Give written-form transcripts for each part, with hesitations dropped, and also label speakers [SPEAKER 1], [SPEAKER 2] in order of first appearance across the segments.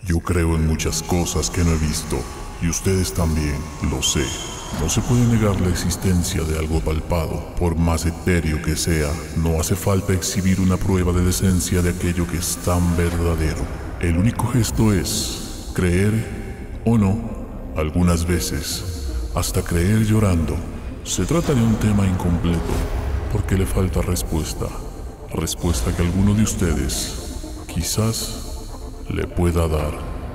[SPEAKER 1] Yo creo en muchas cosas que no he visto, y ustedes también, lo sé. No se puede negar la existencia de algo palpado, por más etéreo que sea. No hace falta exhibir una prueba de decencia de aquello que es tan verdadero. El único gesto es creer o no, algunas veces, hasta creer llorando. Se trata de un tema incompleto, porque le falta respuesta. Respuesta que alguno de ustedes, quizás, le pueda dar.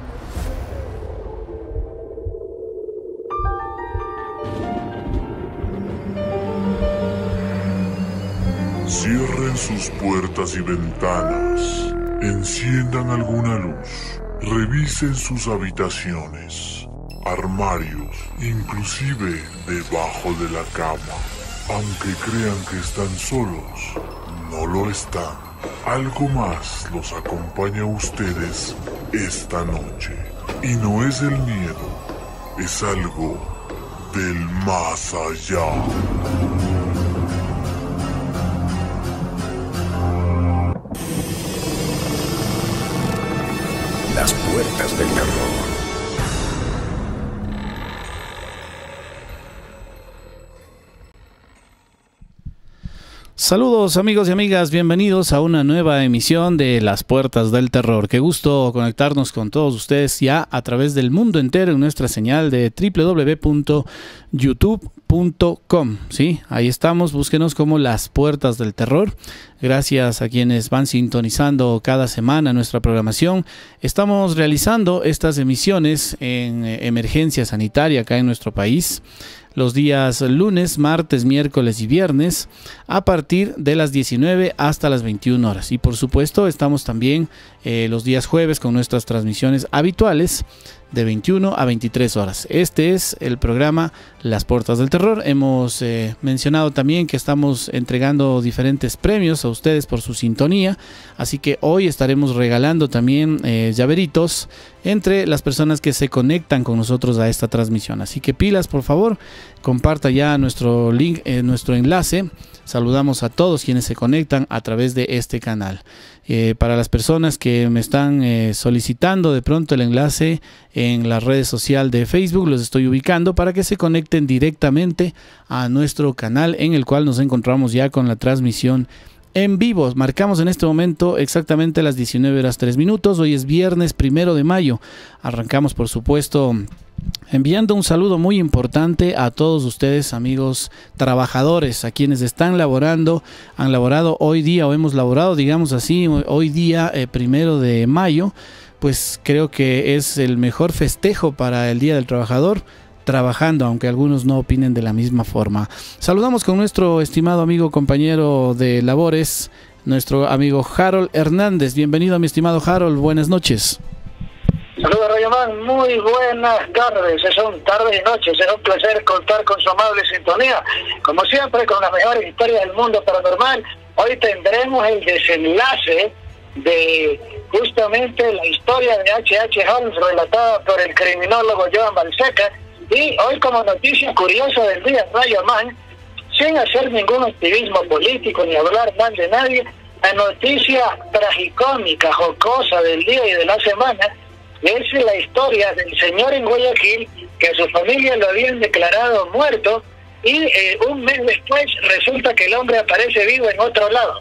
[SPEAKER 1] Cierren sus puertas y ventanas, enciendan alguna luz, revisen sus habitaciones, armarios, inclusive debajo de la cama. Aunque crean que están solos, no lo están. Algo más los acompaña a ustedes esta noche. Y no es el miedo, es algo del más allá.
[SPEAKER 2] Las puertas del terror.
[SPEAKER 3] Saludos amigos y amigas, bienvenidos a una nueva emisión de Las Puertas del Terror. Qué gusto conectarnos con todos ustedes ya a través del mundo entero en nuestra señal de www.youtube.com. ¿Sí? Ahí estamos, búsquenos como Las Puertas del Terror. Gracias a quienes van sintonizando cada semana nuestra programación. Estamos realizando estas emisiones en emergencia sanitaria acá en nuestro país, los días lunes, martes, miércoles y viernes a partir de las 19 hasta las 21 horas. Y por supuesto estamos también los días jueves con nuestras transmisiones habituales de 21 a 23 horas. Este es el programa Las Puertas del Terror. Hemos mencionado también que estamos entregando diferentes premios a ustedes por su sintonía. Así que hoy estaremos regalando también llaveritos entre las personas que se conectan con nosotros a esta transmisión. Así que pilas, por favor, comparta ya nuestro link, nuestro enlace. Saludamos a todos quienes se conectan a través de este canal. Para las personas que me están solicitando de pronto el enlace en la red social de Facebook, los estoy ubicando para que se conecten directamente a nuestro canal, en el cual nos encontramos ya con la transmisión en vivo. Marcamos en este momento exactamente las 19 horas 3 minutos. Hoy es viernes 1 de mayo. Arrancamos, por supuesto, enviando un saludo muy importante a todos ustedes, amigos trabajadores, a quienes están laborando, han laborado hoy día o hemos laborado, digamos así, hoy día 1 de mayo. Pues creo que es el mejor festejo para el Día del Trabajador, trabajando, aunque algunos no opinen de la misma forma. Saludamos con nuestro estimado amigo, compañero de labores, nuestro amigo Harold Hernández. Bienvenido, mi estimado Harold, buenas noches.
[SPEAKER 4] Saludos, Rayomán, muy buenas tardes, son tardes y noches, es un placer contar con su amable sintonía, como siempre con las mejores historias del mundo paranormal. Hoy tendremos el desenlace de justamente la historia de H.H. Holmes relatada por el criminólogo Joan Balseca. Y hoy, como noticia curiosa del día, Rayomán, sin hacer ningún activismo político ni hablar mal de nadie, la noticia tragicómica, jocosa del día y de la semana es la historia del señor en Guayaquil, que a su familia lo habían declarado muerto y un mes después resulta que el hombre aparece vivo en otro lado.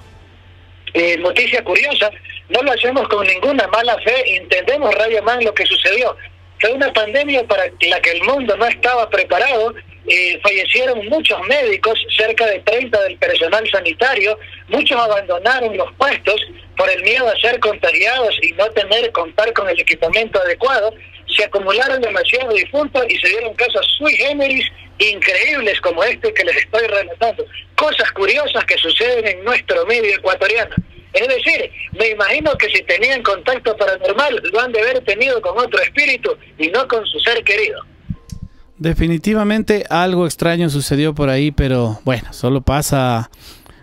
[SPEAKER 4] Noticia curiosa, no lo hacemos con ninguna mala fe, entendemos, Rayomán, lo que sucedió. Fue una pandemia para la que el mundo no estaba preparado. Fallecieron muchos médicos, cerca de 30 del personal sanitario. Muchos abandonaron los puestos por el miedo a ser contagiados y no contar con el equipamiento adecuado. Se acumularon demasiados difuntos y se dieron casos sui generis increíbles como este que les estoy relatando. Cosas curiosas que suceden en nuestro medio ecuatoriano. Es decir, me imagino que si tenían contacto paranormal lo han de haber tenido con otro espíritu y no con su ser querido.
[SPEAKER 3] Definitivamente algo extraño sucedió por ahí, pero bueno, solo pasa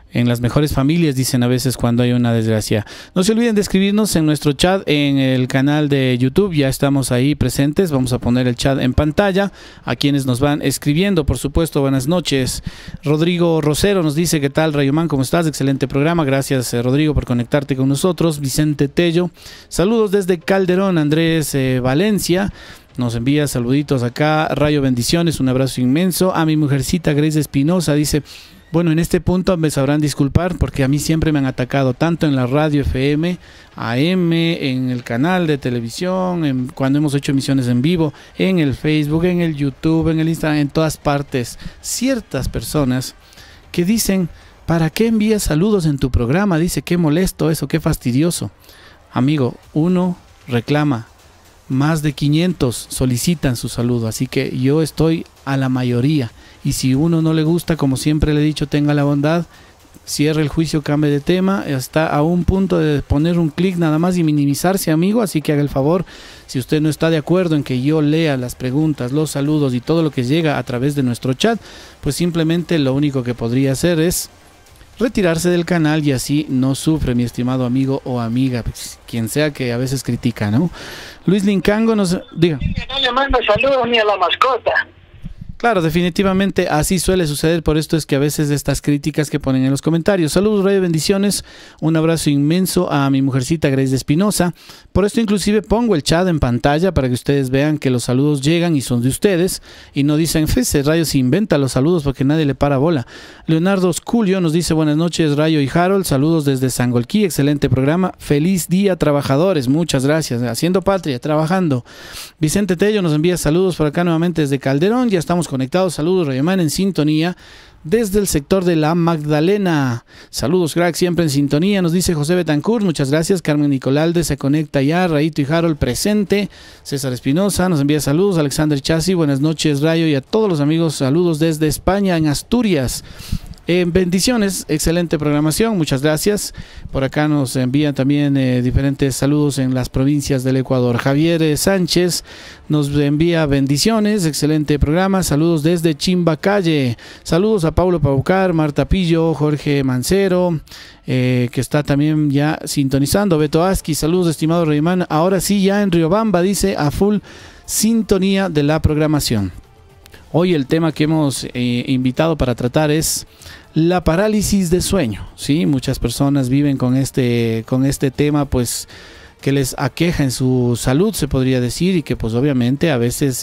[SPEAKER 3] En las mejores familias, dicen a veces cuando hay una desgracia. No se olviden de escribirnos en nuestro chat en el canal de YouTube. Ya estamos ahí presentes. Vamos a poner el chat en pantalla. A quienes nos van escribiendo, por supuesto, buenas noches. Rodrigo Rosero nos dice: ¿qué tal, Rayo Man? ¿Cómo estás? Excelente programa. Gracias, Rodrigo, por conectarte con nosotros. Vicente Tello, saludos desde Calderón. Andrés Valencia nos envía saluditos acá. Rayo, bendiciones, un abrazo inmenso. A mi mujercita Grace Espinosa dice: bueno, en este punto me sabrán disculpar porque a mí siempre me han atacado tanto en la radio FM, AM, en el canal de televisión, cuando hemos hecho emisiones en vivo, en el Facebook, en el YouTube, en el Instagram, en todas partes. Ciertas personas que dicen: ¿para qué envías saludos en tu programa? Dice: qué molesto eso, qué fastidioso. Amigo, uno reclama, más de 500 solicitan su saludo, así que yo estoy a la mayoría. Y si uno no le gusta, como siempre le he dicho, tenga la bondad, cierre el juicio, cambie de tema. Está a un punto de poner un clic nada más y minimizarse, amigo. Así que haga el favor, si usted no está de acuerdo en que yo lea las preguntas, los saludos y todo lo que llega a través de nuestro chat, pues simplemente lo único que podría hacer es retirarse del canal y así no sufre, mi estimado amigo o amiga, pues, quien sea que a veces critica, ¿no? Luis Lincango nos diga:
[SPEAKER 4] no le mando saludos ni a la mascota.
[SPEAKER 3] Claro, definitivamente así suele suceder, por esto es que a veces estas críticas que ponen en los comentarios. Saludos, Rayo, bendiciones, un abrazo inmenso a mi mujercita Grace de Espinosa. Por esto inclusive pongo el chat en pantalla para que ustedes vean que los saludos llegan y son de ustedes y no dicen: ese Rayo se inventa los saludos porque nadie le para bola. Leonardo Sculio nos dice: buenas noches, Rayo y Harold, saludos desde Sangolquí, excelente programa, feliz día, trabajadores, muchas gracias, haciendo patria, trabajando. Vicente Tello nos envía saludos por acá nuevamente desde Calderón, ya estamos conectados. Saludos, Rayo Man, en sintonía desde el sector de la Magdalena. Saludos, crack, siempre en sintonía, nos dice José Betancourt, muchas gracias. Carmen Nicolalde se conecta ya. Rayito y Harold presente. César Espinosa nos envía saludos. Alexander Chasi, buenas noches, Rayo, y a todos los amigos, saludos desde España, en Asturias. Bendiciones, excelente programación, muchas gracias. Por acá nos envían también diferentes saludos en las provincias del Ecuador. Javier Sánchez nos envía bendiciones, excelente programa, saludos desde Chimbacalle. Saludos a Paulo Paucar, Marta Pillo, Jorge Mancero, que está también ya sintonizando. Beto Aski, saludos, estimado Reymán. Ahora sí, ya en Riobamba, dice, a full sintonía de la programación. Hoy el tema que hemos invitado para tratar es la parálisis de sueño, ¿sí? Muchas personas viven con este tema, pues, que les aqueja en su salud, se podría decir, y que pues obviamente a veces,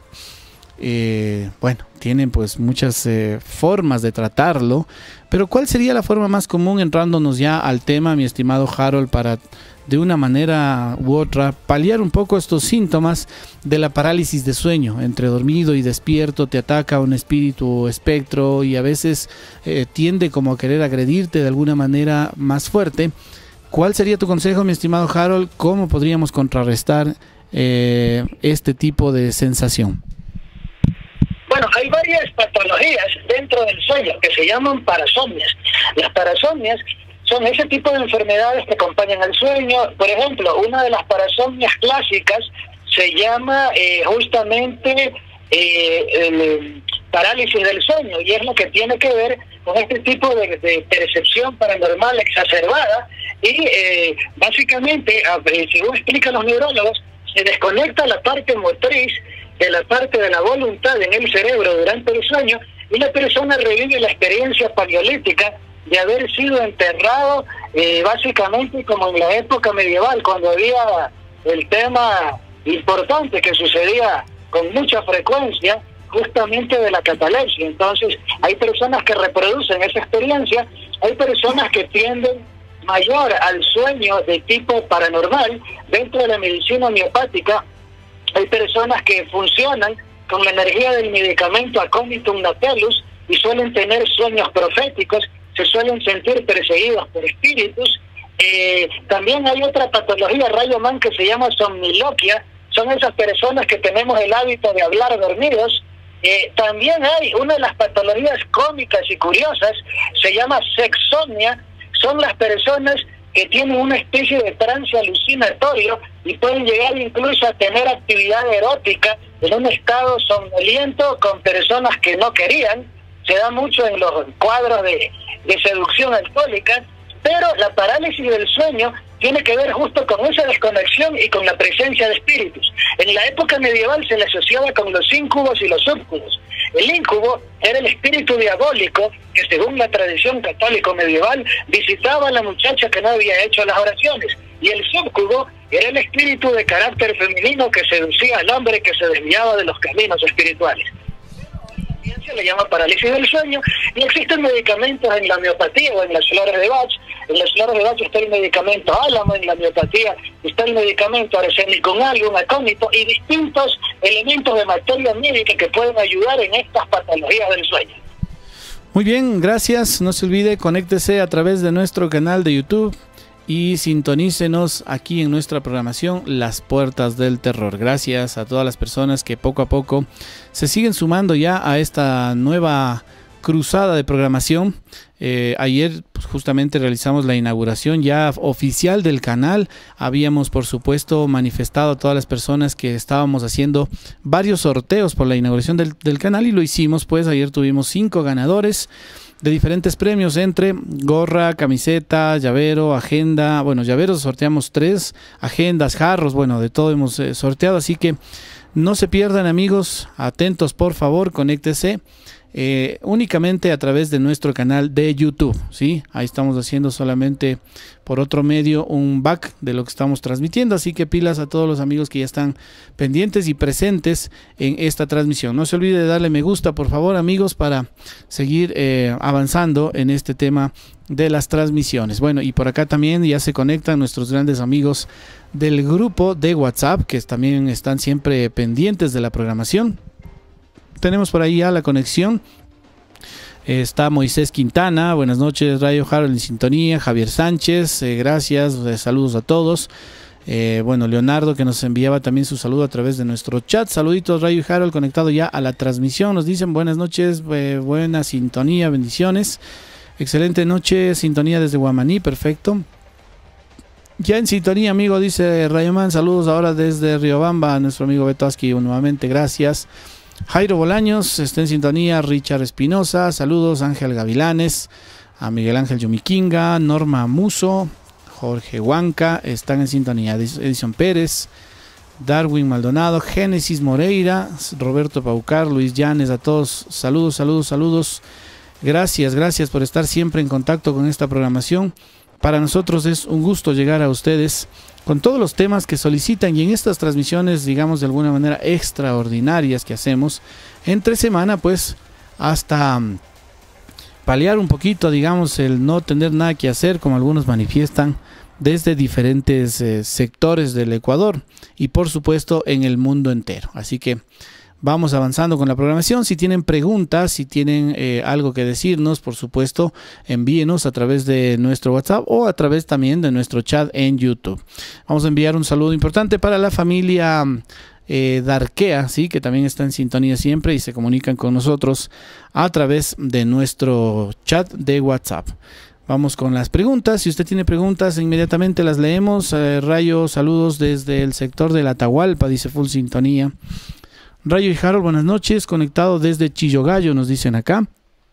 [SPEAKER 3] bueno, tienen pues muchas formas de tratarlo, pero ¿cuál sería la forma más común, entrándonos ya al tema, mi estimado Harold, para de una manera u otra paliar un poco estos síntomas de la parálisis de sueño? Entre dormido y despierto te ataca un espíritu espectro y a veces tiende como a querer agredirte de alguna manera más fuerte. ¿Cuál sería tu consejo, mi estimado Harold? ¿Cómo podríamos contrarrestar este tipo de sensación?
[SPEAKER 4] Bueno, hay varias patologías dentro del sueño que se llaman parasomnias. Las parasomnias son ese tipo de enfermedades que acompañan al sueño. Por ejemplo, una de las parasomnias clásicas se llama justamente parálisis del sueño, y es lo que tiene que ver con este tipo de percepción paranormal exacerbada y básicamente, según explican los neurólogos, se desconecta la parte motriz de la parte de la voluntad en el cerebro durante el sueño y la persona revive la experiencia paleolítica de haber sido enterrado básicamente como en la época medieval, cuando había el tema importante que sucedía con mucha frecuencia justamente de la catalepsia. Entonces hay personas que reproducen esa experiencia, hay personas que tienden mayor al sueño de tipo paranormal. Dentro de la medicina homeopática hay personas que funcionan con la energía del medicamento Aconitum Natellus y suelen tener sueños proféticos, se suelen sentir perseguidos por espíritus. También hay otra patología, Rayo Man, que se llama somniloquia. Son esas personas que tenemos el hábito de hablar dormidos. También hay una de las patologías cómicas y curiosas, se llama sexomnia. Son las personas que tienen una especie de trance alucinatorio y pueden llegar incluso a tener actividad erótica en un estado somnoliento con personas que no querían. Se da mucho en los cuadros de de seducción alcohólica, pero la parálisis del sueño tiene que ver justo con esa desconexión y con la presencia de espíritus. En la época medieval se le asociaba con los íncubos y los súbcubos. El íncubo era el espíritu diabólico que, según la tradición católico medieval, visitaba a la muchacha que no había hecho las oraciones. Y el súbcubo era el espíritu de carácter femenino que seducía al hombre que se desviaba de los caminos espirituales. Se le llama parálisis del sueño, y existen medicamentos en la homeopatía o en las flores de Bach. En las flores de Bach está el medicamento álamo, en la homeopatía está el medicamento arsénico un acónito y distintos elementos de materia médica que pueden ayudar en estas patologías del sueño.
[SPEAKER 3] Muy bien, gracias. No se olvide, conéctese a través de nuestro canal de YouTube y sintonícenos aquí en nuestra programación Las Puertas del Terror. Gracias a todas las personas que poco a poco se siguen sumando ya a esta nueva cruzada de programación. Ayer pues, justamente realizamos la inauguración ya oficial del canal. Habíamos por supuesto manifestado a todas las personas que estábamos haciendo varios sorteos por la inauguración del canal, y lo hicimos. Pues ayer tuvimos 5 ganadores de diferentes premios, entre gorra, camiseta, llavero, agenda. Bueno, llaveros sorteamos 3, agendas, jarros, bueno, de todo hemos sorteado, así que no se pierdan, amigos, atentos por favor, conéctese únicamente a través de nuestro canal de YouTube, ¿sí? Ahí estamos haciendo solamente por otro medio un back de lo que estamos transmitiendo, así que pilas a todos los amigos que ya están pendientes y presentes en esta transmisión. No se olvide de darle me gusta, por favor, amigos, para seguir avanzando en este tema de las transmisiones. Bueno, y por acá también ya se conectan nuestros grandes amigos del grupo de WhatsApp, que también están siempre pendientes de la programación. Tenemos por ahí ya la conexión. Está Moisés Quintana, buenas noches, Radio Harold en sintonía. Javier Sánchez, gracias, saludos a todos. Bueno, Leonardo, que nos enviaba también su saludo a través de nuestro chat. Saluditos, Radio Harold, conectado ya a la transmisión. Nos dicen buenas noches, buena sintonía, bendiciones. Excelente noche, sintonía desde Guamaní, perfecto. Ya en sintonía, amigo, dice Rayoman, saludos ahora desde Riobamba, a nuestro amigo Beto Asqui, nuevamente, gracias. Jairo Bolaños está en sintonía. Richard Espinosa, saludos. Ángel Gavilanes, a Miguel Ángel Yumiquinga, Norma Muso, Jorge Huanca están en sintonía. Edison Pérez, Darwin Maldonado, Génesis Moreira, Roberto Paucar, Luis Llanes, a todos saludos, saludos, saludos. Gracias por estar siempre en contacto con esta programación. Para nosotros es un gusto llegar a ustedes con todos los temas que solicitan, y en estas transmisiones, digamos, de alguna manera extraordinarias que hacemos entre semana, pues hasta paliar un poquito, digamos, el no tener nada que hacer, como algunos manifiestan, desde diferentes sectores del Ecuador y por supuesto en el mundo entero. Así que vamos avanzando con la programación. Si tienen preguntas, si tienen algo que decirnos, por supuesto, envíenos a través de nuestro WhatsApp o a través también de nuestro chat en YouTube. Vamos a enviar un saludo importante para la familia Darquea, ¿sí? Que también está en sintonía siempre y se comunican con nosotros a través de nuestro chat de WhatsApp. Vamos con las preguntas. Si usted tiene preguntas, inmediatamente las leemos. Rayo, saludos desde el sector de la Atahualpa, dice full sintonía. Rayo y Harold, buenas noches, conectado desde Chillogallo, nos dicen acá.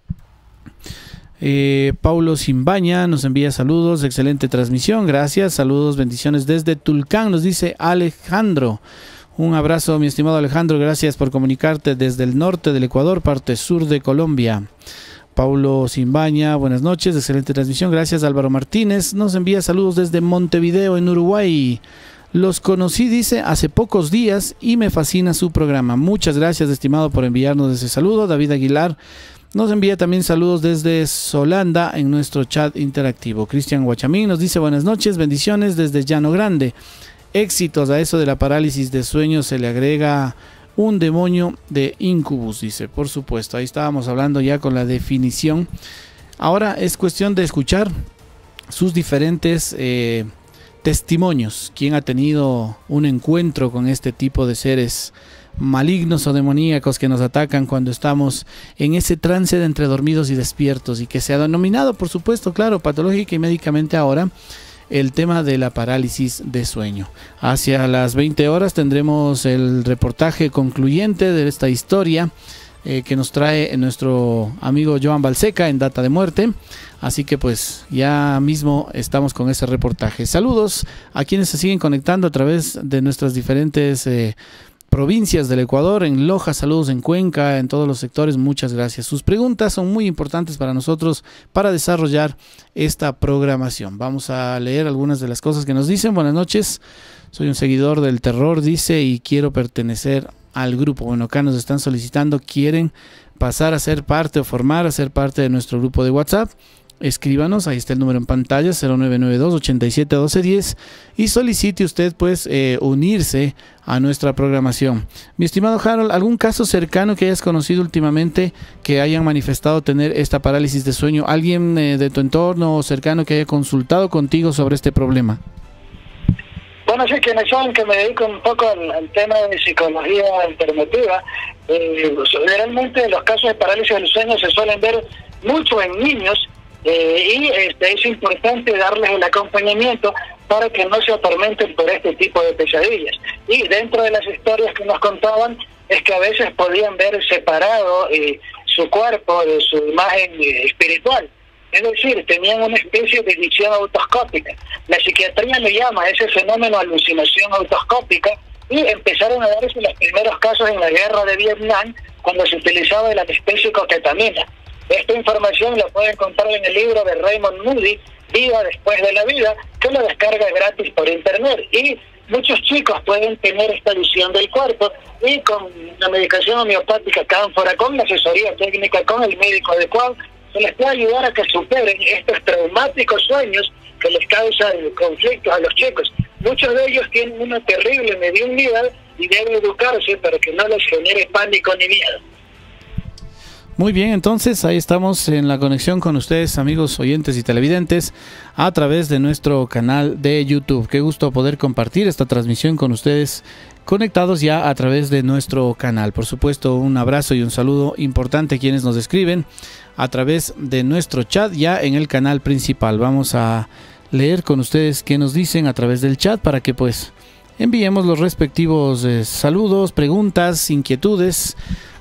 [SPEAKER 3] Paulo Simbaña nos envía saludos, excelente transmisión, gracias, saludos, bendiciones desde Tulcán, nos dice Alejandro. Un abrazo, mi estimado Alejandro, gracias por comunicarte desde el norte del Ecuador, parte sur de Colombia. Paulo Simbaña, buenas noches, excelente transmisión, gracias. Álvaro Martínez nos envía saludos desde Montevideo, en Uruguay. Los conocí, dice, hace pocos días y me fascina su programa. Muchas gracias, estimado, por enviarnos ese saludo. David Aguilar nos envía también saludos desde Solanda en nuestro chat interactivo. Cristian Guachamín nos dice buenas noches, bendiciones desde Llano Grande. Éxitos. A eso de la parálisis de sueño se le agrega un demonio de incubus, dice. Por supuesto, ahí estábamos hablando ya con la definición. Ahora es cuestión de escuchar sus diferentes testimonios. ¿Quién ha tenido un encuentro con este tipo de seres malignos o demoníacos que nos atacan cuando estamos en ese trance de entre dormidos y despiertos, y que se ha denominado, por supuesto, claro, patológica y médicamente ahora, el tema de la parálisis de sueño? Hacia las 20 horas tendremos el reportaje concluyente de esta historia que nos trae nuestro amigo Joan Balseca en Data de Muerte. Así que pues ya mismo estamos con ese reportaje. Saludos a quienes se siguen conectando a través de nuestras diferentes provincias del Ecuador, en Loja, saludos en Cuenca, en todos los sectores, muchas gracias. Sus preguntas son muy importantes para nosotros para desarrollar esta programación. Vamos a leer algunas de las cosas que nos dicen. Buenas noches, soy un seguidor del terror, dice, y quiero pertenecer al grupo. Bueno, acá nos están solicitando, quieren pasar a ser parte o formar a ser parte de nuestro grupo de WhatsApp. Escríbanos, ahí está el número en pantalla, 0992-871210, y solicite usted pues unirse a nuestra programación. Mi estimado Harold, ¿algún caso cercano que hayas conocido últimamente que hayan manifestado tener esta parálisis de sueño? ¿Alguien de tu entorno cercano que haya consultado contigo sobre este problema?
[SPEAKER 4] Bueno, sí, quienes saben que me dedico un poco al tema de psicología alternativa, generalmente los casos de parálisis del sueño se suelen ver mucho en niños, y es importante darles el acompañamiento para que no se atormenten por este tipo de pesadillas. Y dentro de las historias que nos contaban es que a veces podían ver separado su cuerpo de su imagen espiritual. Es decir, tenían una especie de visión autoscópica. La psiquiatría le llama a ese fenómeno alucinación autoscópica, y empezaron a darse los primeros casos en la guerra de Vietnam, cuando se utilizaba el anestésico ketamina. Esta información la pueden encontrar en el libro de Raymond Moody, Vida después de la vida, que lo descarga gratis por internet. Y muchos chicos pueden tener esta visión del cuerpo, y con la medicación homeopática Cánfora, con la asesoría técnica, con el médico adecuado, se les puede ayudar a que superen estos traumáticos sueños que les causan conflictos a los chicos. Muchos de ellos tienen una terrible mediunidad y deben educarse para que no les genere pánico ni miedo.
[SPEAKER 3] Muy bien, entonces ahí estamos en la conexión con ustedes, amigos oyentes y televidentes, a través de nuestro canal de YouTube. Qué gusto poder compartir esta transmisión con ustedes conectados ya a través de nuestro canal. Por supuesto, un abrazo y un saludo importante a quienes nos escriben a través de nuestro chat ya en el canal principal. Vamos a leer con ustedes qué nos dicen a través del chat para que pues enviemos los respectivos saludos, preguntas, inquietudes.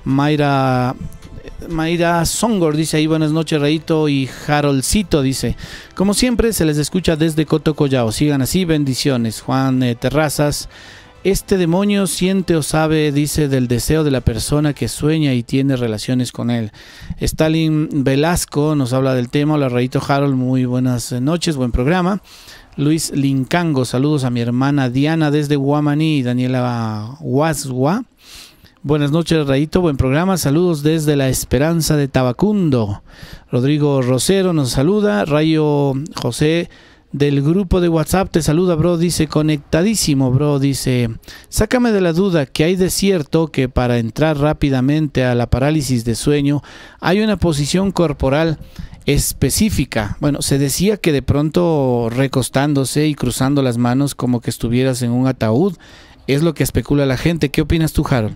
[SPEAKER 3] Mayra Songor dice ahí, buenas noches Rayito y Haroldcito, dice, como siempre se les escucha desde Cotocollao, sigan así, bendiciones. Juan Terrazas, este demonio siente o sabe, dice, del deseo de la persona que sueña y tiene relaciones con él. Stalin Velasco nos habla del tema. Hola Rayito, Harold, muy buenas noches, buen programa. Luis Lincango, saludos a mi hermana Diana desde Guamaní. Daniela Huasgua, buenas noches Rayito, buen programa, saludos desde La Esperanza de Tabacundo. Rodrigo Rosero nos saluda. Rayo José del grupo de WhatsApp te saluda, bro, dice, conectadísimo, bro, dice, sácame de la duda, que hay de cierto que para entrar rápidamente a la parálisis de sueño hay una posición corporal específica. Bueno, se decía que de pronto recostándose y cruzando las manos como que estuvieras en un ataúd, es lo que especula la gente. ¿Qué opinas tú, Harold?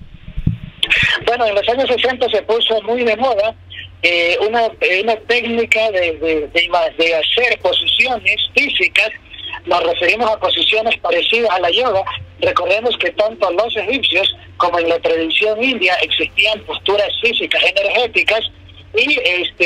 [SPEAKER 4] Bueno, en los años 60 se puso muy de moda una técnica de hacer posiciones físicas. Nos referimos a posiciones parecidas a la yoga. Recordemos que tanto los egipcios como en la tradición india existían posturas físicas energéticas, y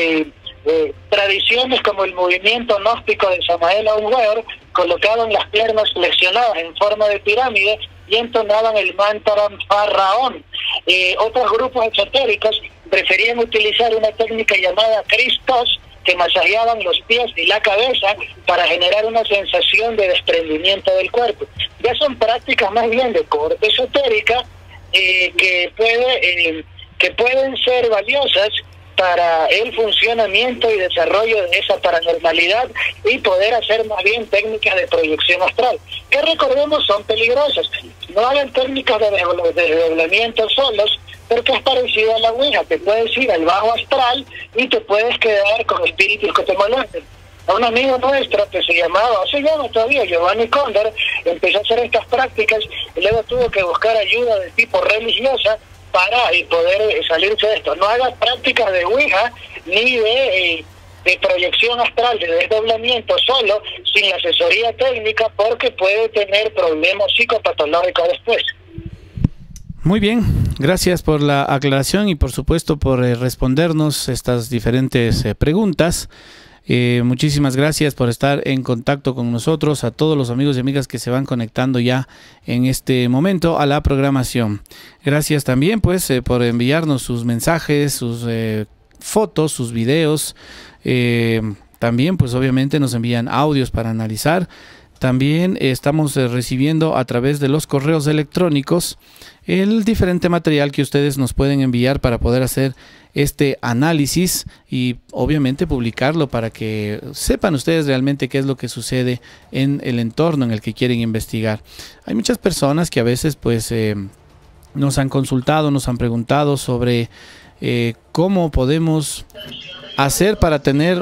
[SPEAKER 4] tradiciones como el movimiento gnóstico de Samael Aun-Weor colocaban las piernas flexionadas en forma de pirámide y entonaban el mantra Pharaón. Otros grupos esotéricos preferían utilizar una técnica llamada Christos, que masajeaban los pies y la cabeza para generar una sensación de desprendimiento del cuerpo. Ya son prácticas más bien de corte esotérica, que pueden ser valiosas para el funcionamiento y desarrollo de esa paranormalidad, y poder hacer más bien técnicas de proyección astral, que recordemos son peligrosas. No hagan técnicas de desdoblamiento solos, porque es parecido a la ouija. Te puedes ir al bajo astral y te puedes quedar con espíritus que te molesten. A un amigo nuestro que se llama todavía Giovanni Condor, empezó a hacer estas prácticas y luego tuvo que buscar ayuda de tipo religiosa para poder salirse de esto. No hagas prácticas de ouija ni de proyección astral, de desdoblamiento solo, sin la asesoría técnica, porque puede tener problemas psicopatológicos después.
[SPEAKER 3] Muy bien, gracias por la aclaración y por supuesto por respondernos estas diferentes preguntas. Muchísimas gracias por estar en contacto con nosotros, a todos los amigos y amigas que se van conectando ya en este momento a la programación. Gracias también pues por enviarnos sus mensajes, sus fotos, sus videos. También pues obviamente nos envían audios para analizar. También estamos recibiendo a través de los correos electrónicos el diferente material que ustedes nos pueden enviar para poder hacer este análisis y obviamente publicarlo para que sepan ustedes realmente qué es lo que sucede en el entorno en el que quieren investigar. Hay muchas personas que a veces pues nos han consultado, nos han preguntado sobre cómo podemos hacer para tener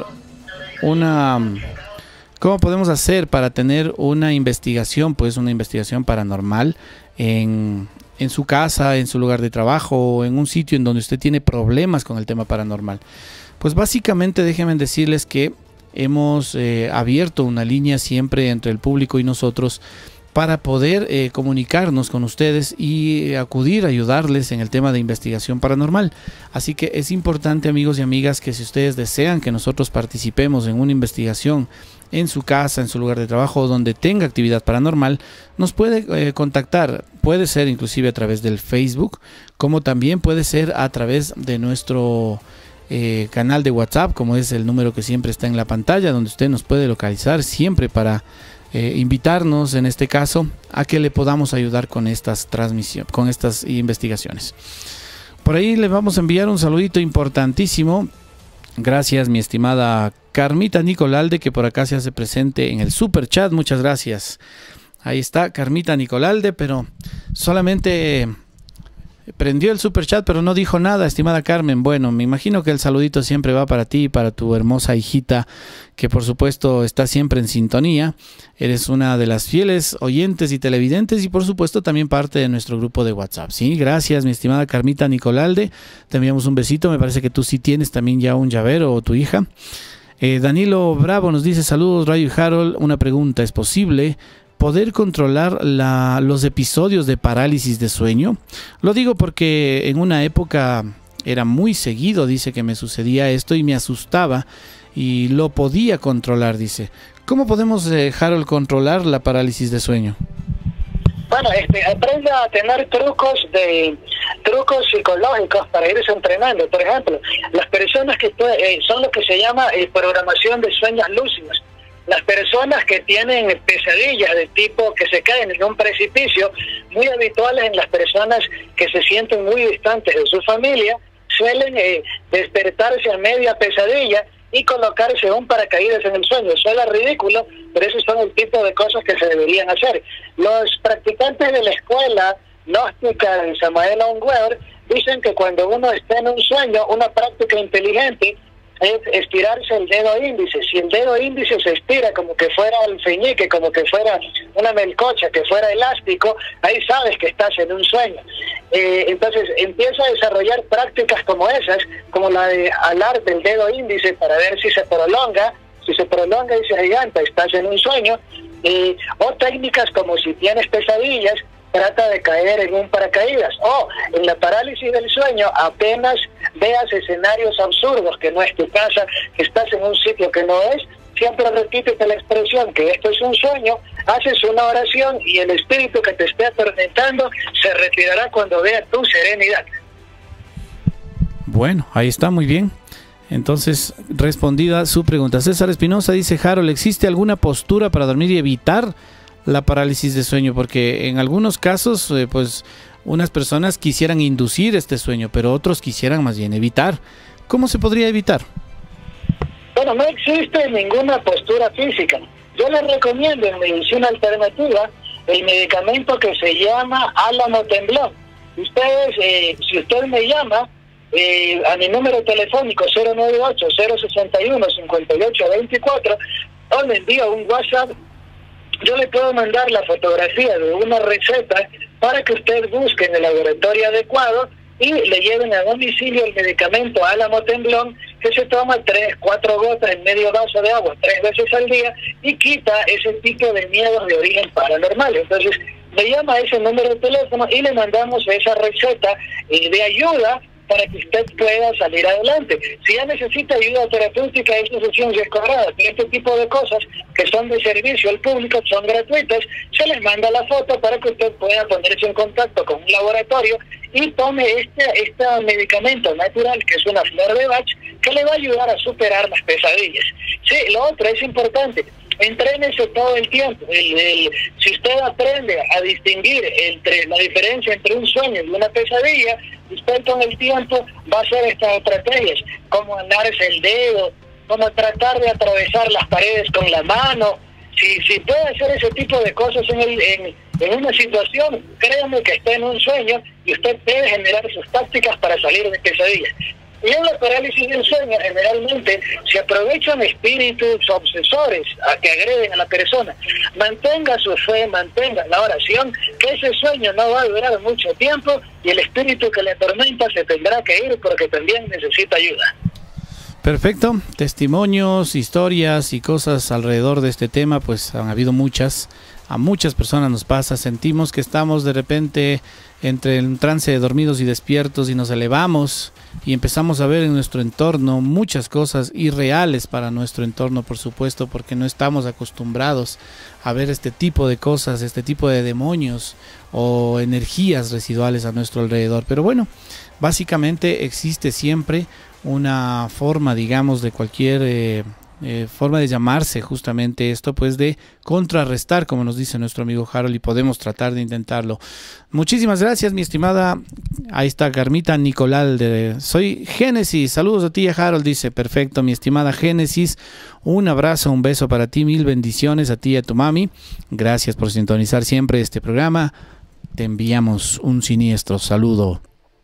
[SPEAKER 3] una investigación, pues una investigación paranormal en su casa, en su lugar de trabajo o en un sitio en donde usted tiene problemas con el tema paranormal. Pues básicamente déjenme decirles que hemos abierto una línea siempre entre el público y nosotros para poder comunicarnos con ustedes y acudir a ayudarles en el tema de investigación paranormal. Así que es importante, amigos y amigas, que si ustedes desean que nosotros participemos en una investigación en su casa, en su lugar de trabajo o donde tenga actividad paranormal, nos puede contactar. Puede ser inclusive a través del Facebook, como también puede ser a través de nuestro canal de WhatsApp, como es el número que siempre está en la pantalla, donde usted nos puede localizar siempre para invitarnos en este caso a que le podamos ayudar con estas transmisiones, con estas investigaciones. Por ahí le vamos a enviar un saludito importantísimo. Gracias, mi estimada Carmita Nicolalde, que por acá se hace presente en el super chat. Muchas gracias. Ahí está Carmita Nicolalde, pero solamente prendió el super chat, pero no dijo nada, estimada Carmen. Bueno, me imagino que el saludito siempre va para ti y para tu hermosa hijita, que por supuesto está siempre en sintonía. Eres una de las fieles oyentes y televidentes y por supuesto también parte de nuestro grupo de WhatsApp. Sí, gracias, mi estimada Carmita Nicolalde. Te enviamos un besito. Me parece que tú sí tienes también ya un llavero o tu hija. Danilo Bravo nos dice: saludos, Rayo y Harold. Una pregunta: ¿es posible poder controlar los episodios de parálisis de sueño? Lo digo porque en una época era muy seguido, dice, que me sucedía esto y me asustaba y lo podía controlar, dice. ¿Cómo podemos, Harold, controlar la parálisis de sueño?
[SPEAKER 4] Bueno, aprenda a tener trucos psicológicos para irse entrenando. Por ejemplo, las personas que son lo que se llama programación de sueños lúcidos. Las personas que tienen pesadillas de tipo que se caen en un precipicio, muy habituales en las personas que se sienten muy distantes de su familia, suelen despertarse a media pesadilla y colocarse un paracaídas en el sueño. Suena ridículo, pero esos son el tipo de cosas que se deberían hacer. Los practicantes de la escuela gnóstica de Samael Aun Weor dicen que cuando uno está en un sueño, una práctica inteligente es estirarse el dedo índice. Si el dedo índice se estira como que fuera alfeñique, como que fuera una melcocha, que fuera elástico, ahí sabes que estás en un sueño. Entonces empieza a desarrollar prácticas como esas, como la de alarte el dedo índice para ver si se prolonga. Si se prolonga y se agiganta, estás en un sueño. O técnicas como si tienes pesadillas, trata de caer en un paracaídas. O en la parálisis del sueño, apenas veas escenarios absurdos, que no es tu casa, que estás en un sitio que no es, siempre repítete la expresión que esto es un sueño, haces una oración y el espíritu que te esté atormentando se retirará cuando vea tu serenidad.
[SPEAKER 3] Bueno, ahí está, muy bien. Entonces, respondida su pregunta. César Espinosa dice: Harold, ¿existe alguna postura para dormir y evitar la parálisis de sueño? Porque en algunos casos, pues unas personas quisieran inducir este sueño, pero otros quisieran más bien evitar. ¿Cómo se podría evitar?
[SPEAKER 4] Bueno, no existe ninguna postura física. Yo les recomiendo en medicina alternativa el medicamento que se llama álamo temblón. Ustedes, si usted me llama a mi número telefónico 098-061-5824 o me envía un WhatsApp, yo le puedo mandar la fotografía de una receta para que usted busque en el laboratorio adecuado y le lleven a domicilio el medicamento álamo temblón, que se toma 3-4 gotas en medio vaso de agua 3 veces al día y quita ese tipo de miedos de origen paranormal. Entonces, le llama a ese número de teléfono y le mandamos esa receta de ayuda para que usted pueda salir adelante. Si ya necesita ayuda terapéutica, esta sesión ya es cobrada. Pero este tipo de cosas que son de servicio al público, son gratuitas, se les manda la foto para que usted pueda ponerse en contacto con un laboratorio y tome este medicamento natural, que es una flor de Bach, que le va a ayudar a superar las pesadillas. Sí, lo otro es importante. Entrénese todo el tiempo. Si usted aprende a distinguir la diferencia entre un sueño y una pesadilla, usted con el tiempo va a hacer estas estrategias, como andarse el dedo, como tratar de atravesar las paredes con la mano. Si puede hacer ese tipo de cosas en una situación, créanme que está en un sueño y usted debe generar sus tácticas para salir de pesadillas. Y en la parálisis del sueño, generalmente, se aprovechan espíritus obsesores que agreden a la persona. Mantenga su fe, mantenga la oración, que ese sueño no va a durar mucho tiempo y el espíritu que le atormenta se tendrá que ir porque también necesita ayuda.
[SPEAKER 3] Perfecto, testimonios, historias y cosas alrededor de este tema, pues han habido muchas. A muchas personas nos pasa, sentimos que estamos de repente entre un trance de dormidos y despiertos y nos elevamos y empezamos a ver en nuestro entorno muchas cosas irreales para nuestro entorno, por supuesto, porque no estamos acostumbrados a ver este tipo de cosas, este tipo de demonios o energías residuales a nuestro alrededor. Pero bueno, básicamente existe siempre una forma, digamos, de cualquier forma de llamarse justamente esto, pues de contrarrestar, como nos dice nuestro amigo Harold, y podemos tratar de intentarlo. Muchísimas gracias, mi estimada. Ahí está Carmita Nicolal, soy Génesis, saludos a ti, Harold, dice. Perfecto, mi estimada Génesis, un abrazo, un beso para ti, mil bendiciones a ti y a tu mami. Gracias por sintonizar siempre este programa. Te enviamos un siniestro saludo,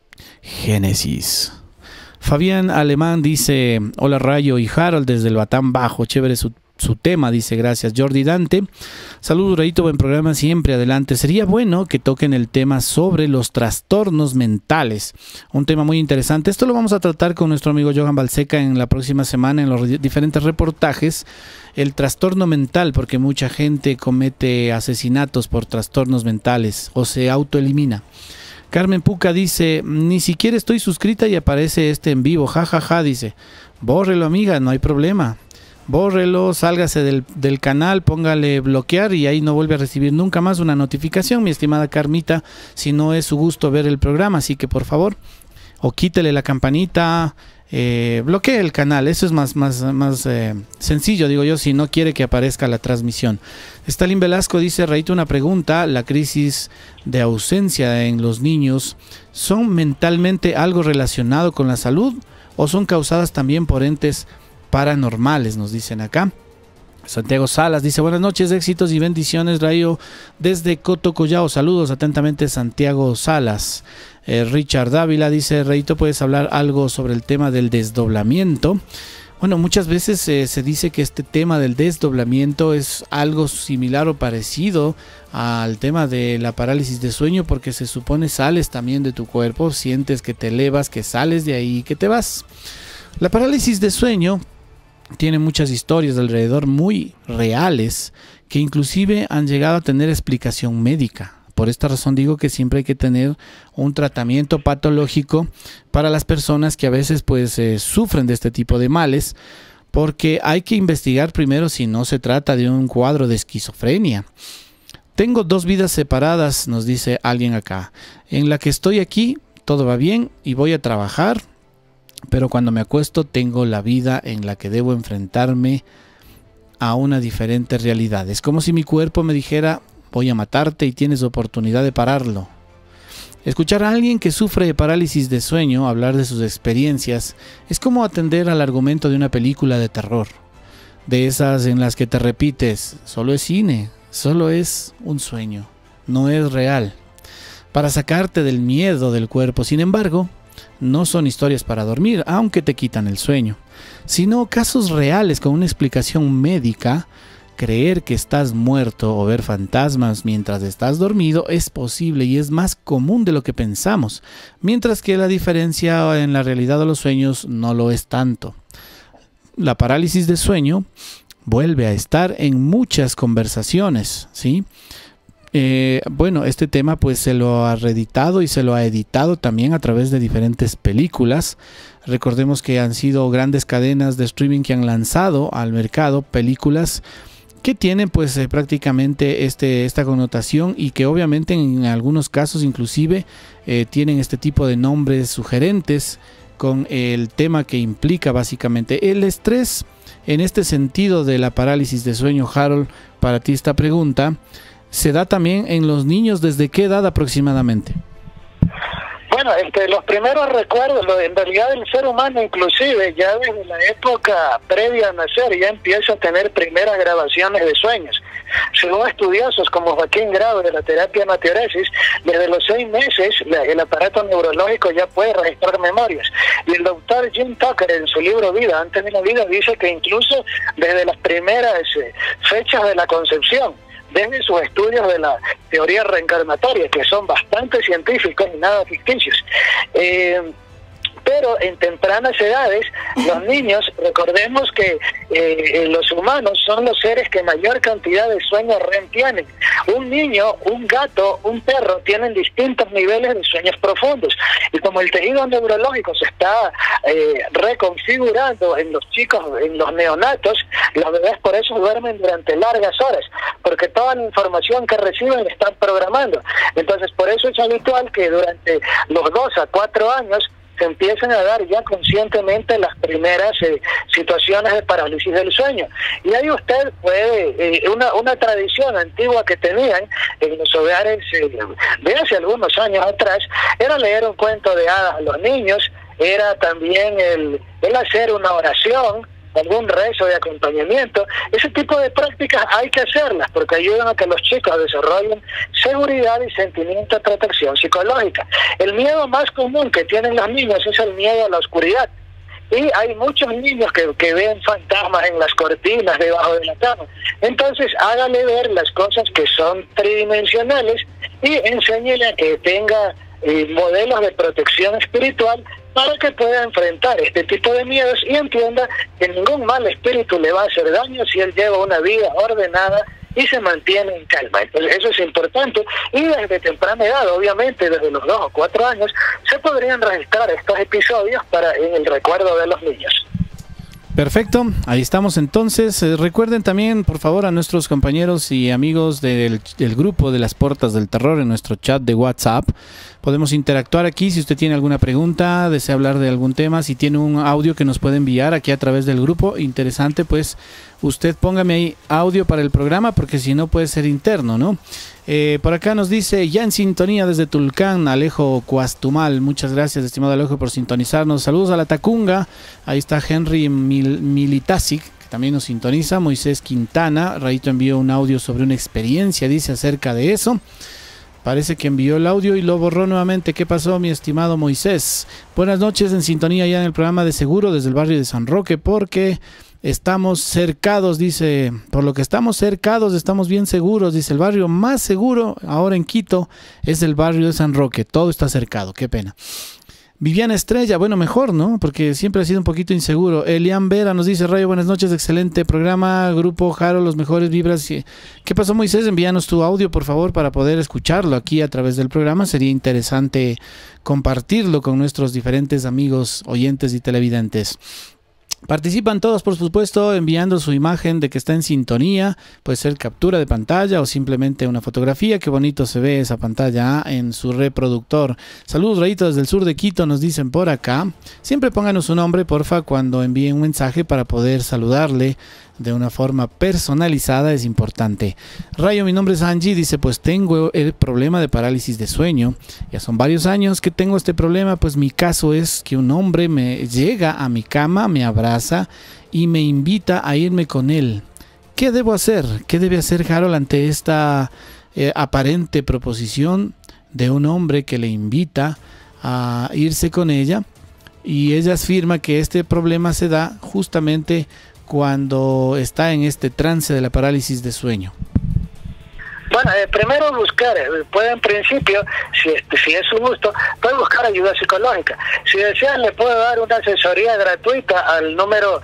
[SPEAKER 3] Génesis. Fabián Alemán dice, hola Rayo y Harold desde el Batán Bajo, chévere su tema, dice, gracias. Jordi Dante, saludos Rayito, buen programa, siempre adelante. Sería bueno que toquen el tema sobre los trastornos mentales, un tema muy interesante. Esto lo vamos a tratar con nuestro amigo Johan Balseca en la próxima semana en los diferentes reportajes. El trastorno mental, porque mucha gente comete asesinatos por trastornos mentales o se autoelimina. Carmen Puca dice, ni siquiera estoy suscrita y aparece este en vivo, jajaja, dice, bórrelo amiga, no hay problema, bórrelo, sálgase del canal, póngale bloquear y ahí no vuelve a recibir nunca más una notificación, mi estimada Carmita, si no es su gusto ver el programa, así que por favor, o quítele la campanita, bloquee el canal, eso es más sencillo, digo yo, si no quiere que aparezca la transmisión. Stalin Velasco dice, Raito, una pregunta, la crisis de ausencia en los niños, ¿son mentalmente algo relacionado con la salud o son causadas también por entes paranormales? Nos dicen acá. Santiago Salas dice, buenas noches, éxitos y bendiciones, Rayo, desde Coto Collao, saludos atentamente, Santiago Salas. Richard Dávila dice, Rayito, ¿puedes hablar algo sobre el tema del desdoblamiento? Bueno, muchas veces se dice que este tema del desdoblamiento es algo similar o parecido al tema de la parálisis de sueño, porque se supone sales también de tu cuerpo, sientes que te elevas, que sales de ahí, que te vas. La parálisis de sueño tiene muchas historias alrededor muy reales que inclusive han llegado a tener explicación médica. Por esta razón digo que siempre hay que tener un tratamiento patológico para las personas que a veces pues sufren de este tipo de males, porque hay que investigar primero si no se trata de un cuadro de esquizofrenia. Tengo dos vidas separadas, nos dice alguien acá. En la que estoy aquí, todo va bien y voy a trabajar, pero cuando me acuesto tengo la vida en la que debo enfrentarme a una diferente realidad. Es como si mi cuerpo me dijera, voy a matarte y tienes oportunidad de pararlo. Escuchar a alguien que sufre de parálisis de sueño hablar de sus experiencias es como atender al argumento de una película de terror, de esas en las que te repites, solo es cine, solo es un sueño, no es real, para sacarte del miedo del cuerpo. Sin embargo, no son historias para dormir, aunque te quitan el sueño, sino casos reales con una explicación médica. Creer que estás muerto o ver fantasmas mientras estás dormido es posible y es más común de lo que pensamos, mientras que la diferencia en la realidad de los sueños no lo es tanto. La parálisis de sueño vuelve a estar en muchas conversaciones, ¿sí? Bueno, este tema pues se lo ha reeditado y se lo ha editado también a través de diferentes películas. Recordemos que han sido grandes cadenas de streaming que han lanzado al mercado películas que tienen pues prácticamente esta connotación y que obviamente en algunos casos inclusive tienen este tipo de nombres sugerentes con el tema que implica básicamente el estrés. En este sentido de la parálisis de sueño, Harold, para ti esta pregunta, ¿se da también en los niños? ¿Desde qué edad aproximadamente?
[SPEAKER 4] Bueno, los primeros recuerdos, en realidad el ser humano inclusive ya desde la época previa a nacer ya empieza a tener primeras grabaciones de sueños. Según estudiosos como Joaquín Grau de la terapia natriuresis, desde los 6 meses el aparato neurológico ya puede registrar memorias. Y el doctor Jim Tucker en su libro Vida antes de la vida dice que incluso desde las primeras fechas de la concepción, desde sus estudios de la teoría reencarnatoria, que son bastante científicos y nada ficticios. Pero en tempranas edades, los niños, recordemos que los humanos son los seres que mayor cantidad de sueños REM tienen. Un niño, un gato, un perro tienen distintos niveles de sueños profundos. Y como el tejido neurológico se está reconfigurando en los chicos, en los neonatos, los bebés por eso duermen durante largas horas, porque toda la información que reciben la están programando. Entonces, por eso es habitual que durante los 2 a 4 años se empiezan a dar ya conscientemente las primeras situaciones de parálisis del sueño. Y ahí usted puede, una tradición antigua que tenían en los hogares de hace algunos años atrás, era leer un cuento de hadas a los niños, era también el hacer una oración, algún rezo de acompañamiento. Ese tipo de prácticas hay que hacerlas porque ayudan a que los chicos desarrollen seguridad y sentimiento de protección psicológica. El miedo más común que tienen los niños es el miedo a la oscuridad. Y hay muchos niños que ven fantasmas en las cortinas, debajo de la cama. Entonces, hágale ver las cosas que son tridimensionales y enséñele a que tenga modelos de protección espiritual para que pueda enfrentar este tipo de miedos y entienda que ningún mal espíritu le va a hacer daño si él lleva una vida ordenada y se mantiene en calma. Entonces, eso es importante, y desde temprana edad, obviamente desde los 2 o 4 años, se podrían registrar estos episodios en el recuerdo de los niños.
[SPEAKER 3] Perfecto, ahí estamos entonces. Recuerden también, por favor, a nuestros compañeros y amigos del grupo de las Puertas del Terror en nuestro chat de WhatsApp. Podemos interactuar aquí si usted tiene alguna pregunta, desea hablar de algún tema, si tiene un audio que nos puede enviar aquí a través del grupo. Interesante, pues usted póngame ahí audio para el programa porque si no puede ser interno, ¿no? Por acá nos dice, ya en sintonía desde Tulcán, Alejo Cuastumal. Muchas gracias, estimado Alejo, por sintonizarnos. Saludos a la Tacunga. Ahí está Henry Militasic, que también nos sintoniza. Moisés Quintana, Raito envió un audio sobre una experiencia, dice, acerca de eso. Parece que envió el audio y lo borró nuevamente. ¿Qué pasó, mi estimado Moisés? Buenas noches, en sintonía ya en el programa de Seguro desde el barrio de San Roque, porque estamos cercados, dice, por lo que estamos cercados, estamos bien seguros, dice, el barrio más seguro ahora en Quito es el barrio de San Roque, todo está cercado, qué pena. Viviana Estrella, bueno, mejor, ¿no? Porque siempre ha sido un poquito inseguro. Elian Vera nos dice, Rayo, buenas noches, excelente programa, Grupo Jaro, los mejores vibras. ¿Qué pasó, Moisés? Envíanos tu audio, por favor, para poder escucharlo aquí a través del programa. Sería interesante compartirlo con nuestros diferentes amigos, oyentes y televidentes. Participan todos, por supuesto, enviando su imagen de que está en sintonía. Puede ser captura de pantalla o simplemente una fotografía. Qué bonito se ve esa pantalla en su reproductor. Saludos, Rayito, desde el sur de Quito, nos dicen por acá. Siempre pónganos su nombre, porfa, cuando envíen un mensaje para poder saludarle de una forma personalizada, es importante. Rayo, mi nombre es Angie, dice, pues tengo el problema de parálisis de sueño. Ya son varios años que tengo este problema, pues mi caso es que un hombre me llega a mi cama, me abraza y me invita a irme con él. ¿Qué debo hacer? ¿Qué debe hacer Harold ante esta aparente proposición de un hombre que le invita a irse con ella? Y ella afirma que este problema se da justamente cuando está en este trance de la parálisis de sueño.
[SPEAKER 4] Bueno, primero buscar, puede en principio, si es su gusto, puede buscar ayuda psicológica. Si desean, le puedo dar una asesoría gratuita al número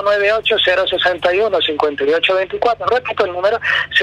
[SPEAKER 4] 098-061-5824. Repito, el número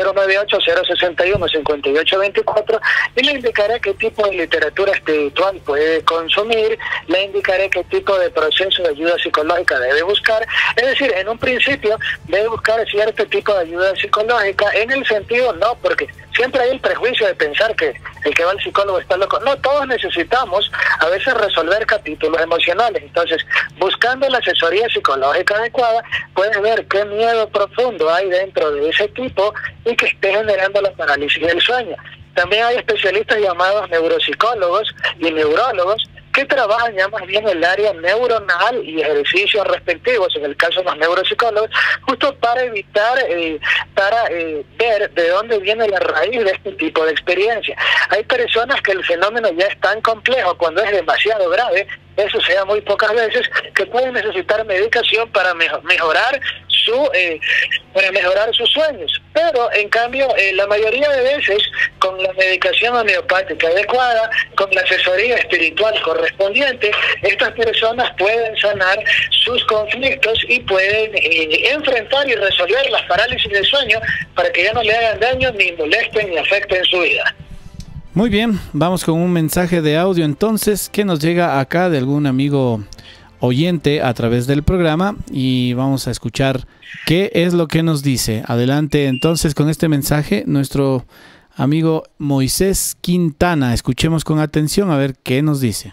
[SPEAKER 4] 098-061-5824, y le indicaré qué tipo de literatura espiritual puede consumir, le indicaré qué tipo de proceso de ayuda psicológica debe buscar. Es decir, en un principio debe buscar cierto tipo de ayuda psicológica, en el sentido, no, porque siempre hay el prejuicio de pensar que el que va al psicólogo está loco. No, todos necesitamos a veces resolver capítulos emocionales. Entonces, buscando la asesoría psicológica adecuada, puedes ver qué miedo profundo hay dentro de ese tipo y que esté generando la parálisis del sueño. También hay especialistas llamados neuropsicólogos y neurólogos que trabajan ya más bien el área neuronal y ejercicios respectivos, en el caso de los neuropsicólogos, justo para evitar, ver de dónde viene la raíz de este tipo de experiencia. Hay personas que el fenómeno ya es tan complejo, cuando es demasiado grave, eso se da muy pocas veces, que pueden necesitar medicación para mejorar sus sueños. Pero en cambio, la mayoría de veces, con la medicación homeopática adecuada, con la asesoría espiritual correspondiente, estas personas pueden sanar sus conflictos y pueden enfrentar y resolver las parálisis del sueño para que ya no le hagan daño, ni molesten, ni afecten su vida.
[SPEAKER 3] Muy bien, vamos con un mensaje de audio entonces que nos llega acá de algún amigo oyente a través del programa, y vamos a escuchar qué es lo que nos dice. Adelante entonces con este mensaje, nuestro amigo Moisés Quintana. Escuchemos con atención a ver qué nos dice.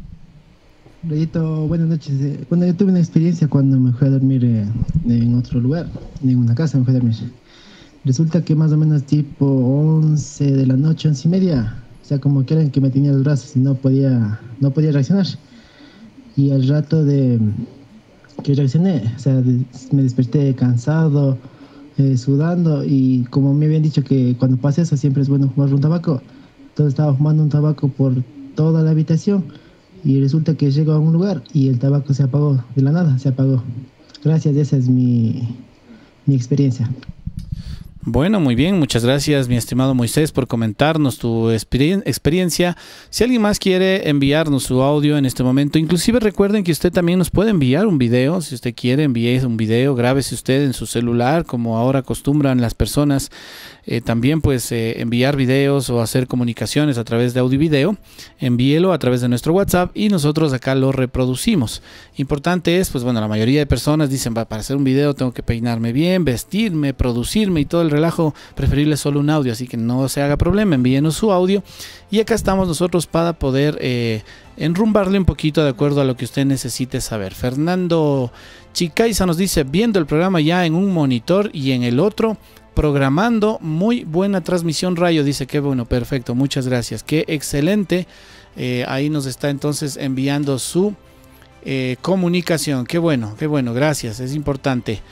[SPEAKER 5] Rayito, buenas noches. Bueno, yo tuve una experiencia cuando me fui a dormir en otro lugar, en una casa me fui a dormir. Resulta que más o menos tipo 11 de la noche, 11:30, o sea, como que eran que me tenía los brazos y no podía reaccionar. Y al rato de que reaccioné, o sea, me desperté cansado, sudando, y como me habían dicho que cuando pasa eso siempre es bueno fumar un tabaco, entonces estaba fumando un tabaco por toda la habitación, y resulta que llego a un lugar y el tabaco se apagó, de la nada se apagó. Gracias, esa es mi experiencia.
[SPEAKER 3] Bueno, muy bien, muchas gracias mi estimado Moisés por comentarnos tu experiencia. Si alguien más quiere enviarnos su audio en este momento, inclusive recuerden que usted también nos puede enviar un video. Si usted quiere, envíe un video, grábese usted en su celular, como ahora acostumbran las personas. También pues enviar videos o hacer comunicaciones a través de audio y video. Envíelo a través de nuestro WhatsApp y nosotros acá lo reproducimos. Importante es, pues bueno, la mayoría de personas dicen, para hacer un video tengo que peinarme bien, vestirme, producirme y todo el relajo, preferible solo un audio, así que no se haga problema, envíenos su audio y acá estamos nosotros para poder enrumbarle un poquito de acuerdo a lo que usted necesite saber. Fernando Chicaiza nos dice, viendo el programa ya en un monitor y en el otro programando, muy buena transmisión Rayo, dice. Qué bueno, perfecto, muchas gracias, qué excelente. Ahí nos está entonces enviando su comunicación, qué bueno, gracias, es importante.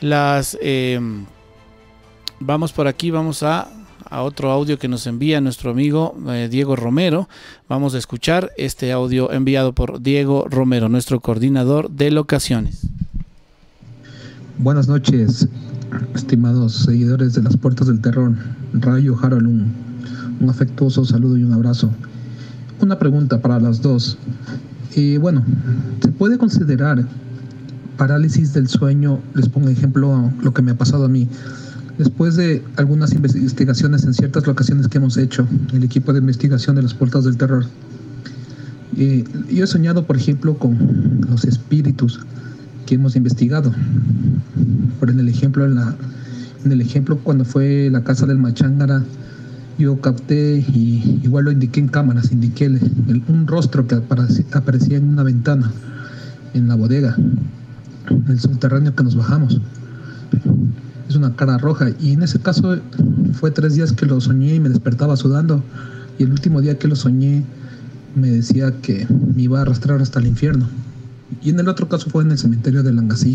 [SPEAKER 3] Vamos por aquí, vamos a otro audio que nos envía nuestro amigo Diego Romero. Vamos a escuchar este audio enviado por Diego Romero, nuestro coordinador de locaciones.
[SPEAKER 6] Buenas noches, estimados seguidores de las Puertas del Terror, Rayo, Harold, un afectuoso saludo y un abrazo. Una pregunta para las dos. Bueno, ¿se puede considerar parálisis del sueño? Les pongo ejemplo lo que me ha pasado a mí. Después de algunas investigaciones en ciertas locaciones que hemos hecho, el equipo de investigación de las Puertas del Terror, yo he soñado, por ejemplo, con los espíritus que hemos investigado. Por en el ejemplo cuando fue la casa del Machángara, yo capté y igual lo indiqué en cámaras, indiqué un rostro que aparecía en una ventana en la bodega, en el subterráneo que nos bajamos. Es una cara roja, y en ese caso fue 3 días que lo soñé y me despertaba sudando, y el último día que lo soñé me decía que me iba a arrastrar hasta el infierno. Y en el otro caso fue en el cementerio de Langasí,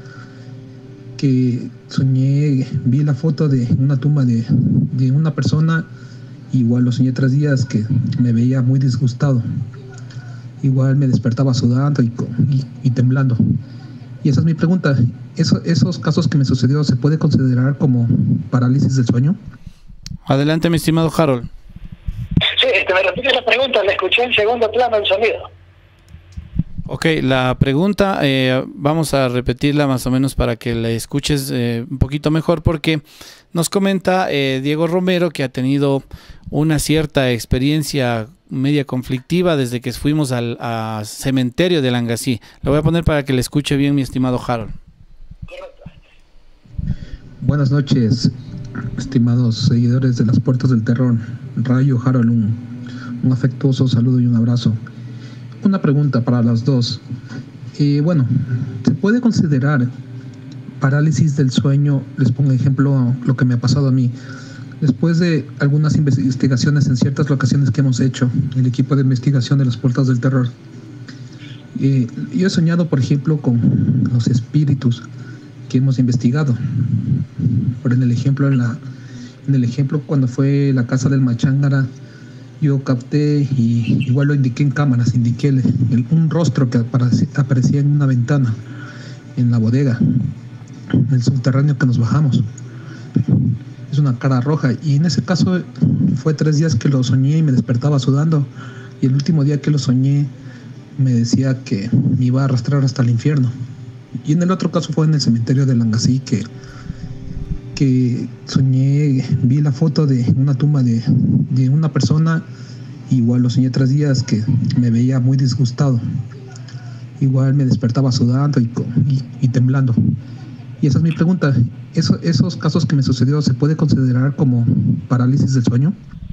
[SPEAKER 6] que soñé, vi la foto de una tumba de una persona, igual lo soñé 3 días que me veía muy disgustado, igual me despertaba sudando y temblando. Y esa es mi pregunta, ¿esos casos que me sucedió se puede considerar como parálisis del sueño?
[SPEAKER 3] Adelante, mi estimado Harold.
[SPEAKER 4] Sí, me repite la pregunta, le escuché en segundo plano el sonido.
[SPEAKER 3] Ok, la pregunta vamos a repetirla más o menos para que la escuches un poquito mejor, porque nos comenta Diego Romero que ha tenido una cierta experiencia media conflictiva desde que fuimos al cementerio de Langasí. Lo voy a poner para que le escuche bien, mi estimado Harold.
[SPEAKER 6] Buenas noches, estimados seguidores de las Puertas del Terror. Rayo Harold, un afectuoso saludo y un abrazo. Una pregunta para las dos. Bueno, ¿se puede considerar parálisis del sueño? Les pongo ejemplo lo que me ha pasado a mí. Después de algunas investigaciones en ciertas locaciones que hemos hecho, el equipo de investigación de las Puertas del Terror, yo he soñado, por ejemplo, con los espíritus que hemos investigado. Por en el ejemplo cuando fue la casa del Machángara, yo capté y igual lo indiqué en cámaras, indiqué un rostro que aparecía en una ventana en la bodega, en el subterráneo que nos bajamos. Es una cara roja, y en ese caso fue 3 días que lo soñé y me despertaba sudando, y el último día que lo soñé me decía que me iba a arrastrar hasta el infierno. Y en el otro caso fue en el cementerio de Langasí, que soñé, vi la foto de una tumba de una persona, igual lo soñé 3 días, que me veía muy disgustado, igual me despertaba sudando y temblando. Y esa es mi pregunta, ¿esos casos que me sucedió se puede considerar como parálisis del sueño?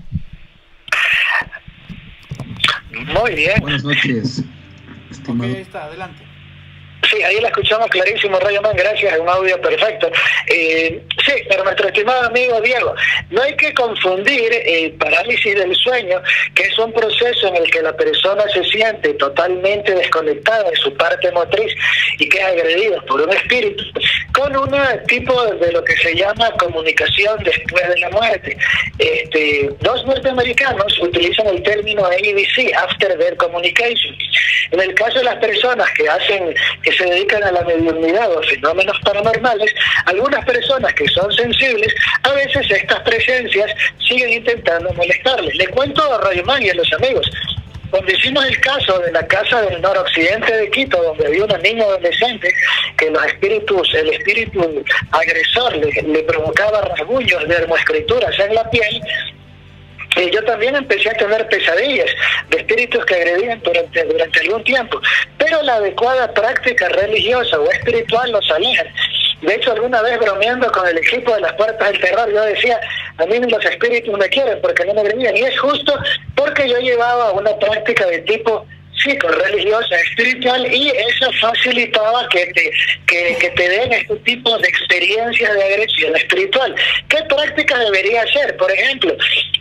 [SPEAKER 4] Muy bien.
[SPEAKER 6] Buenas noches, estimado.
[SPEAKER 3] Ok, ahí está, adelante.
[SPEAKER 4] Sí, ahí la escuchamos clarísimo, Rayo Man, gracias, un audio perfecto. Sí, pero nuestro estimado amigo Diego, no hay que confundir parálisis del sueño, que es un proceso en el que la persona se siente totalmente desconectada de su parte motriz y que es agredida por un espíritu, con un tipo de lo que se llama comunicación después de la muerte. Dos norteamericanos utilizan el término ABC, After Death Communication. En el caso de las personas que se dedican a la mediunidad o fenómenos paranormales, algunas personas que son sensibles, a veces estas presencias siguen intentando molestarles. Le cuento a Rayman y a los amigos, cuando hicimos el caso de la casa del noroccidente de Quito, donde había una niña adolescente que el espíritu agresor le provocaba rasguños de hermoescrituras en la piel, yo también empecé a tener pesadillas de espíritus que agredían durante algún tiempo, pero la adecuada práctica religiosa o espiritual los aleja. De hecho, alguna vez bromeando con el equipo de las Puertas del Terror, yo decía, a mí los espíritus me quieren porque no me agredían, y es justo porque yo llevaba una práctica de tipo religiosa, espiritual, y eso facilitaba que te den este tipo de experiencias de agresión espiritual. ¿Qué práctica debería hacer? Por ejemplo,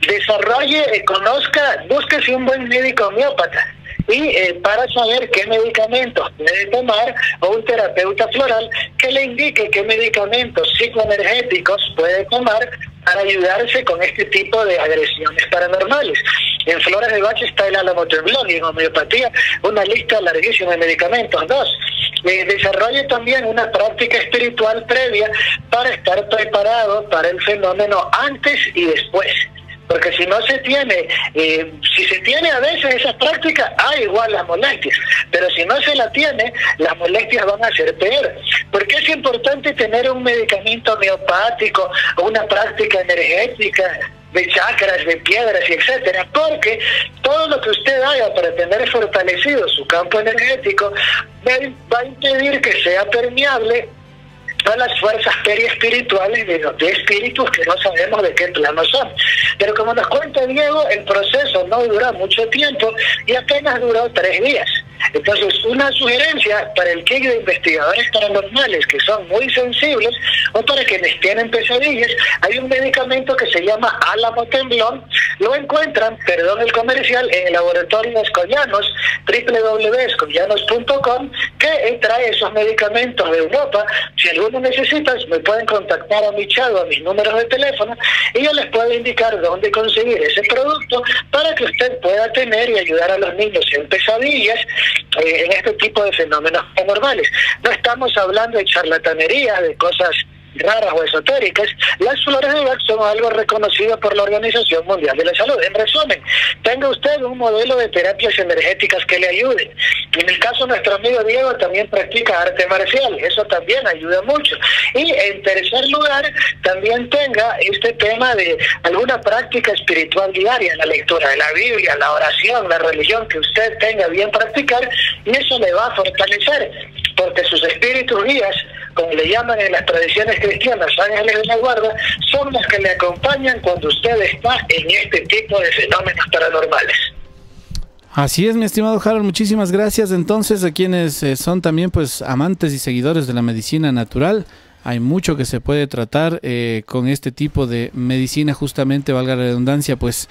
[SPEAKER 4] búsquese un buen médico homeópata y para saber qué medicamentos puede tomar, o un terapeuta floral que le indique qué medicamentos psicoenergéticos puede tomar para ayudarse con este tipo de agresiones paranormales. En Flores de Bach está el álamo temblón, y en homeopatía una lista larguísima de medicamentos. 2. Desarrolle también una práctica espiritual previa para estar preparado para el fenómeno antes y después. Porque si no se tiene, si se tiene a veces esa práctica, hay igual las molestias, pero si no se la tiene, las molestias van a ser peor. ¿Por qué es importante tener un medicamento homeopático o una práctica energética de chakras, de piedras y etcétera? Porque todo lo que usted haga para tener fortalecido su campo energético va a impedir que sea permeable a las fuerzas periespirituales de espíritus que no sabemos de qué plano son. Pero como nos cuenta Diego, el proceso no dura mucho tiempo y apenas duró 3 días. Entonces, una sugerencia para el kit de investigadores paranormales que son muy sensibles, o para quienes tienen pesadillas, hay un medicamento que se llama álamo temblón. Lo encuentran, perdón el comercial, en el laboratorio de Escollanos, www.escollanos.com, que trae esos medicamentos de Europa. Si alguno necesita, me pueden contactar a mi chat o a mis números de teléfono, y yo les puedo indicar dónde conseguir ese producto para que usted pueda tener y ayudar a los niños en pesadillas, en este tipo de fenómenos paranormales. No estamos hablando de charlatanería, de cosas raras o esotéricas, las flores de Bach son algo reconocido por la Organización Mundial de la Salud. En resumen, tenga usted un modelo de terapias energéticas que le ayuden. En el caso de nuestro amigo Diego, también practica arte marcial, eso también ayuda mucho. Y en tercer lugar, también tenga este tema de alguna práctica espiritual diaria, la lectura de la Biblia, la oración, la religión que usted tenga bien practicar, y eso le va a fortalecer, porque sus espíritus guías, como le llaman en las tradiciones cristianas, ángeles de la guarda, son los que le acompañan cuando usted está en este tipo de fenómenos paranormales.
[SPEAKER 3] Así es, mi estimado Harold, muchísimas gracias. Entonces, a quienes son también pues amantes y seguidores de la medicina natural, hay mucho que se puede tratar con este tipo de medicina, justamente, valga la redundancia, pues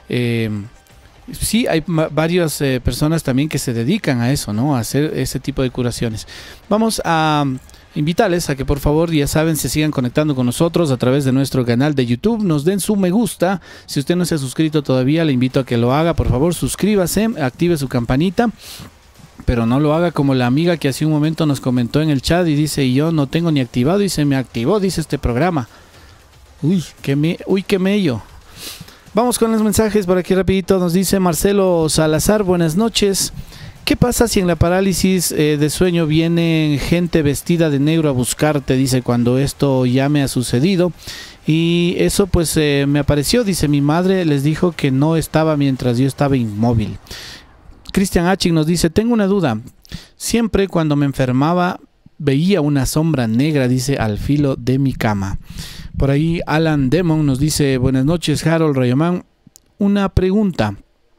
[SPEAKER 3] sí, hay varias personas también que se dedican a eso, ¿no? A hacer ese tipo de curaciones. Vamos a invitarles a que por favor, ya saben, se sigan conectando con nosotros a través de nuestro canal de YouTube, nos den su me gusta. Si usted no se ha suscrito todavía, le invito a que lo haga, por favor, suscríbase, active su campanita, pero no lo haga como la amiga que hace un momento nos comentó en el chat y dice: yo no tengo ni activado, y se me activó, dice, este programa. Uy, qué mello. Vamos con los mensajes por aquí rapidito. Nos dice Marcelo Salazar: buenas noches. ¿Qué pasa si en la parálisis de sueño viene gente vestida de negro a buscarte? Dice, cuando esto ya me ha sucedido. Y eso pues me apareció, dice, mi madre les dijo que no estaba mientras yo estaba inmóvil. Cristian Aching nos dice: tengo una duda. Siempre cuando me enfermaba veía una sombra negra, dice, al filo de mi cama. Por ahí Alan Demon nos dice: buenas noches, Harold, Rayoman. Una pregunta.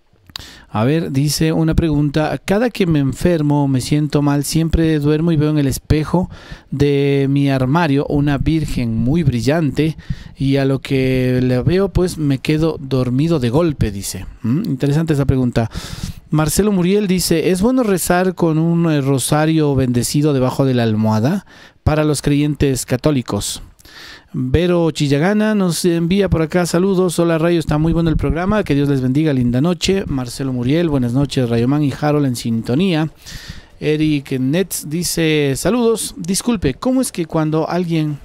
[SPEAKER 3] A ver, dice una pregunta: cada que me enfermo, me siento mal, siempre duermo y veo en el espejo de mi armario una virgen muy brillante, y a lo que le veo pues me quedo dormido de golpe, dice. Interesante esa pregunta. Marcelo Muriel dice: ¿es bueno rezar con un rosario bendecido debajo de la almohada para los creyentes católicos? Vero Chillagana nos envía por acá saludos: hola Rayo, está muy bueno el programa, que Dios les bendiga, linda noche. Marcelo Muriel: buenas noches Rayoman y Harold en sintonía. Eric Nets dice: saludos, disculpe, ¿cómo es que cuando alguien,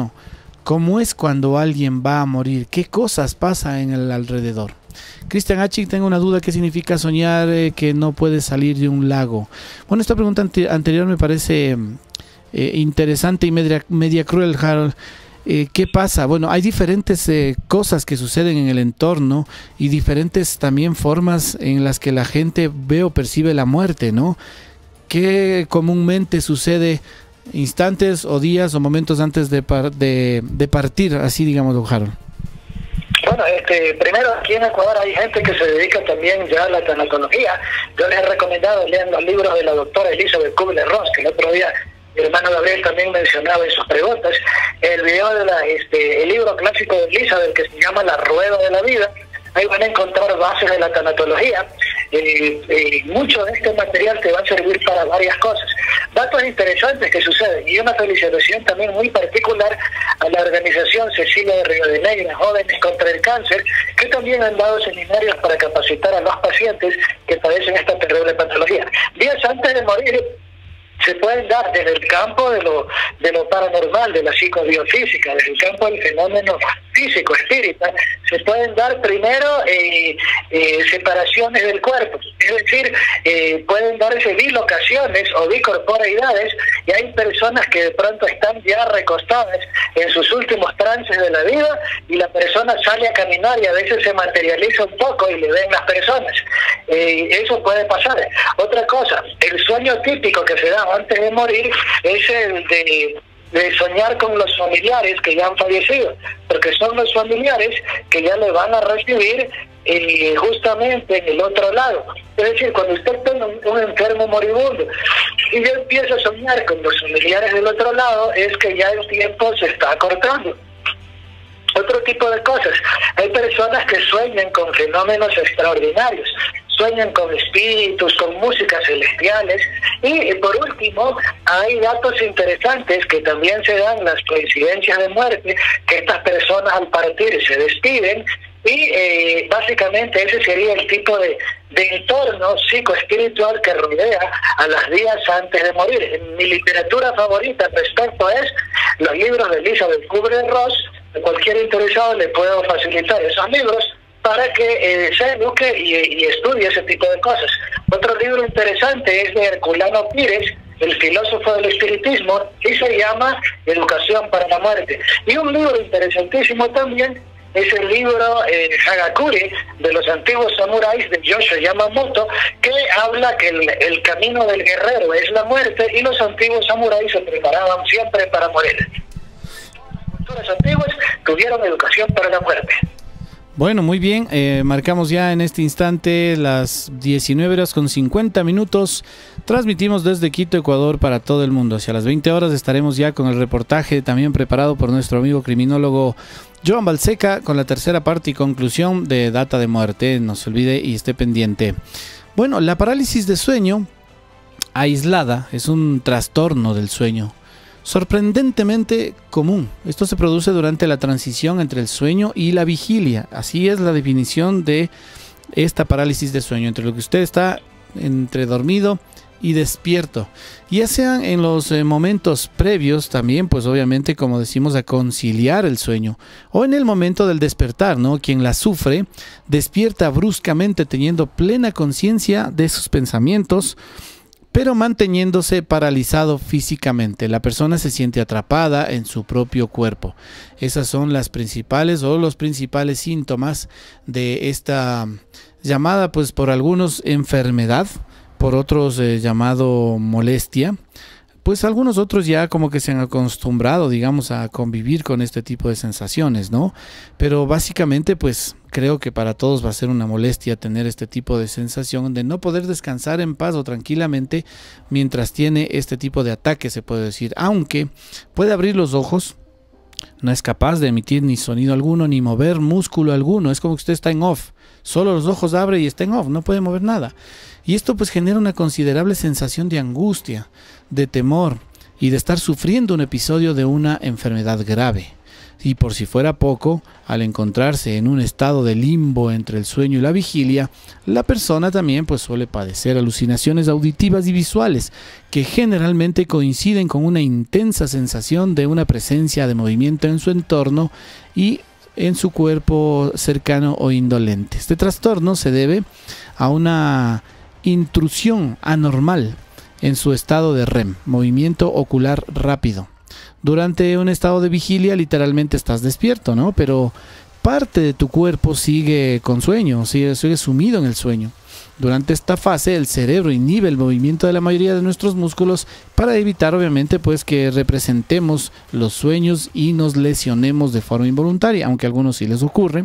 [SPEAKER 3] ¿cómo es cuando alguien va a morir? ¿Qué cosas pasa en el alrededor? Cristian H, tengo una duda: ¿qué significa soñar que no puedes salir de un lago? Bueno, esta pregunta anterior me parece interesante y media cruel, Harold. ¿Qué pasa? Bueno, hay diferentes cosas que suceden en el entorno y diferentes también formas en las que la gente ve o percibe la muerte, ¿no? ¿Qué comúnmente sucede instantes o días o momentos antes de partir, así digamos, don Harold?
[SPEAKER 4] Bueno, primero aquí en Ecuador hay gente que se dedica también ya a la tanatología. Yo les he recomendado leer los libros de la doctora Elizabeth Kubler-Ross, que el otro día mi hermano Gabriel también mencionaba en sus preguntas. El video de el libro clásico de Elizabeth, que se llama La Rueda de la Vida. Ahí van a encontrar bases de la tanatología. Mucho de este material te va a servir para varias cosas. Datos interesantes que suceden, y una felicitación también muy particular a la organización Cecilia de Río de Negra, Jóvenes contra el Cáncer, que también han dado seminarios para capacitar a los pacientes que padecen esta terrible patología. Días antes de morir se pueden dar desde el campo de lo paranormal, de la psicobiofísica, desde el campo del fenómeno físico, espírita, se pueden dar primero separaciones del cuerpo, es decir, pueden darse bilocaciones o bicorporeidades, y hay personas que de pronto están ya recostadas en sus últimos trances de la vida, y la persona sale a caminar y a veces se materializa un poco y le ven las personas. Eso puede pasar. Otra cosa, el sueño típico que se da antes de morir es el de soñar con los familiares que ya han fallecido, porque son los familiares que ya le van a recibir justamente en el otro lado. Es decir, cuando usted tiene un enfermo moribundo y ya empieza a soñar con los familiares del otro lado, es que ya el tiempo se está acortando. Otro tipo de cosas, hay personas que sueñan con fenómenos extraordinarios, sueñan con espíritus, con músicas celestiales, y por último hay datos interesantes que también se dan, las coincidencias de muerte, que estas personas al partir se despiden, y básicamente ese sería el tipo de de entorno psicoespiritual que rodea a los días antes de morir. Mi literatura favorita al respecto es los libros de Elizabeth Kubler-Ross. Cualquier interesado le puedo facilitar esos libros para que se eduque y estudie ese tipo de cosas. Otro libro interesante es de Herculano Pires, el filósofo del espiritismo, y se llama Educación para la Muerte. Y un libro interesantísimo también es el libro Hagakure de los antiguos samuráis de Yoshio Yamamoto, que habla que el camino del guerrero es la muerte y los antiguos samuráis se preparaban siempre para morir. Las culturas antiguas tuvieron educación para la muerte.
[SPEAKER 3] Bueno, muy bien, marcamos ya en este instante las 19:50. Transmitimos desde Quito, Ecuador, para todo el mundo. Hacia las 20 horas estaremos ya con el reportaje también preparado por nuestro amigo criminólogo Joan Balseca, con la tercera parte y conclusión de Data de Muerte. No se olvide y esté pendiente. Bueno, la parálisis de sueño aislada es un trastorno del sueño sorprendentemente común. Esto se produce durante la transición entre el sueño y la vigilia. Así es la definición de esta parálisis de sueño, entre lo que usted está entre dormido y despierto, ya sean en los momentos previos también, pues obviamente, como decimos, a conciliar el sueño, o en el momento del despertar, ¿no? Quien la sufre despierta bruscamente teniendo plena conciencia de sus pensamientos, pero manteniéndose paralizado físicamente. La persona se siente atrapada en su propio cuerpo. Esas son las principales o los principales síntomas de esta llamada, pues por algunos, enfermedad, por otros llamado molestia. Pues algunos otros ya como que se han acostumbrado, digamos, a convivir con este tipo de sensaciones, ¿no? Pero básicamente, pues creo que para todos va a ser una molestia tener este tipo de sensación de no poder descansar en paz o tranquilamente mientras tiene este tipo de ataque, se puede decir. Aunque puede abrir los ojos, no es capaz de emitir ni sonido alguno, ni mover músculo alguno. Es como que usted está en off. Solo los ojos abre y está en off, no puede mover nada. Y esto pues genera una considerable sensación de angustia, de temor y de estar sufriendo un episodio de una enfermedad grave. Y por si fuera poco, al encontrarse en un estado de limbo entre el sueño y la vigilia, la persona también pues suele padecer alucinaciones auditivas y visuales que generalmente coinciden con una intensa sensación de una presencia de movimiento en su entorno y en su cuerpo cercano o indolente. Este trastorno se debe a una intrusión anormal en su estado de REM, movimiento ocular rápido. Durante un estado de vigilia literalmente estás despierto, ¿no? Pero parte de tu cuerpo sigue con sueño, sigue sumido en el sueño. Durante esta fase el cerebro inhibe el movimiento de la mayoría de nuestros músculos para evitar obviamente pues que representemos los sueños y nos lesionemos de forma involuntaria, aunque a algunos sí les ocurre.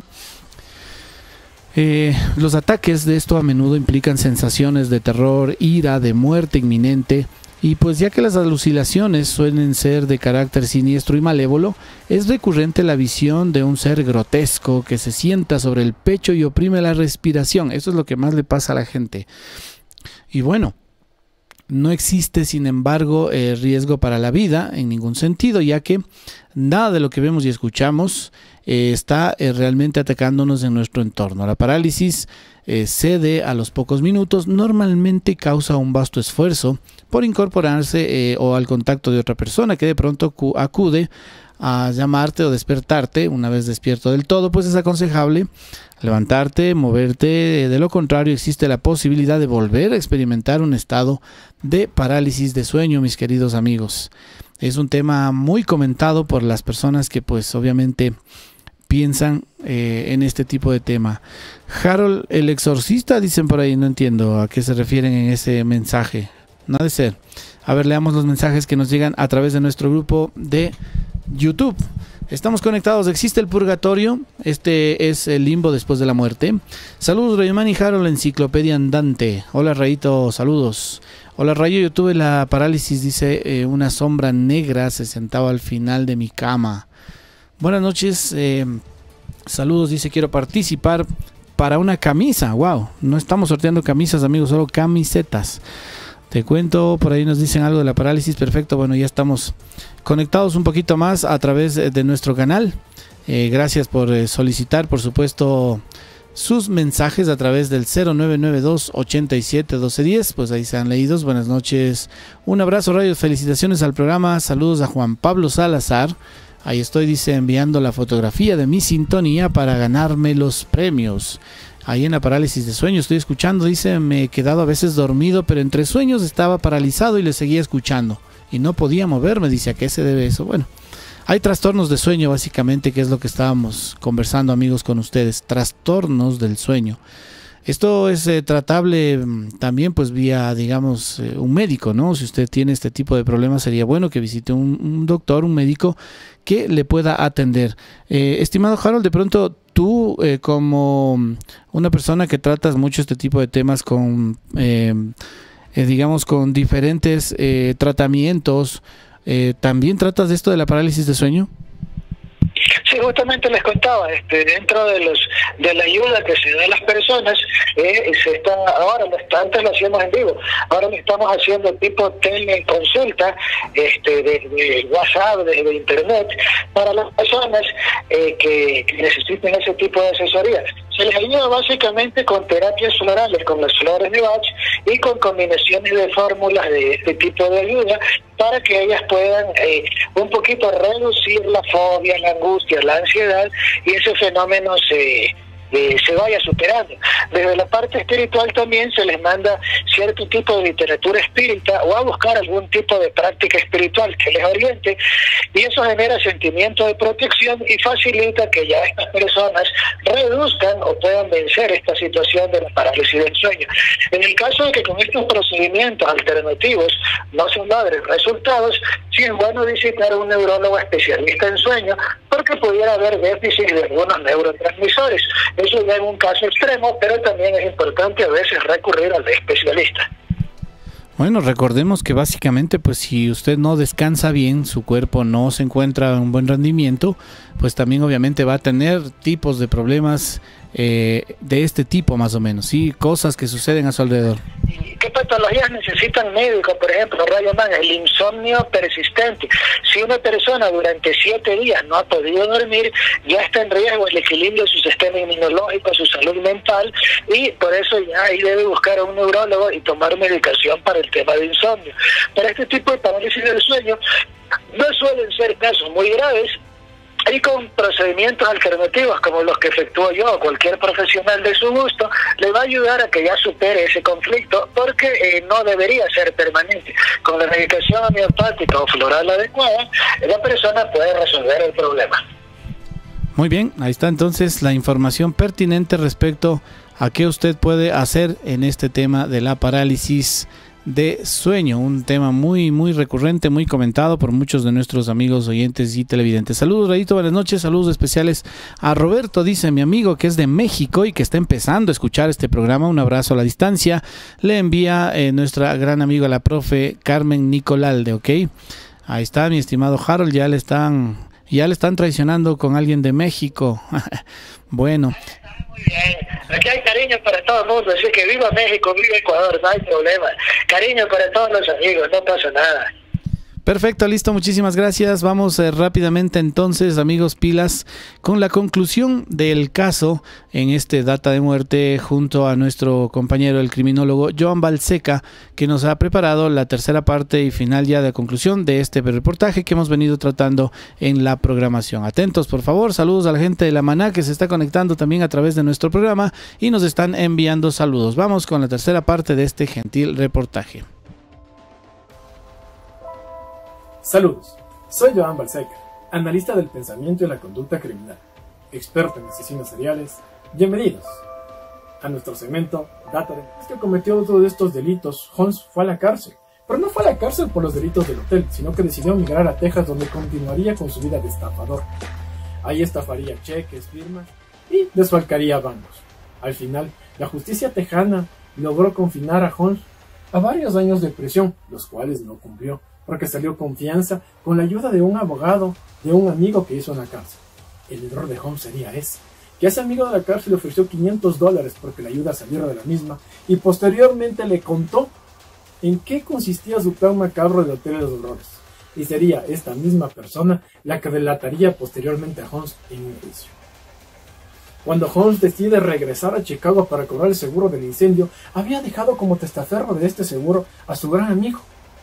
[SPEAKER 3] Los ataques de esto a menudo implican sensaciones de terror, ira, de muerte inminente. Y pues ya que las alucinaciones suelen ser de carácter siniestro y malévolo, es recurrente la visión de un ser grotesco que se sienta sobre el pecho y oprime la respiración. Eso es lo que más le pasa a la gente. Y bueno, no existe sin embargo riesgo para la vida en ningún sentido, ya que nada de lo que vemos y escuchamos está realmente atacándonos en nuestro entorno. La parálisis cede a los pocos minutos, normalmente causa un vasto esfuerzo por incorporarse o al contacto de otra persona que de pronto acude a llamarte o despertarte. Una vez despierto del todo, pues es aconsejable levantarte, moverte. De lo contrario, existe la posibilidad de volver a experimentar un estado de parálisis de sueño, mis queridos amigos. Es un tema muy comentado por las personas que pues obviamente piensan en este tipo de tema. Harold el exorcista, dicen por ahí, no entiendo a qué se refieren en ese mensaje. No ha de ser. A ver, leamos los mensajes que nos llegan a través de nuestro grupo de YouTube. Estamos conectados. ¿Existe el purgatorio? Este es el limbo después de la muerte. Saludos, Rayman y Harold, enciclopedia andante. Hola, Rayito, saludos. Hola, Rayo, yo tuve la parálisis, dice, una sombra negra se sentaba al final de mi cama. Buenas noches, saludos, dice, quiero participar para una camisa. Wow, no estamos sorteando camisas, amigos, solo camisetas. Te cuento, por ahí nos dicen algo de la parálisis. Perfecto, bueno, ya estamos conectados un poquito más a través de nuestro canal. Gracias por solicitar, por supuesto, sus mensajes a través del 0992-871210. Pues ahí sean leídos. Buenas noches. Un abrazo, Radio. Felicitaciones al programa. Saludos a Juan Pablo Salazar. Ahí estoy, dice, enviando la fotografía de mi sintonía para ganarme los premios. Ahí en la parálisis de sueño estoy escuchando, dice, me he quedado a veces dormido, pero entre sueños estaba paralizado y le seguía escuchando. Y no podía moverme, dice, ¿a qué se debe eso? Bueno, hay trastornos de sueño básicamente, que es lo que estábamos conversando, amigos, con ustedes. Trastornos del sueño. Esto es tratable también pues vía, digamos, un médico, ¿no? Si usted tiene este tipo de problemas, sería bueno que visite un doctor, un médico que le pueda atender. Estimado Harold, de pronto tú como una persona que tratas mucho este tipo de temas con, digamos, con diferentes tratamientos, ¿también tratas de esto de la parálisis de sueño?
[SPEAKER 4] Sí, justamente les contaba, dentro de la ayuda que se da a las personas, antes lo hacíamos en vivo, ahora lo estamos haciendo tipo teleconsulta, de WhatsApp, de internet, para las personas que necesiten ese tipo de asesoría. Se les ayuda básicamente con terapias florales, con las flores de Bach y con combinaciones de fórmulas de este tipo de ayuda, para que ellas puedan un poquito reducir la fobia, la angustia, la ansiedad, y ese fenómeno se vaya superando. Desde la parte espiritual también se les manda cierto tipo de literatura espírita o a buscar algún tipo de práctica espiritual que les oriente, y eso genera sentimiento de protección y facilita que ya estas personas reduzcan o puedan vencer esta situación de la parálisis del sueño. En el caso de que con estos procedimientos alternativos no se logren resultados, sí es bueno visitar a un neurólogo especialista en sueño, porque pudiera haber déficit de algunos neurotransmisores. Eso ya en un caso extremo, pero también es importante a veces recurrir al especialista.
[SPEAKER 3] Bueno, recordemos que básicamente, pues si usted no descansa bien, su cuerpo no se encuentra en un buen rendimiento, pues también obviamente va a tener tipos de problemas de este tipo más o menos, ¿sí? Cosas que suceden a su alrededor.
[SPEAKER 4] ¿Qué patologías necesitan médicos? Por ejemplo, Rayo Man, el insomnio persistente. Si una persona durante 7 días no ha podido dormir, ya está en riesgo el equilibrio de su sistema inmunológico, su salud mental, y por eso ya ahí debe buscar a un neurólogo y tomar medicación para el tema de insomnio. Para este tipo de parálisis del sueño no suelen ser casos muy graves, y con procedimientos alternativos como los que efectúo yo o cualquier profesional de su gusto, le va a ayudar a que ya supere ese conflicto, porque no debería ser permanente. Con la medicación homeopática o floral adecuada, la persona puede resolver el problema.
[SPEAKER 3] Muy bien, ahí está entonces la información pertinente respecto a qué usted puede hacer en este tema de la parálisis de sueño, un tema muy recurrente, muy comentado por muchos de nuestros amigos oyentes y televidentes. Saludos, Rayito, buenas noches, saludos especiales a Roberto, dice mi amigo que es de México y que está empezando a escuchar este programa, un abrazo a la distancia, le envía nuestra gran amiga la profe Carmen Nicolalde, ¿ok? Ahí está, mi estimado Harold, ya le están traicionando con alguien de México. Bueno.
[SPEAKER 4] Muy bien. Aquí hay cariño para todo el mundo, así que viva México, viva Ecuador, no hay problema. Cariño para todos los amigos, no pasa nada.
[SPEAKER 3] Perfecto, listo, muchísimas gracias. Vamos rápidamente entonces, amigos, pilas, con la conclusión del caso en este Data de Muerte, junto a nuestro compañero, el criminólogo Joan Balseca, que nos ha preparado la tercera parte y final ya de conclusión de este reportaje que hemos venido tratando en la programación. Atentos, por favor, saludos a la gente de La Maná que se está conectando también a través de nuestro programa y nos están enviando saludos. Vamos con la tercera parte de este gentil reportaje.
[SPEAKER 7] Saludos, soy Joan Balseca, analista del pensamiento y la conducta criminal, experto en asesinos seriales. Bienvenidos a nuestro segmento Data de Muerte. Que cometió otro de estos delitos, Holmes fue a la cárcel, pero no fue a la cárcel por los delitos del hotel, sino que decidió migrar a Texas, donde continuaría con su vida de estafador. Ahí estafaría cheques, firmas y desfalcaría bancos. Al final, la justicia tejana logró confinar a Holmes a varios años de prisión, los cuales no cumplió, porque salió con fianza con la ayuda de un abogado, de un amigo que hizo en la cárcel. El error de Holmes sería que ese amigo de la cárcel le ofreció $500 porque la ayuda saliera de la misma, y posteriormente le contó en qué consistía su plan macabro de Hotel de los Horrores, y sería esta misma persona la que delataría posteriormente a Holmes en un juicio. Cuando Holmes decide regresar a Chicago para cobrar el seguro del incendio, había dejado como testaferro de este seguro a su gran amigo,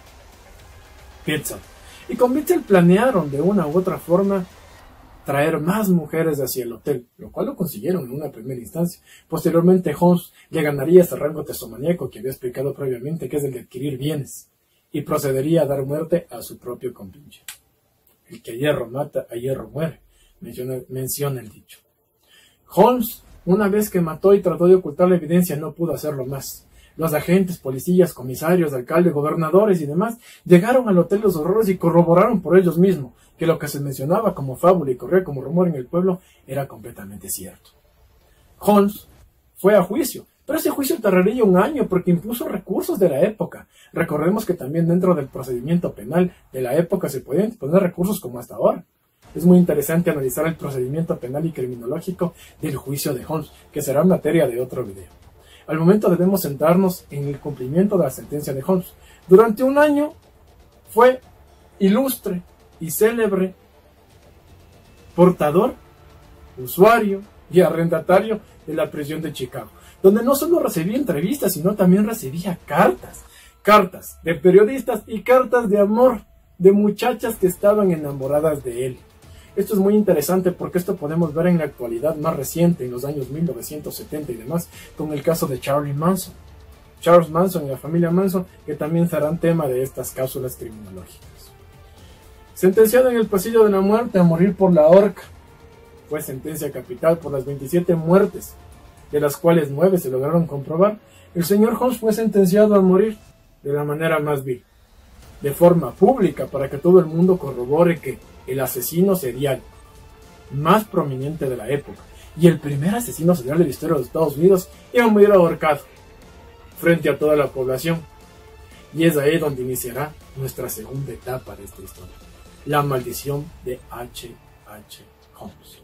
[SPEAKER 7] Pitzel. Y con Pitzel planearon de una u otra forma traer más mujeres hacia el hotel, lo cual lo consiguieron en una primera instancia. Posteriormente Holmes le ganaría ese rango testomaníaco que había explicado previamente, que es el de adquirir bienes, y procedería a dar muerte a su propio compinche. El que a hierro mata, a hierro muere, menciona el dicho. Holmes, una vez que mató y trató de ocultar la evidencia, no pudo hacerlo más. Los agentes, policías, comisarios, alcaldes, gobernadores y demás llegaron al Hotel Los Horrores y corroboraron por ellos mismos que lo que se mencionaba como fábula y corría como rumor en el pueblo era completamente cierto. Holmes fue a juicio, pero ese juicio tardaría un año porque impuso recursos de la época. Recordemos que también dentro del procedimiento penal de la época se podían poner recursos como hasta ahora. Es muy interesante analizar el procedimiento penal y criminológico del juicio de Holmes, que será materia de otro video. Al momento debemos centrarnos en el cumplimiento de la sentencia de Holmes. Durante un año fue ilustre y célebre portador, usuario y arrendatario de la prisión de Chicago, donde no solo recibía entrevistas, sino también recibía cartas de periodistas y cartas de amor de muchachas que estaban enamoradas de él. Esto es muy interesante porque esto podemos ver en la actualidad más reciente, en los años 1970 y demás, con el caso de Charles Manson y la familia Manson, que también serán tema de estas cápsulas criminológicas. Sentenciado en el pasillo de la muerte a morir por la horca, fue sentencia capital por las 27 muertes, de las cuales 9 se lograron comprobar. El señor Holmes fue sentenciado a morir de la manera más vil, de forma pública, para que todo el mundo corrobore que el asesino serial más prominente de la época y el primer asesino serial de la historia de los Estados Unidos iba a morir ahorcado frente a toda la población. Y es ahí donde iniciará nuestra segunda etapa de esta historia, la maldición de H.H. Holmes.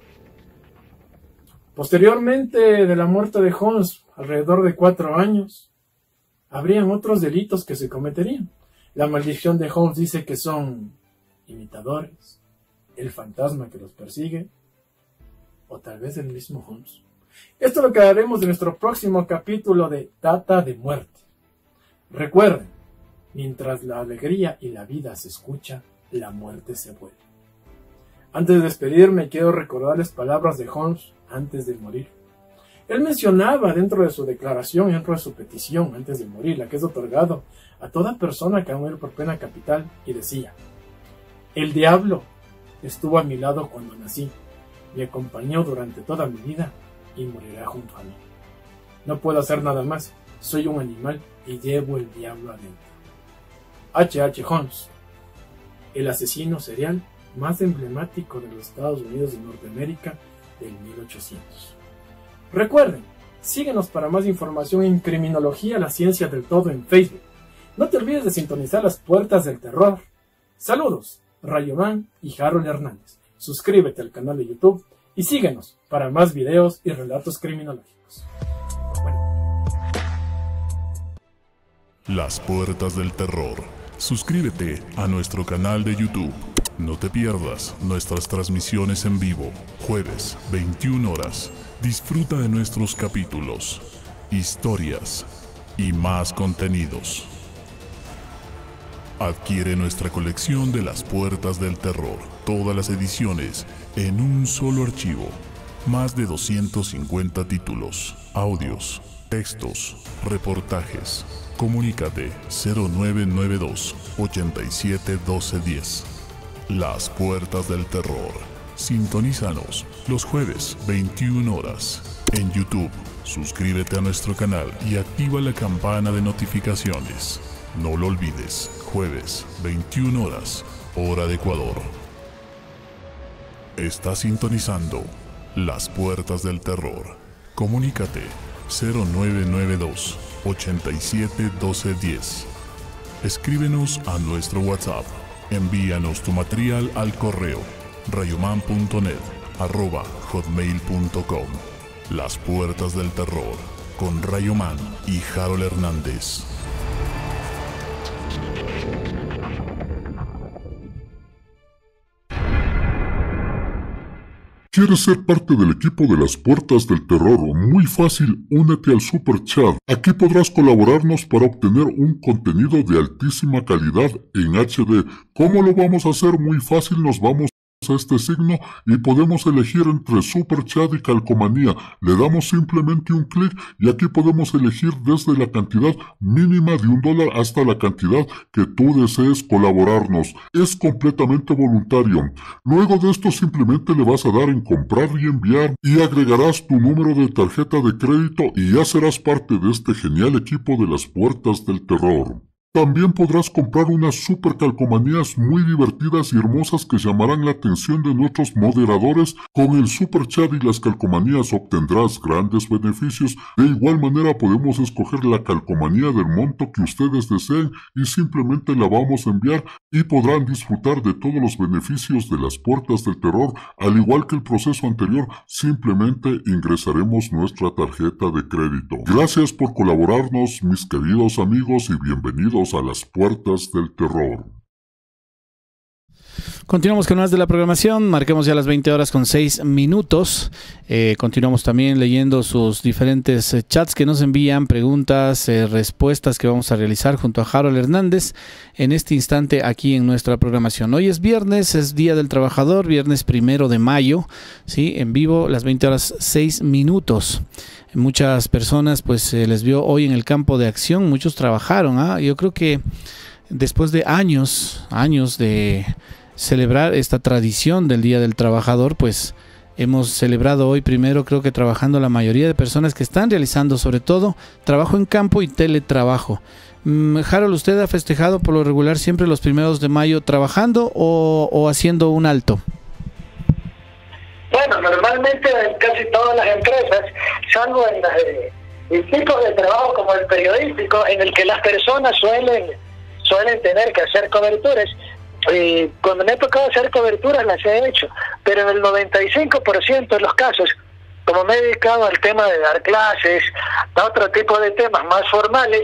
[SPEAKER 7] Posteriormente de la muerte de Holmes, alrededor de 4 años, habrían otros delitos que se cometerían. La maldición de Holmes dice que son imitadores, el fantasma que los persigue, o tal vez el mismo Holmes. Esto lo que haremos en nuestro próximo capítulo de Data de Muerte. Recuerden, mientras la alegría y la vida se escucha, la muerte se vuelve. Antes de despedirme, quiero recordarles palabras de Holmes antes de morir. Él mencionaba dentro de su declaración, dentro de su petición antes de morir, la que es otorgado a toda persona que ha muerto por pena capital, y decía: el diablo estuvo a mi lado cuando nací, me acompañó durante toda mi vida y morirá junto a mí. No puedo hacer nada más, soy un animal y llevo el diablo adentro. H.H. Holmes, el asesino serial más emblemático de los Estados Unidos de Norteamérica del 1800. Recuerden, síguenos para más información en Criminología, la ciencia del todo en Facebook. No te olvides de sintonizar las puertas del terror. Saludos, Rayoman y Harold Hernández. Suscríbete al canal de YouTube y síguenos para más videos y relatos criminológicos.
[SPEAKER 1] Las puertas del terror. Suscríbete a nuestro canal de YouTube. No te pierdas nuestras transmisiones en vivo, jueves, 21 horas. Disfruta de nuestros capítulos, historias y más contenidos. Adquiere nuestra colección de Las Puertas del Terror, todas las ediciones, en un solo archivo. Más de 250 títulos, audios, textos, reportajes. Comunícate 0992 87 12 10. Las Puertas del Terror. Sintonízanos los jueves 21 horas en YouTube. Suscríbete a nuestro canal y activa la campana de notificaciones. No lo olvides, jueves 21 horas, hora de Ecuador. Estás sintonizando Las Puertas del Terror. Comunícate 0992 87 12 10. Escríbenos a nuestro WhatsApp. Envíanos tu material al correo rayoman.net@hotmail.com. Las Puertas del Terror con Rayoman y Harold Hernández. ¿Quieres ser parte del equipo de las Puertas del Terror? Muy fácil, únete al Super Chat. Aquí podrás colaborarnos para obtener un contenido de altísima calidad en HD. ¿Cómo lo vamos a hacer? Muy fácil, nos vamos a este signo y podemos elegir entre Super Chat y Calcomanía. Le damos simplemente un clic y aquí podemos elegir desde la cantidad mínima de $1 hasta la cantidad que tú desees colaborarnos. Es completamente voluntario. Luego de esto simplemente le vas a dar en comprar y enviar y agregarás tu número de tarjeta de crédito y ya serás parte de este genial equipo de las Puertas del Terror. También podrás comprar unas super calcomanías muy divertidas y hermosas que llamarán la atención de nuestros moderadores. Con el super chat y las calcomanías obtendrás grandes beneficios. De igual manera podemos escoger la calcomanía del monto que ustedes deseen y simplemente la vamos a enviar y podrán disfrutar de todos los beneficios de las Puertas del Terror. Al igual que el proceso anterior, simplemente ingresaremos nuestra tarjeta de crédito. Gracias por colaborarnos, mis queridos amigos, y bienvenidos a las Puertas del Terror.
[SPEAKER 3] Continuamos con más de la programación, marquemos ya las 20:06. Continuamos también leyendo sus diferentes chats que nos envían, preguntas, respuestas que vamos a realizar junto a Harold Hernández en este instante aquí en nuestra programación. Hoy es viernes, es Día del Trabajador, viernes 1 de mayo, ¿sí? En vivo, las 20:06. Muchas personas pues les vio hoy en el campo de acción, muchos trabajaron. Yo creo que después de años de celebrar esta tradición del Día del Trabajador, pues hemos celebrado hoy primero, creo que trabajando la mayoría de personas que están realizando sobre todo trabajo en campo y teletrabajo. Harold, ¿usted ha festejado por lo regular siempre los 1 de mayo trabajando o haciendo un alto?
[SPEAKER 4] Bueno, normalmente en casi todas las empresas, salvo en el tipo de trabajo como el periodístico, en el que las personas suelen tener que hacer coberturas. Cuando me ha tocado hacer coberturas las he hecho, pero en el 95% de los casos, como me he dedicado al tema de dar clases, a otro tipo de temas más formales,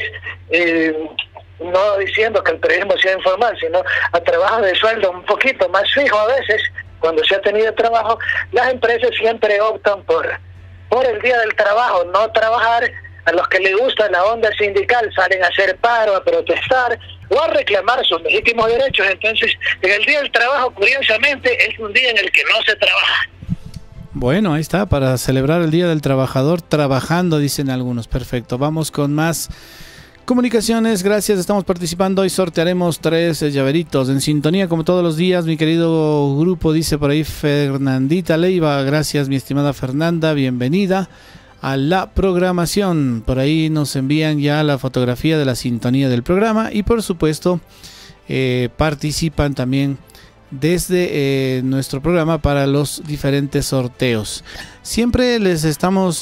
[SPEAKER 4] no diciendo que el periodismo sea informal, sino a trabajo de sueldo un poquito más fijo a veces, cuando se ha tenido trabajo, las empresas siempre optan por el Día del Trabajo, no trabajar. A los que les gusta la onda sindical salen a hacer paro, a protestar o a reclamar sus legítimos derechos. Entonces, en el Día del Trabajo, curiosamente, es un día en el que no se trabaja.
[SPEAKER 3] Bueno, ahí está, para celebrar el Día del Trabajador, trabajando, dicen algunos. Perfecto, vamos con más comunicaciones. Gracias, estamos participando. Hoy sortearemos 3 llaveritos en sintonía como todos los días. Mi querido grupo, dice por ahí Fernandita Leiva. Gracias, mi estimada Fernanda, bienvenida a la programación. Por ahí nos envían ya la fotografía de la sintonía del programa y por supuesto participan también desde nuestro programa para los diferentes sorteos. Siempre les estamos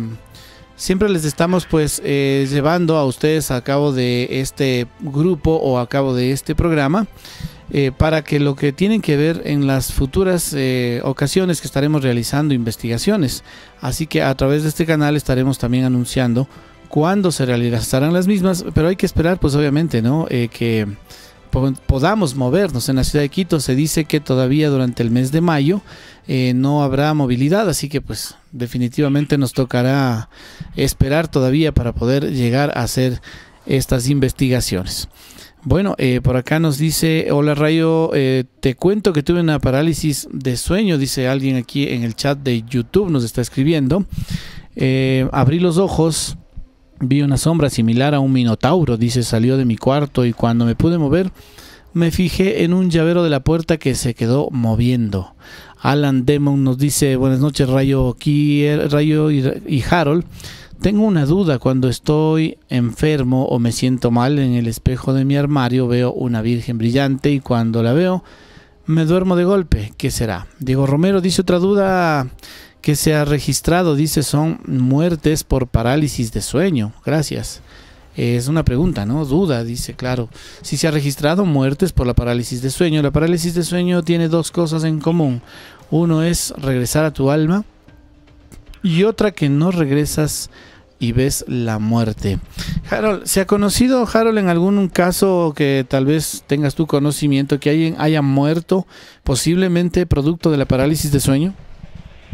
[SPEAKER 3] pues llevando a ustedes a cabo de este grupo o a cabo de este programa para que lo que tienen que ver en las futuras ocasiones que estaremos realizando investigaciones. Así que a través de este canal estaremos también anunciando cuándo se realizarán las mismas, pero hay que esperar pues obviamente, ¿no? Que podamos movernos. En la ciudad de Quito se dice que todavía durante el mes de mayo no habrá movilidad, así que pues definitivamente nos tocará esperar todavía para poder llegar a hacer estas investigaciones. Bueno, por acá nos dice, hola Rayo, te cuento que tuve una parálisis de sueño, dice alguien aquí en el chat de YouTube, nos está escribiendo. Abrí los ojos, vi una sombra similar a un minotauro, dice, salió de mi cuarto y cuando me pude mover, me fijé en un llavero de la puerta que se quedó moviendo. Alan Demon nos dice, buenas noches Rayo, Rayo y Harold. Tengo una duda, cuando estoy enfermo o me siento mal, en el espejo de mi armario veo una virgen brillante y cuando la veo me duermo de golpe. ¿Qué será? Diego Romero dice otra duda que se ha registrado, dice, son muertes por parálisis de sueño. Gracias. Es una pregunta, ¿no? Duda, dice, claro. Si se ha registrado muertes por la parálisis de sueño. La parálisis de sueño tiene dos cosas en común. Uno es regresar a tu alma y otra que no regresas y ves la muerte. Harold, ¿se ha conocido, Harold, en algún caso que tal vez tengas tu conocimiento que alguien haya muerto posiblemente producto de la parálisis de sueño?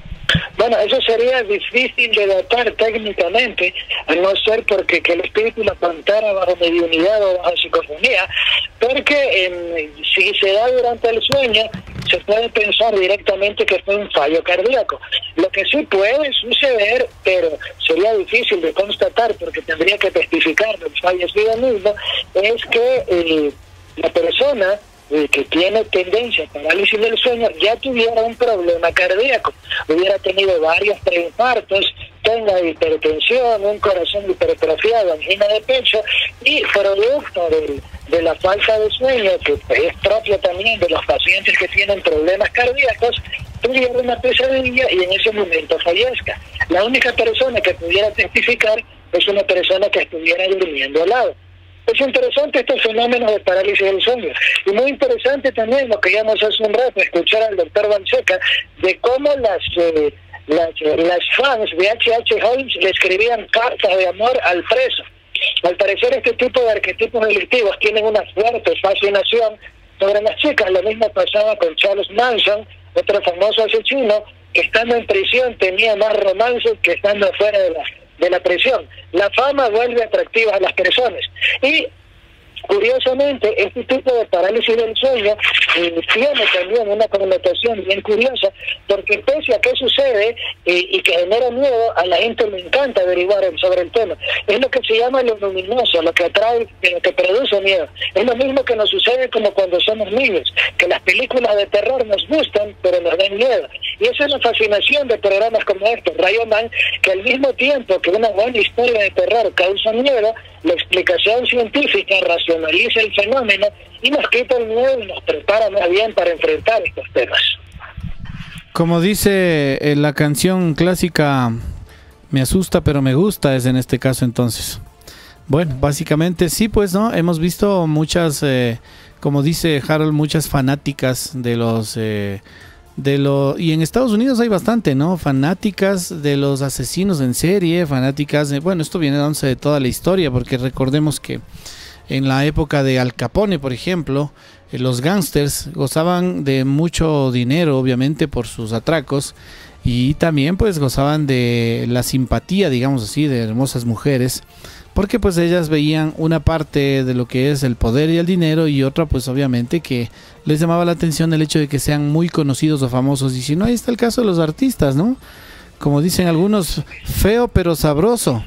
[SPEAKER 4] Bueno, eso sería difícil de datar técnicamente, a no ser porque que el espíritu lo contara bajo mediunidad o bajo psicofonía, porque si se da durante el sueño, se puede pensar directamente que fue un fallo cardíaco. Lo que sí puede suceder, pero sería difícil de constatar porque tendría que testificar el fallecido mismo, es que la persona que tiene tendencia a parálisis del sueño ya tuviera un problema cardíaco, hubiera tenido varios preinfartos, tenga hipertensión, un corazón hipertrofiado, angina de pecho, y producto de la falta de sueño, que es propio también de los pacientes que tienen problemas cardíacos, tuviera una pesadilla y en ese momento fallezca. La única persona que pudiera testificar es una persona que estuviera durmiendo al lado. Es interesante estos fenómenos de parálisis del sueño. Y muy interesante también lo que llamamos hace un rato, escuchar al doctor Banseca, de cómo las fans de H.H. Holmes le escribían cartas de amor al preso. Al parecer este tipo de arquetipos delictivos tienen una fuerte fascinación sobre las chicas. Lo mismo pasaba con Charles Manson, otro famoso asesino, que estando en prisión tenía más romances que estando afuera de la prisión. La fama vuelve atractiva a las personas. Y curiosamente, este tipo de parálisis del sueño tiene también una connotación bien curiosa, porque pese a que sucede y que genera miedo, a la gente le encanta averiguar sobre el tema. Es lo que se llama lo luminoso, lo que atrae, lo que produce miedo. Es lo mismo que nos sucede como cuando somos niños, que las películas de terror nos gustan, pero nos dan miedo. Y esa es la fascinación de programas como estos, Rayo Man, que al mismo tiempo que una buena historia de terror causa miedo, la explicación científica racionaliza el fenómeno y nos quita el miedo y nos prepara más bien para enfrentar estos temas.
[SPEAKER 3] Como dice la canción clásica, me asusta pero me gusta, es en este caso entonces. Bueno, básicamente sí, pues no, hemos visto muchas, como dice Harold, muchas fanáticas de los... y en Estados Unidos hay bastante, ¿no? Fanáticas de los asesinos en serie, fanáticas de, bueno, esto viene dándose de toda la historia, porque recordemos que en la época de Al Capone, por ejemplo, los gángsters gozaban de mucho dinero, obviamente, por sus atracos, y también pues gozaban de la simpatía, digamos así, de hermosas mujeres, porque pues ellas veían una parte de lo que es el poder y el dinero, y otra pues obviamente que les llamaba la atención el hecho de que sean muy conocidos o famosos. Y si no, ahí está el caso de los artistas, ¿no? Como dicen algunos, feo pero sabroso.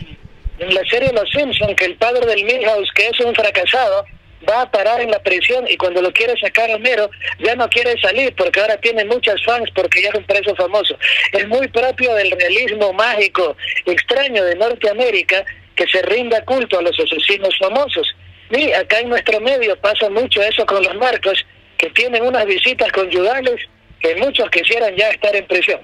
[SPEAKER 4] En la serie Los Simpson, que el padre del Milhouse, que es un fracasado, va a parar en la prisión, y cuando lo quiere sacar Homero, ya no quiere salir porque ahora tiene muchas fans porque ya es un preso famoso. Es muy propio del realismo mágico extraño de Norteamérica, que se rinda culto a los asesinos famosos. Y acá en nuestro medio pasa mucho eso con los narcos, que tienen unas visitas conyugales que muchos quisieran ya estar en prisión.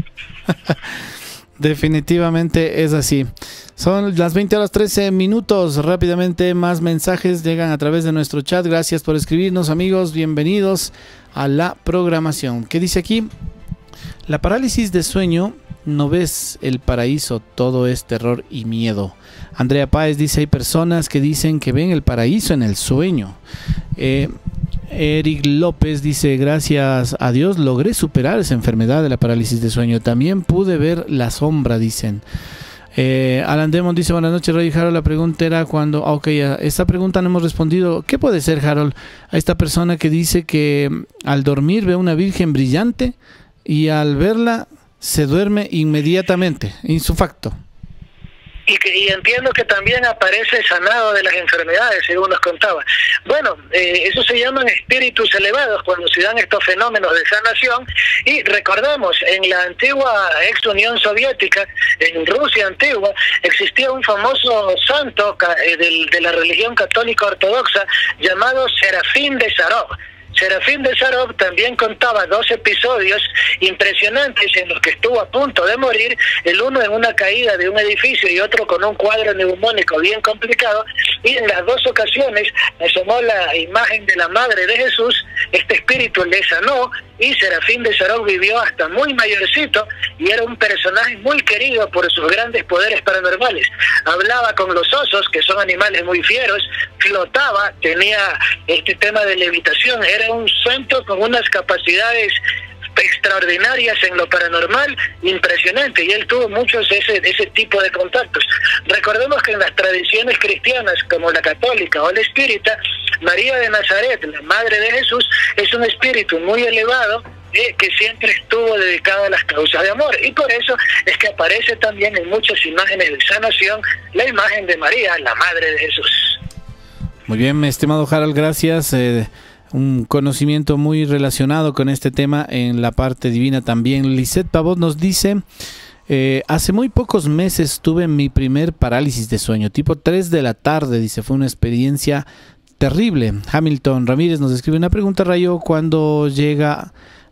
[SPEAKER 3] Definitivamente es así. Son las 20:13. Rápidamente más mensajes llegan a través de nuestro chat. Gracias por escribirnos, amigos. Bienvenidos a la programación. ¿Qué dice aquí? La parálisis de sueño, no ves el paraíso, todo es terror y miedo. Andrea Páez dice, hay personas que dicen que ven el paraíso en el sueño. Eric López dice, gracias a Dios logré superar esa enfermedad de la parálisis de sueño. También pude ver la sombra, dicen. Alan Demon dice, buenas noches, Roy y Harold. La pregunta era cuando... Ok, a esta pregunta no hemos respondido. ¿Qué puede ser, Harold? A esta persona que dice que al dormir ve una virgen brillante y al verla se duerme inmediatamente, insufacto.
[SPEAKER 4] Y entiendo que también aparece sanado de las enfermedades, según nos contaba. Bueno, eso se llaman espíritus elevados cuando se dan estos fenómenos de sanación. Y recordamos, en la antigua ex Unión Soviética, en Rusia antigua, existía un famoso santo de la religión católica ortodoxa llamado Serafín de Sarov. Serafín de Sarov también contaba 2 episodios impresionantes en los que estuvo a punto de morir, el uno en una caída de un edificio y otro con un cuadro neumónico bien complicado, y en las 2 ocasiones asomó la imagen de la Madre de Jesús. Este espíritu le sanó y Serafín de Sarov vivió hasta muy mayorcito y era un personaje muy querido por sus grandes poderes paranormales. Hablaba con los osos, que son animales muy fieros, flotaba, tenía este tema de levitación, era un santo con unas capacidades extraordinarias en lo paranormal, impresionante, y él tuvo muchos ese tipo de contactos. Recordemos que en las tradiciones cristianas, como la católica o la espírita, María de Nazaret, la madre de Jesús, es un espíritu muy elevado, que siempre estuvo dedicado a las causas de amor, y por eso es que aparece también en muchas imágenes de sanación la imagen de María, la madre de Jesús.
[SPEAKER 3] Muy bien, estimado Harold, gracias. Un conocimiento muy relacionado con este tema en la parte divina también. Lisette Pavot nos dice: hace muy pocos meses tuve mi primer parálisis de sueño, tipo 3 de la tarde, dice, fue una experiencia terrible. Hamilton Ramírez nos escribe una pregunta, Rayo, ¿cuándo llega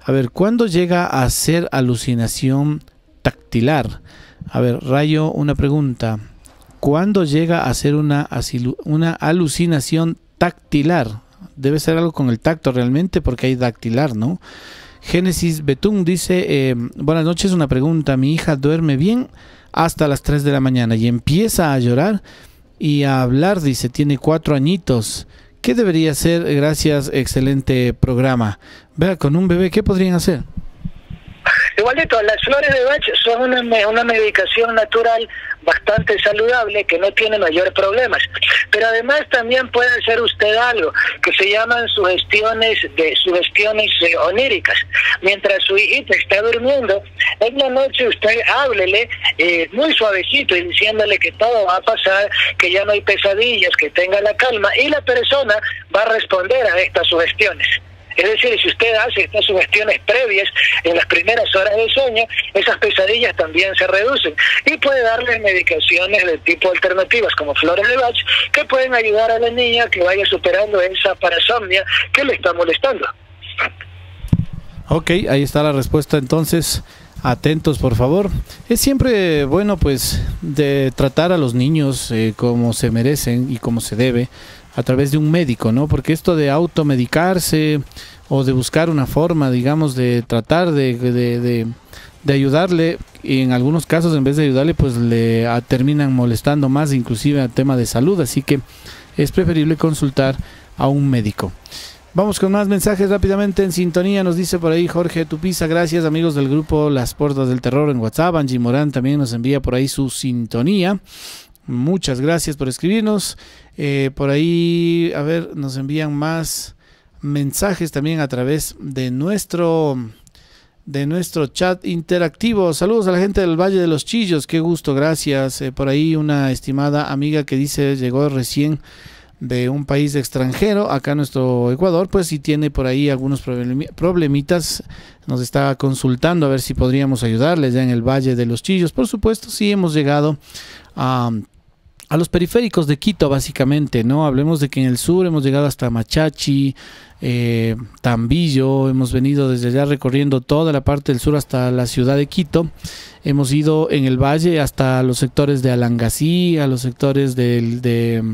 [SPEAKER 3] a ser alucinación tactilar? A ver, Rayo, una pregunta. ¿Cuándo llega a ser una alucinación tactilar? Debe ser algo con el tacto realmente, porque hay dactilar, ¿no? Génesis Betún dice: buenas noches, una pregunta. Mi hija duerme bien hasta las 3 de la mañana y empieza a llorar y a hablar, dice, tiene 4 añitos. ¿Qué debería hacer? Gracias, excelente programa. Vea, con un bebé, ¿qué podrían hacer?
[SPEAKER 4] Igualito, las flores de Bach son una medicación natural bastante saludable que no tiene mayores problemas, pero además también puede hacer usted algo que se llaman sugestiones oníricas. Mientras su hijita está durmiendo, en la noche usted háblele muy suavecito y diciéndole que todo va a pasar, que ya no hay pesadillas, que tenga la calma, y la persona va a responder a estas sugestiones. Es decir, si usted hace estas sugestiones previas en las primeras horas del sueño, esas pesadillas también se reducen, y puede darle medicaciones de tipo alternativas como flores de Bach, que pueden ayudar a la niña que vaya superando esa parasomnia que le está molestando.
[SPEAKER 3] Ok, ahí está la respuesta. Entonces, atentos por favor. Es siempre bueno pues de tratar a los niños como se merecen y como se debe, a través de un médico, ¿no? Porque esto de automedicarse o de buscar una forma, digamos, de tratar de ayudarle, y en algunos casos en vez de ayudarle pues le terminan molestando más, inclusive al tema de salud, así que es preferible consultar a un médico. Vamos con más mensajes rápidamente. En sintonía nos dice por ahí Jorge Tupiza: gracias amigos del grupo Las Puertas del Terror en WhatsApp. Angie Morán también nos envía por ahí su sintonía. Muchas gracias por escribirnos. Por ahí, a ver, nos envían más mensajes también a través de nuestro chat interactivo. Saludos a la gente del Valle de los Chillos, qué gusto, gracias. Por ahí una estimada amiga que dice llegó recién de un país extranjero acá a nuestro Ecuador, pues si tiene por ahí algunos problemitas, nos está consultando a ver si podríamos ayudarles ya en el Valle de los Chillos. Por supuesto, sí hemos llegado a los periféricos de Quito, básicamente, ¿no? Hablemos de que en el sur hemos llegado hasta Machachi, Tambillo, hemos venido desde allá recorriendo toda la parte del sur hasta la ciudad de Quito. Hemos ido en el valle hasta los sectores de Alangací, a los sectores de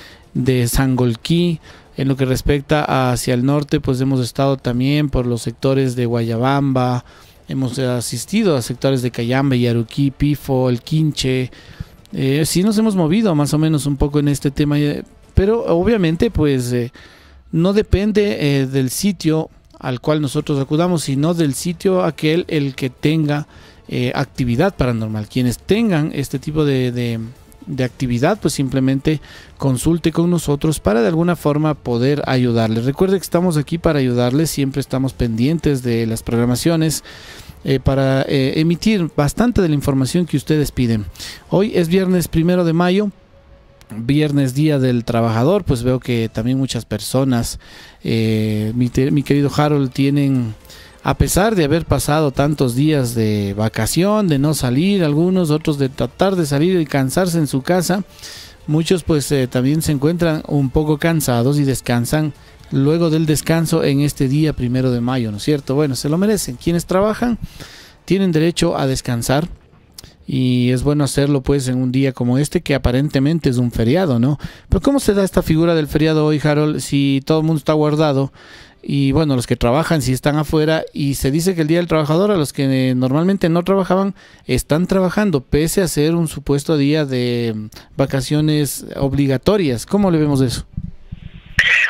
[SPEAKER 3] Sangolquí. En lo que respecta hacia el norte, pues hemos estado también por los sectores de Guayabamba, hemos asistido a sectores de Cayambe, Yaruquí, Pifo, El Quinche. Sí nos hemos movido más o menos un poco en este tema, pero obviamente pues no depende del sitio al cual nosotros acudamos, sino del sitio aquel el que tenga actividad paranormal. Quienes tengan este tipo de actividad, pues simplemente consulte con nosotros para de alguna forma poder ayudarles. Recuerde que estamos aquí para ayudarles, siempre estamos pendientes de las programaciones para emitir bastante de la información que ustedes piden. Hoy es viernes 1 de mayo, viernes Día del Trabajador, pues veo que también muchas personas, mi querido Harold, tienen, a pesar de haber pasado tantos días de vacación, de no salir, algunos, otros de tratar de salir y cansarse en su casa, muchos pues también se encuentran un poco cansados y descansan luego del descanso en este día 1 de mayo, ¿no es cierto? Bueno, se lo merecen. Quienes trabajan tienen derecho a descansar y es bueno hacerlo pues en un día como este, que aparentemente es un feriado, ¿no? Pero ¿cómo se da esta figura del feriado hoy, Harold, si todo el mundo está guardado? Y bueno, los que trabajan sí están afuera, y se dice que el Día del Trabajador, a los que normalmente no trabajaban, están trabajando, pese a ser un supuesto día de vacaciones obligatorias. ¿Cómo le vemos eso?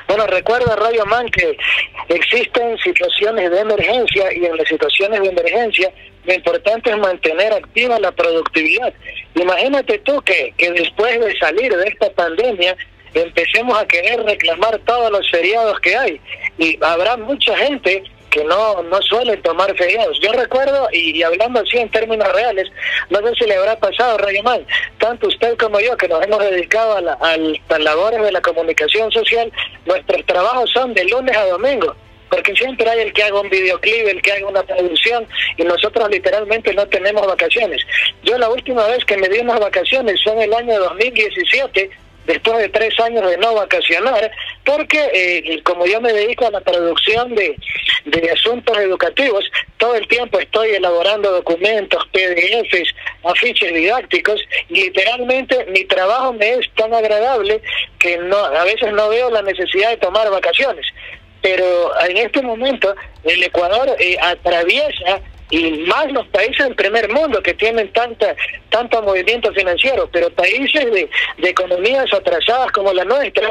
[SPEAKER 4] Bueno, recuerda, Radio Man, que existen situaciones de emergencia y en las situaciones de emergencia lo importante es mantener activa la productividad. Imagínate tú que después de salir de esta pandemia empecemos a querer reclamar todos los feriados que hay y habrá mucha gente que no suele tomar feriados. Yo recuerdo, y hablando así en términos reales, no sé si le habrá pasado, Radio Man, tanto usted como yo, que nos hemos dedicado a las labores de la comunicación social, nuestros trabajos son de lunes a domingo, porque siempre hay el que haga un videoclip, el que haga una producción, y nosotros literalmente no tenemos vacaciones. Yo la última vez que me di unas vacaciones fue en el año 2017, después de 3 años de no vacacionar, porque como yo me dedico a la producción de asuntos educativos, todo el tiempo estoy elaborando documentos, PDFs, afiches didácticos, y literalmente mi trabajo me es tan agradable que a veces no veo la necesidad de tomar vacaciones. Pero en este momento el Ecuador atraviesa, y más los países del primer mundo que tienen tanto movimiento financiero, pero países de economías atrasadas como la nuestra,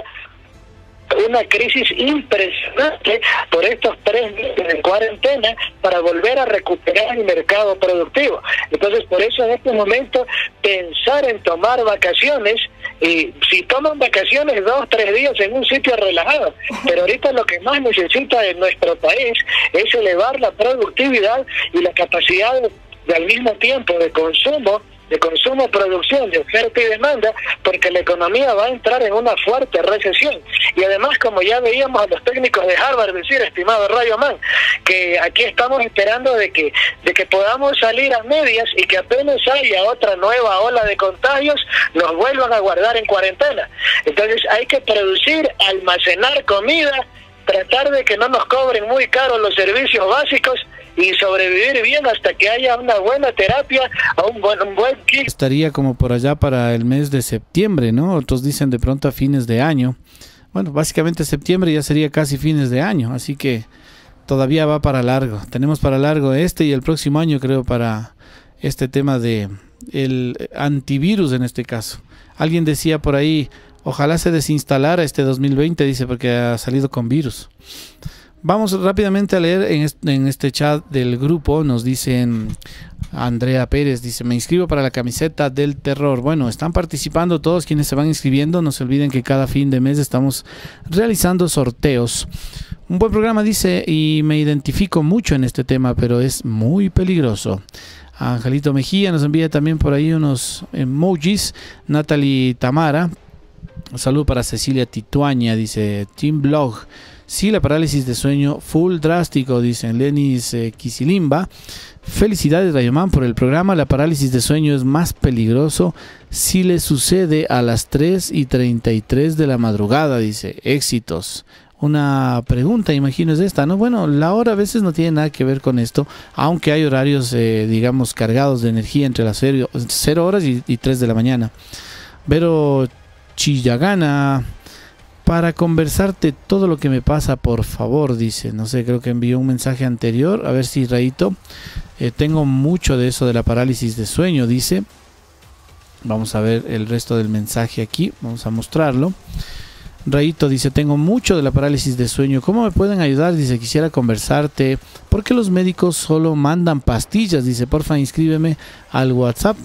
[SPEAKER 4] una crisis impresionante por estos 3 meses de cuarentena para volver a recuperar el mercado productivo. Entonces, por eso en este momento pensar en tomar vacaciones, y si toman vacaciones 2, 3 días en un sitio relajado, pero ahorita lo que más necesita en nuestro país es elevar la productividad y la capacidad al mismo tiempo de consumo, producción, de oferta y demanda, porque la economía va a entrar en una fuerte recesión. Y además, como ya veíamos a los técnicos de Harvard decir, estimado Radio Man, que aquí estamos esperando de que podamos salir a medias y que apenas haya otra nueva ola de contagios, nos vuelvan a guardar en cuarentena. Entonces hay que producir, almacenar comida, tratar de que no nos cobren muy caros los servicios básicos y sobrevivir bien hasta que haya una buena terapia o un buen kit.
[SPEAKER 3] Estaría como por allá para el mes de septiembre, ¿no? Otros dicen de pronto a fines de año. Bueno, básicamente septiembre ya sería casi fines de año, así que todavía va para largo. Tenemos para largo este y el próximo año, creo, para este tema de el antivirus en este caso. Alguien decía por ahí, ojalá se desinstalara este 2020, dice, porque ha salido con virus. Vamos rápidamente a leer en este chat del grupo. Nos dicen, Andrea Pérez dice, me inscribo para la camiseta del terror. Bueno, están participando todos quienes se van inscribiendo. No se olviden que cada fin de mes estamos realizando sorteos. Un buen programa, dice, y me identifico mucho en este tema, pero es muy peligroso. Angelito Mejía nos envía también por ahí unos emojis. Natalie Tamara, un saludo para Cecilia Tituaña, dice Team Blog. Sí, la parálisis de sueño full drástico, dicen Lenis Quisilimba. Felicidades, Rayoman, por el programa. La parálisis de sueño es más peligroso si le sucede a las 3:33 de la madrugada, dice. Éxitos. Una pregunta, imagino, es esta, ¿no? Bueno, la hora a veces no tiene nada que ver con esto, aunque hay horarios, digamos, cargados de energía entre las 0 horas y 3 de la mañana. Pero Chillagana, para conversarte todo lo que me pasa, por favor, dice. No sé, creo que envió un mensaje anterior. A ver si, Raito, tengo mucho de eso de la parálisis de sueño, dice. Vamos a ver el resto del mensaje aquí. Vamos a mostrarlo. Raito dice, tengo mucho de la parálisis de sueño. ¿Cómo me pueden ayudar? Dice, quisiera conversarte. ¿Por qué los médicos solo mandan pastillas? Dice, porfa, inscríbeme al WhatsApp.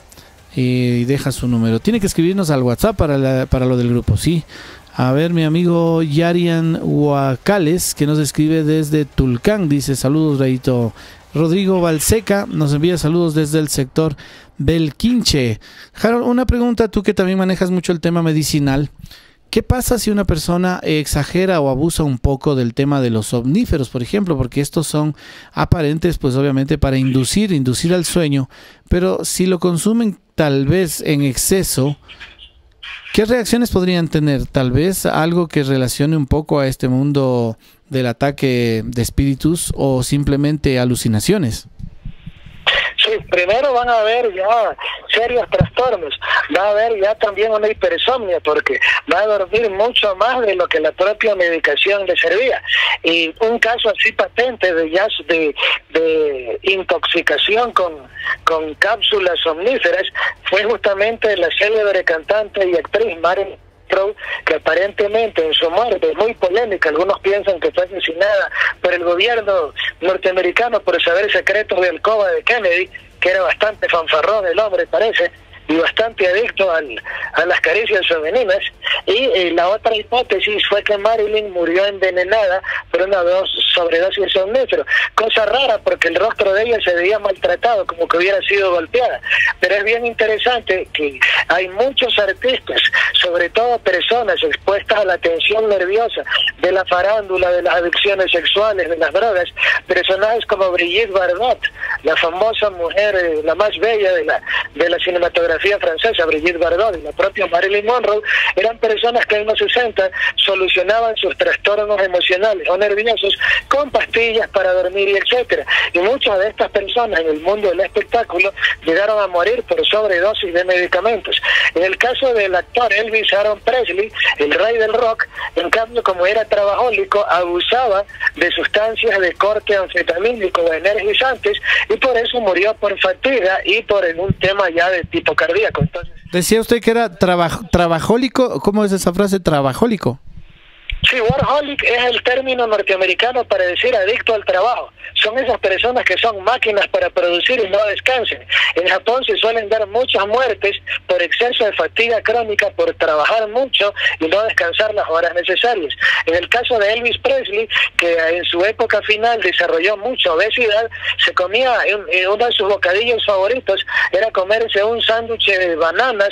[SPEAKER 3] Y deja su número. Tiene que escribirnos al WhatsApp para lo del grupo, sí. A ver, mi amigo Yarian Huacales, que nos escribe desde Tulcán, dice, saludos, Rayito. Rodrigo Balseca nos envía saludos desde el sector del Quinche. Harold, una pregunta, tú que también manejas mucho el tema medicinal. ¿Qué pasa si una persona exagera o abusa un poco del tema de los somníferos, por ejemplo? Porque estos son aparentes, pues obviamente para inducir al sueño, pero si lo consumen tal vez en exceso, ¿qué reacciones podrían tener? Tal vez algo que relacione un poco a este mundo del ataque de espíritus o simplemente alucinaciones.
[SPEAKER 4] Sí, primero van a haber ya serios trastornos, va a haber ya también una hipersomnia porque va a dormir mucho más de lo que la propia medicación le servía. Y un caso así patente de intoxicación con cápsulas somníferas fue justamente la célebre cantante y actriz Marilyn Monroe, que aparentemente en su muerte, muy polémica, algunos piensan que fue asesinada por el gobierno norteamericano por saber secretos de alcoba de Kennedy, que era bastante fanfarrón el hombre, parece, y bastante adicto a las caricias femeninas. Y la otra hipótesis fue que Marilyn murió envenenada por una sobredosis de somnífero, cosa rara porque el rostro de ella se veía maltratado, como que hubiera sido golpeada. Pero es bien interesante que hay muchos artistas, sobre todo personas expuestas a la tensión nerviosa de la farándula, de las adicciones sexuales, de las drogas, personajes como Brigitte Bardot, la famosa mujer, la más bella de la cinematografía francesa, Brigitte Bardot, y la propia Marilyn Monroe, eran personas que en los 60 solucionaban sus trastornos emocionales o nerviosos con pastillas para dormir y etcétera. Y muchas de estas personas en el mundo del espectáculo llegaron a morir por sobredosis de medicamentos. En el caso del actor Elvis Aaron Presley, el rey del rock, en cambio, como era trabajólico, abusaba de sustancias de corte anfetamínico o energizantes, y por eso murió por fatiga y por un tema ya de tipo cardíaco. Entonces,
[SPEAKER 3] decía usted que era trabajólico. ¿Cómo es esa frase, trabajólico?
[SPEAKER 4] sí, workaholic es el término norteamericano para decir adicto al trabajo. Son esas personas que son máquinas para producir y no descansen. En Japón se suelen dar muchas muertes por exceso de fatiga crónica, por trabajar mucho y no descansar las horas necesarias. En el caso de Elvis Presley, que en su época final desarrolló mucha obesidad, se comía, uno de sus bocadillos favoritos era comerse un sándwich de bananas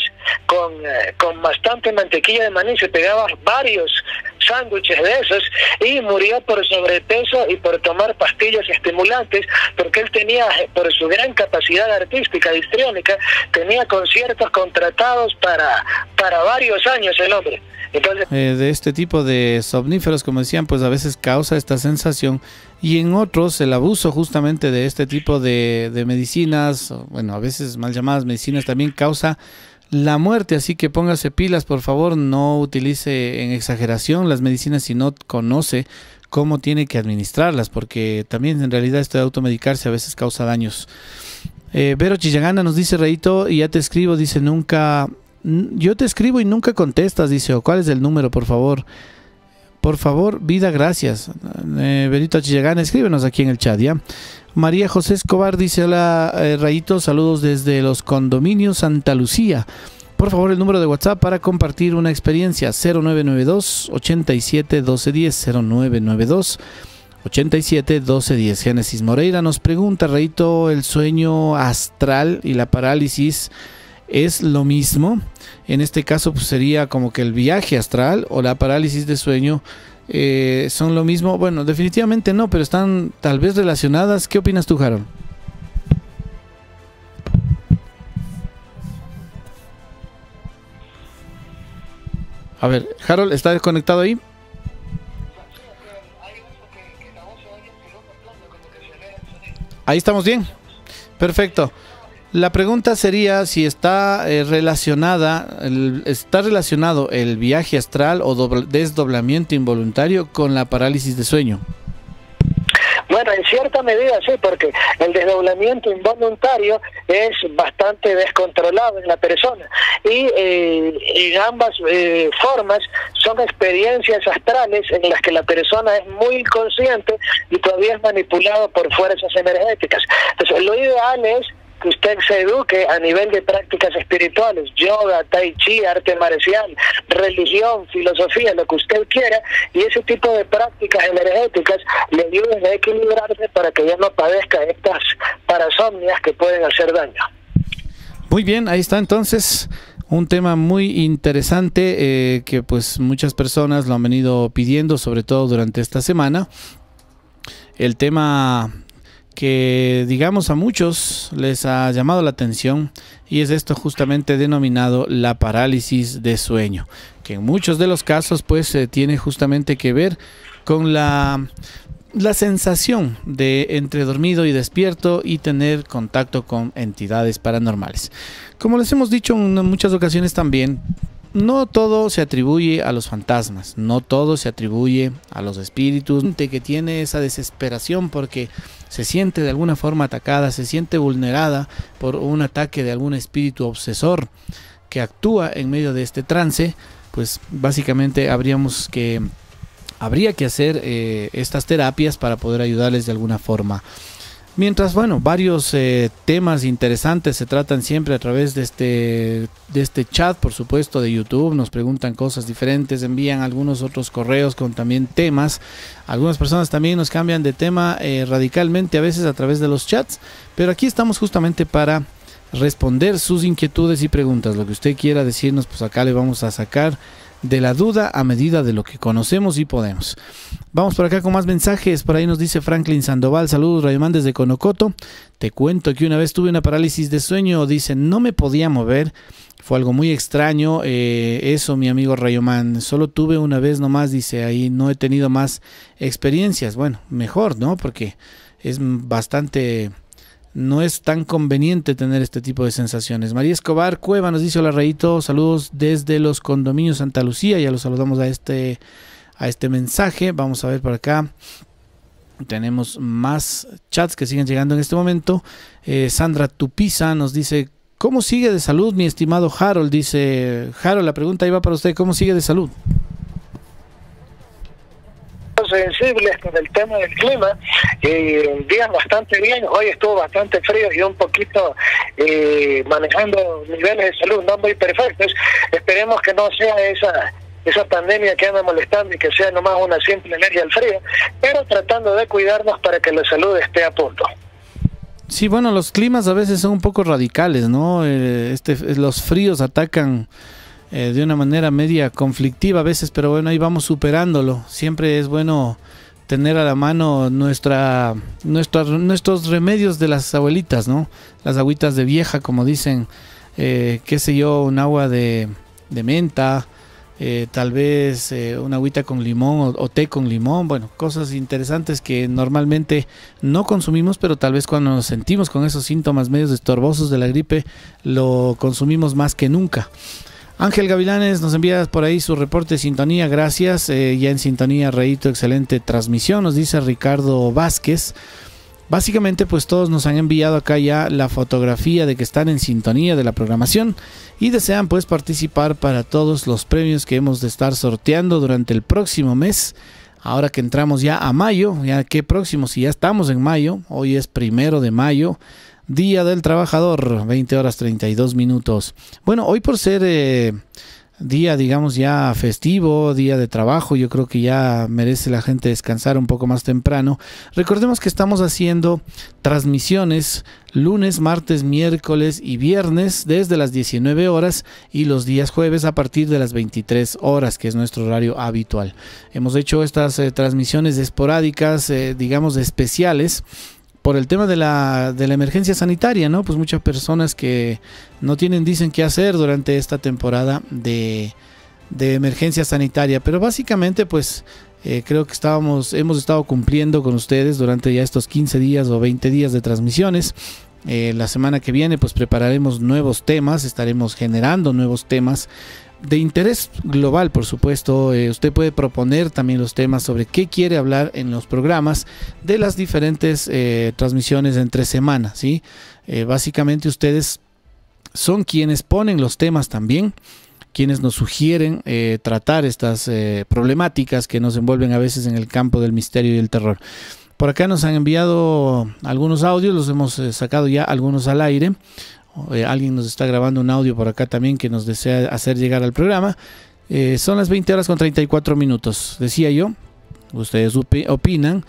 [SPEAKER 4] con bastante mantequilla de maní. Se pegaba varios sándwiches de esos y murió por sobrepeso y por tomar pastillas estimulantes, porque él tenía, por su gran capacidad artística, histriónica, tenía conciertos contratados para varios años el hombre. Entonces,
[SPEAKER 3] de este tipo de somníferos, como decían, pues a veces causa esta sensación, y en otros el abuso justamente de este tipo de medicinas, bueno, a veces mal llamadas medicinas, también causa la muerte. Así que póngase pilas, por favor, no utilice en exageración las medicinas si no conoce cómo tiene que administrarlas, porque también en realidad esto de automedicarse a veces causa daños. Vero Chillagana nos dice: Reito, y ya te escribo, dice, yo te escribo y nunca contestas, dice, o cuál es el número, por favor. Por favor, vida, gracias. Verito Chillagana, escríbenos aquí en el chat, ¿ya? María José Escobar dice: hola, Rayito, saludos desde los condominios Santa Lucía. Por favor, el número de WhatsApp para compartir una experiencia: 0992 87 1210, 0992 87 1210. Génesis Moreira nos pregunta: Rayito, ¿el sueño astral y la parálisis es lo mismo? En este caso, pues sería como que el viaje astral o la parálisis de sueño son lo mismo. Bueno, definitivamente no, pero están tal vez relacionadas. ¿Qué opinas tú, Harold? A ver, Harold, ¿está desconectado ahí? Ahí estamos bien. Perfecto. La pregunta sería si está relacionado el viaje astral o desdoblamiento involuntario con la parálisis de sueño.
[SPEAKER 4] Bueno, en cierta medida sí, porque el desdoblamiento involuntario es bastante descontrolado en la persona, y en ambas formas son experiencias astrales en las que la persona es muy inconsciente y todavía es manipulado por fuerzas energéticas. Entonces, lo ideal es que usted se eduque a nivel de prácticas espirituales, yoga, tai chi, arte marcial, religión, filosofía, lo que usted quiera, y ese tipo de prácticas energéticas le ayuden a equilibrarse para que ya no padezca estas parasomnias que pueden hacer daño.
[SPEAKER 3] Muy bien, ahí está entonces un tema muy interesante que pues muchas personas lo han venido pidiendo, sobre todo durante esta semana. El tema que, digamos, a muchos les ha llamado la atención, y es esto justamente denominado la parálisis de sueño, que en muchos de los casos pues tiene justamente que ver con la sensación de entre dormido y despierto y tener contacto con entidades paranormales. Como les hemos dicho en muchas ocasiones también, no todo se atribuye a los fantasmas, no todo se atribuye a los espíritus. Que tiene esa desesperación porque se siente de alguna forma atacada, se siente vulnerada por un ataque de algún espíritu obsesor que actúa en medio de este trance, pues básicamente habría que hacer estas terapias para poder ayudarles de alguna forma. Mientras, bueno, varios temas interesantes se tratan siempre a través de este chat, por supuesto, de YouTube. Nos preguntan cosas diferentes, envían algunos otros correos con también temas. Algunas personas también nos cambian de tema radicalmente a veces a través de los chats. Pero aquí estamos justamente para responder sus inquietudes y preguntas. Lo que usted quiera decirnos, pues acá le vamos a sacar de la duda a medida de lo que conocemos y podemos. Vamos por acá con más mensajes. Por ahí nos dice Franklin Sandoval: saludos Rayomán desde Conocoto, te cuento que una vez tuve una parálisis de sueño, dice, no me podía mover, fue algo muy extraño, eso mi amigo Rayomán, solo tuve una vez nomás, dice, ahí no he tenido más experiencias. Bueno, mejor, ¿no? Porque es bastante... no es tan conveniente tener este tipo de sensaciones. María Escobar Cueva nos dice: hola Rayito, saludos desde los condominios Santa Lucía. Ya los saludamos a este mensaje. Vamos a ver por acá. Tenemos más chats que siguen llegando en este momento. Sandra Tupiza nos dice: ¿cómo sigue de salud mi estimado Harold? Dice Harold, la pregunta iba para usted: ¿cómo sigue de salud?
[SPEAKER 4] Sensibles con el tema del clima, días bastante bien, hoy estuvo bastante frío y un poquito manejando niveles de salud no muy perfectos. Esperemos que no sea esa pandemia que anda molestando y que sea nomás una simple alergia al frío, pero tratando de cuidarnos para que la salud esté a punto.
[SPEAKER 3] Sí, bueno, los climas a veces son un poco radicales, ¿no? Los fríos atacan de una manera media conflictiva a veces, pero bueno, ahí vamos superándolo. Siempre es bueno tener a la mano nuestros remedios de las abuelitas, ¿no? Las agüitas de vieja, como dicen, qué sé yo, un agua de menta, tal vez una agüita con limón o té con limón. Bueno, cosas interesantes que normalmente no consumimos, pero tal vez cuando nos sentimos con esos síntomas medios estorbosos de la gripe, lo consumimos más que nunca. Ángel Gavilanes nos envía por ahí su reporte de sintonía, gracias, ya en sintonía, Rayito, excelente transmisión, nos dice Ricardo Vázquez. Básicamente pues todos nos han enviado acá ya la fotografía de que están en sintonía de la programación y desean pues participar para todos los premios que hemos de estar sorteando durante el próximo mes. Ahora que entramos ya a mayo, ya que próximo, si ya estamos en mayo, hoy es 1 de mayo, Día del Trabajador, 20 horas 32 minutos. Bueno, hoy por ser día, digamos, ya festivo, día de trabajo, yo creo que ya merece la gente descansar un poco más temprano. Recordemos que estamos haciendo transmisiones lunes, martes, miércoles y viernes desde las 19 horas y los días jueves a partir de las 23 horas, que es nuestro horario habitual. Hemos hecho estas transmisiones esporádicas, digamos, especiales, por el tema de la emergencia sanitaria, ¿no? Pues muchas personas que no dicen qué hacer durante esta temporada de emergencia sanitaria, pero básicamente pues creo que hemos estado cumpliendo con ustedes durante ya estos 15 días o 20 días de transmisiones. La semana que viene pues prepararemos nuevos temas, estaremos generando nuevos temas de interés global, por supuesto. Usted puede proponer también los temas sobre qué quiere hablar en los programas de las diferentes transmisiones entre semanas, ¿sí? Básicamente ustedes son quienes ponen los temas también, quienes nos sugieren tratar estas problemáticas que nos envuelven a veces en el campo del misterio y el terror. Por acá nos han enviado algunos audios, los hemos sacado ya algunos al aire. Alguien nos está grabando un audio por acá también que nos desea hacer llegar al programa. Son las 20 horas con 34 minutos. Decía yo, ustedes opinan.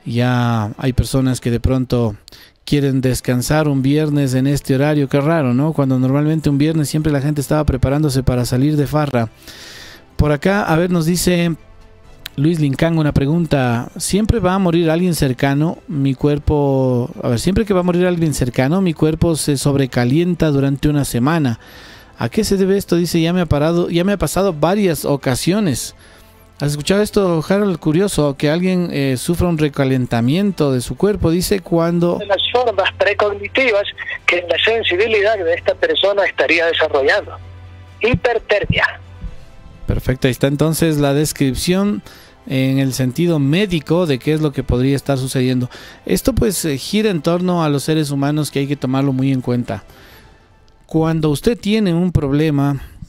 [SPEAKER 3] Ya hay personas que de pronto quieren descansar un viernes en este horario. Qué raro, ¿no? Cuando normalmente un viernes siempre la gente estaba preparándose para salir de farra. Por acá, a ver, nos dice Luis Lincán una pregunta: siempre va a morir alguien cercano, mi cuerpo, siempre que va a morir alguien cercano, mi cuerpo se sobrecalienta durante una semana. ¿A qué se debe esto? Dice, ya me ha pasado varias ocasiones. ¿Has escuchado esto, Harold? Curioso, que alguien sufra un recalentamiento de su cuerpo, dice, cuando...
[SPEAKER 4] de las formas precognitivas que la sensibilidad de esta persona estaría desarrollando. Hipertermia.
[SPEAKER 3] Perfecto, ahí está entonces la descripción en el sentido médico de qué es lo que podría estar sucediendo. Esto pues gira en torno a los seres humanos, que hay que tomarlo muy en cuenta. Cuando usted tiene un problema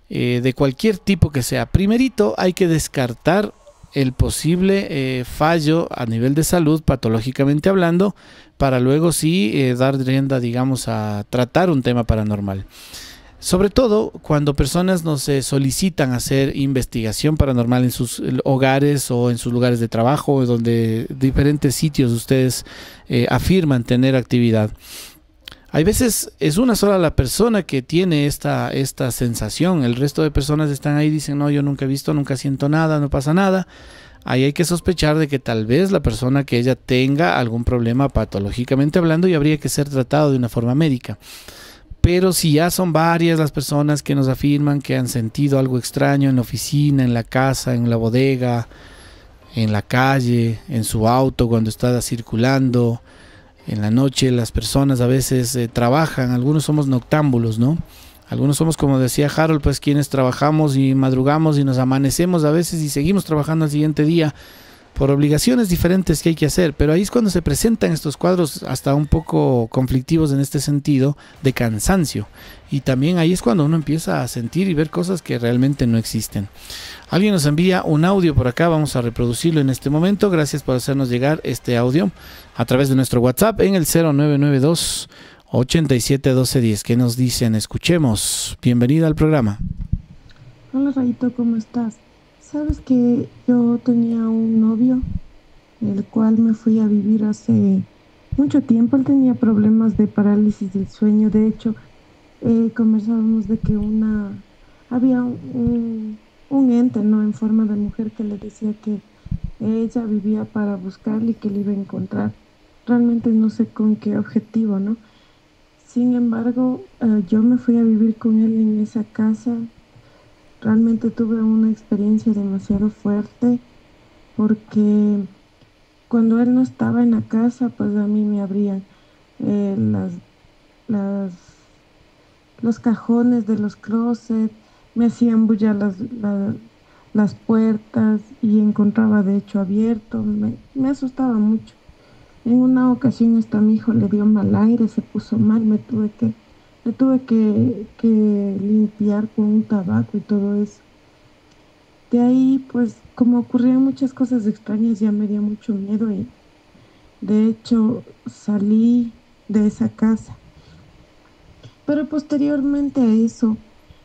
[SPEAKER 3] de cualquier tipo que sea. Primerito hay que descartar el posible fallo a nivel de salud, patológicamente hablando, para luego sí dar rienda, digamos, a tratar un tema paranormal. Sobre todo cuando personas nos solicitan hacer investigación paranormal en sus hogares o en sus lugares de trabajo, donde diferentes sitios ustedes afirman tener actividad. Hay veces es una sola la persona que tiene esta sensación, el resto de personas están ahí y dicen, no, yo nunca he visto, nunca siento nada, no pasa nada. Ahí hay que sospechar de que tal vez la persona que ella tenga algún problema patológicamente hablando y habría que ser tratado de una forma médica. Pero si ya son varias las personas que nos afirman que han sentido algo extraño en la oficina, en la casa, en la bodega, en la calle, en su auto cuando está circulando, en la noche las personas a veces trabajan, algunos somos noctámbulos, ¿no? Algunos somos, como decía Harold, pues quienes trabajamos y madrugamos y nos amanecemos a veces y seguimos trabajando al siguiente día por obligaciones diferentes que hay que hacer, pero ahí es cuando se presentan estos cuadros hasta un poco conflictivos en este sentido de cansancio, y también ahí es cuando uno empieza a sentir y ver cosas que realmente no existen. Alguien nos envía un audio por acá, vamos a reproducirlo en este momento. Gracias por hacernos llegar este audio a través de nuestro WhatsApp en el 0992 87 12 10. ¿Qué nos dicen? Escuchemos. Bienvenida al programa.
[SPEAKER 8] Hola Rayito, ¿cómo estás? Sabes que yo tenía un novio, el cual me fui a vivir hace mucho tiempo. Él tenía problemas de parálisis del sueño. De hecho, conversábamos de que había un ente, ¿no?, en forma de mujer que le decía que ella vivía para buscarle y que le iba a encontrar. Realmente no sé con qué objetivo, ¿no? Sin embargo, yo me fui a vivir con él en esa casa. Realmente tuve una experiencia demasiado fuerte porque cuando él no estaba en la casa, pues a mí me abrían los cajones de los closets, me hacían bullar las puertas y encontraba de hecho abierto. Me asustaba mucho. En una ocasión hasta mi hijo le dio mal aire, se puso mal, le tuve que limpiar con un tabaco y todo eso. De ahí, pues, como ocurrían muchas cosas extrañas, ya me dio mucho miedo y de hecho salí de esa casa. Pero posteriormente a eso,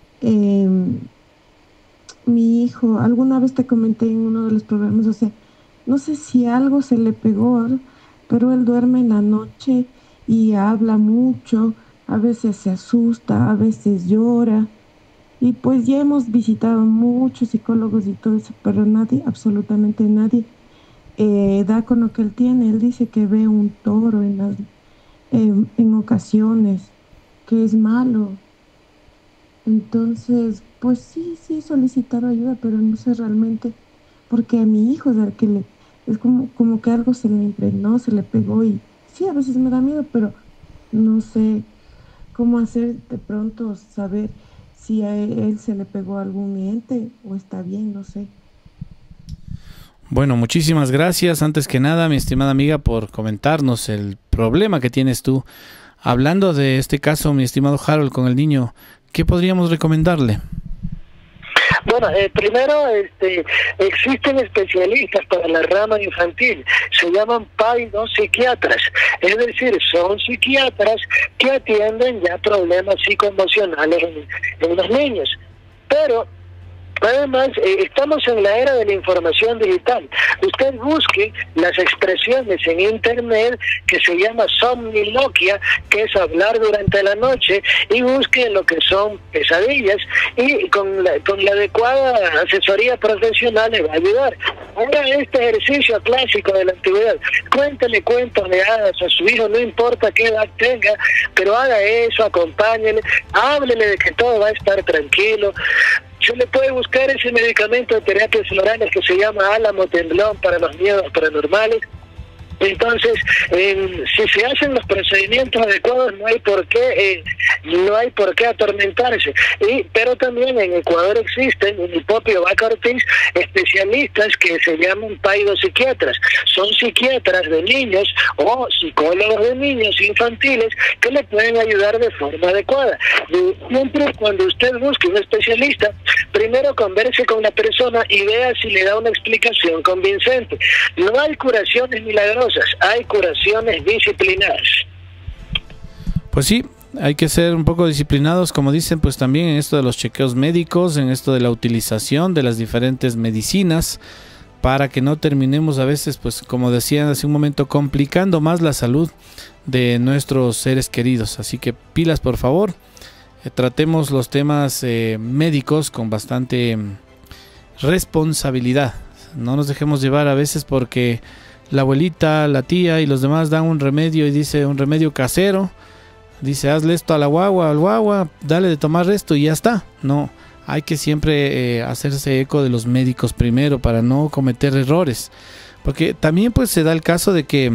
[SPEAKER 8] mi hijo, alguna vez te comenté en uno de los programas, o sea, no sé si algo se le pegó, pero él duerme en la noche y habla mucho. A veces se asusta, a veces llora. Y pues ya hemos visitado muchos psicólogos y todo eso, pero nadie, absolutamente nadie, da con lo que él tiene. Él dice que ve un toro en ocasiones, que es malo. Entonces, pues sí, solicitar ayuda, pero no sé realmente, porque a mi hijo es como que algo se le impregnó, se le pegó y sí, a veces me da miedo, pero no sé cómo hacer de pronto saber si a él se le pegó algún ente o está bien, no sé.
[SPEAKER 3] Bueno, muchísimas gracias antes que nada, mi estimada amiga, por comentarnos el problema que tienes tú. Hablando de este caso, mi estimado Harold, con el niño, ¿qué podríamos recomendarle?
[SPEAKER 4] Bueno, primero existen especialistas para la rama infantil, se llaman psiquiatras, es decir, son psiquiatras que atienden ya problemas psicoemocionales en los niños. Pero además, estamos en la era de la información digital. Usted busque las expresiones en internet que se llama somniloquia, que es hablar durante la noche, y busque lo que son pesadillas, y con la adecuada asesoría profesional le va a ayudar. Ahora, este ejercicio clásico de la antigüedad, cuéntele cuentos de hadas a su hijo, no importa qué edad tenga, pero haga eso, acompáñele, háblele de que todo va a estar tranquilo. Se le puede buscar ese medicamento de terapias florales que se llama álamo temblón para los miedos paranormales. Entonces, si se hacen los procedimientos adecuados, no hay por qué atormentarse. Pero también en Ecuador existen, en el propio Vaca Ortiz, especialistas que se llaman paidopsiquiatras. Son psiquiatras de niños o psicólogos de niños infantiles que le pueden ayudar de forma adecuada. Siempre cuando usted busque un especialista, primero converse con la persona y vea si le da una explicación convincente. No hay curaciones milagrosas, hay curaciones disciplinadas.
[SPEAKER 3] Pues sí, hay que ser un poco disciplinados, como dicen, pues también en esto de los chequeos médicos, en esto de la utilización de las diferentes medicinas, para que no terminemos a veces, pues como decían hace un momento, complicando más la salud de nuestros seres queridos. Así que pilas, por favor, tratemos los temas médicos con bastante responsabilidad. No nos dejemos llevar a veces porque la abuelita, la tía y los demás dan un remedio y dice un remedio casero. Dice, hazle esto a la guagua, al guagua, dale de tomar esto y ya está. No, hay que siempre hacerse eco de los médicos primero para no cometer errores. Porque también pues se da el caso de que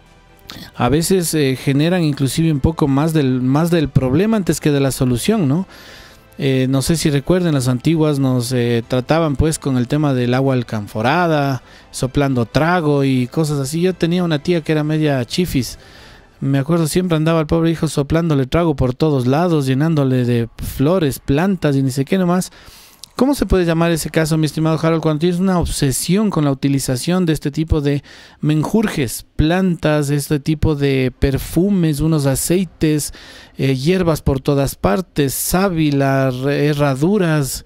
[SPEAKER 3] a veces generan inclusive un poco más del problema antes que de la solución, ¿no? No sé si recuerden, las antiguas nos trataban pues con el tema del agua alcanforada, soplando trago y cosas así. Yo tenía una tía que era media chifis. Me acuerdo, siempre andaba el pobre hijo soplándole trago por todos lados, llenándole de flores, plantas y ni sé qué nomás. ¿Cómo se puede llamar ese caso, mi estimado Harold, cuando tienes una obsesión con la utilización de este tipo de menjurjes, plantas, este tipo de perfumes, unos aceites, hierbas por todas partes, sábila, herraduras,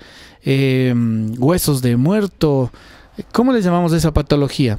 [SPEAKER 3] huesos de muerto? ¿Cómo le llamamos a esa patología?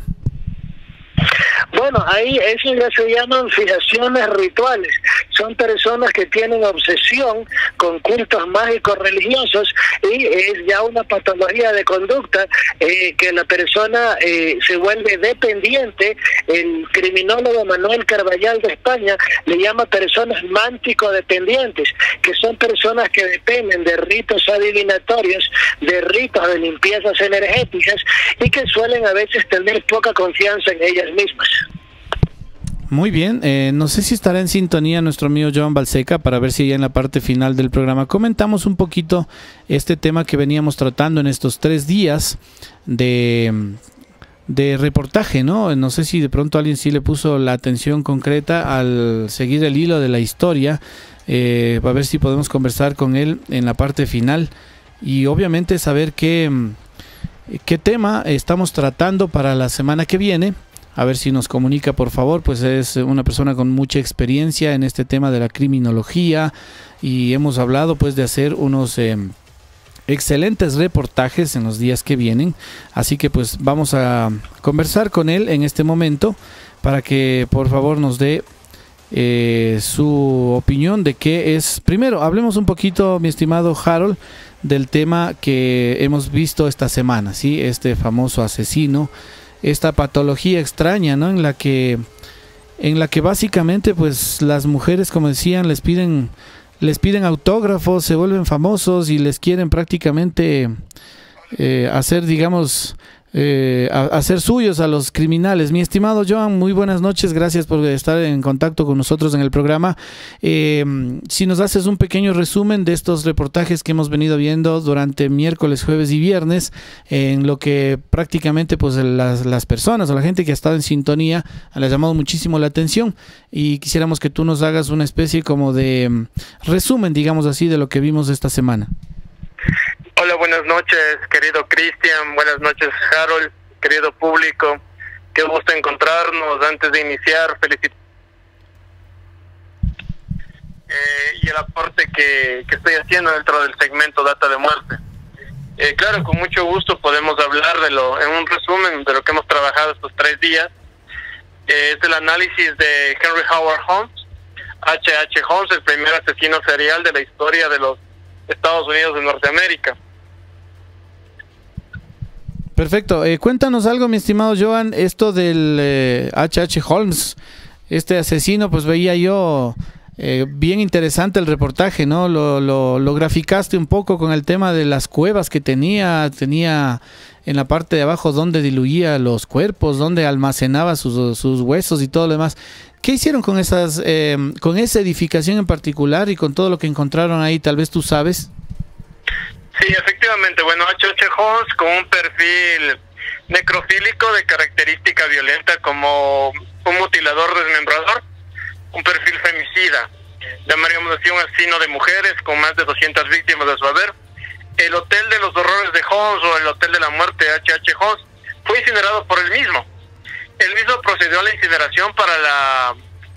[SPEAKER 4] Bueno, ahí eso ya se llaman fijaciones rituales. Son personas que tienen obsesión con cultos mágicos religiosos y es ya una patología de conducta que la persona se vuelve dependiente. El criminólogo Manuel Carballal de España le llama personas mántico-dependientes, que son personas que dependen de ritos adivinatorios, de ritos de limpiezas energéticas y que suelen a veces tener poca confianza en ellas mismas.
[SPEAKER 3] Muy bien, no sé si estará en sintonía nuestro amigo Joan Balseca para ver si ya en la parte final del programa comentamos un poquito este tema que veníamos tratando en estos 3 días de reportaje, ¿no? No sé si de pronto alguien sí le puso la atención concreta al seguir el hilo de la historia, a ver si podemos conversar con él en la parte final y obviamente saber qué tema estamos tratando para la semana que viene. A ver si nos comunica, por favor, pues es una persona con mucha experiencia en este tema de la criminología y hemos hablado pues de hacer unos excelentes reportajes en los días que vienen, así que pues vamos a conversar con él en este momento para que por favor nos dé su opinión de qué es. Primero, hablemos un poquito, mi estimado Harold, del tema que hemos visto esta semana, ¿sí? Este famoso asesino, esta patología extraña, ¿no? En la que básicamente pues las mujeres, como decían, les piden autógrafos, se vuelven famosos y les quieren prácticamente hacer, digamos, hacer suyos a los criminales. Mi estimado Joan, muy buenas noches, gracias por estar en contacto con nosotros en el programa. Si nos haces un pequeño resumen de estos reportajes que hemos venido viendo durante miércoles, jueves y viernes, en lo que prácticamente pues las personas o la gente que ha estado en sintonía le ha llamado muchísimo la atención y quisiéramos que tú nos hagas una especie como de resumen, digamos así, de lo que vimos esta semana.
[SPEAKER 9] Hola, buenas noches, querido Cristian, buenas noches, Harold, querido público, qué gusto encontrarnos. Antes de iniciar, felicitaciones y el aporte que estoy haciendo dentro del segmento Data de Muerte. Claro, con mucho gusto podemos hablar en un resumen de lo que hemos trabajado estos 3 días. Es el análisis de Henry Howard Holmes, H.H. Holmes, el primer asesino serial de la historia de los Estados Unidos de Norteamérica.
[SPEAKER 3] Perfecto, cuéntanos algo, mi estimado Joan, esto del H.H. Holmes, este asesino, pues veía yo Bien interesante el reportaje, ¿no? Lo graficaste un poco con el tema de las cuevas que tenía en la parte de abajo donde diluía los cuerpos, donde almacenaba sus huesos y todo lo demás. ¿Qué hicieron con con esa edificación en particular y con todo lo que encontraron ahí? Tal vez tú sabes.
[SPEAKER 9] Sí, efectivamente. Bueno, H.H. Holmes con un perfil necrofílico de característica violenta como un mutilador desmembrador, un perfil femicida, llamaríamos así un asesino de mujeres con más de 200 víctimas de su haber. El Hotel de los Horrores de Holmes o el Hotel de la Muerte de H.H. Holmes fue incinerado por él mismo. Él mismo procedió a la incineración para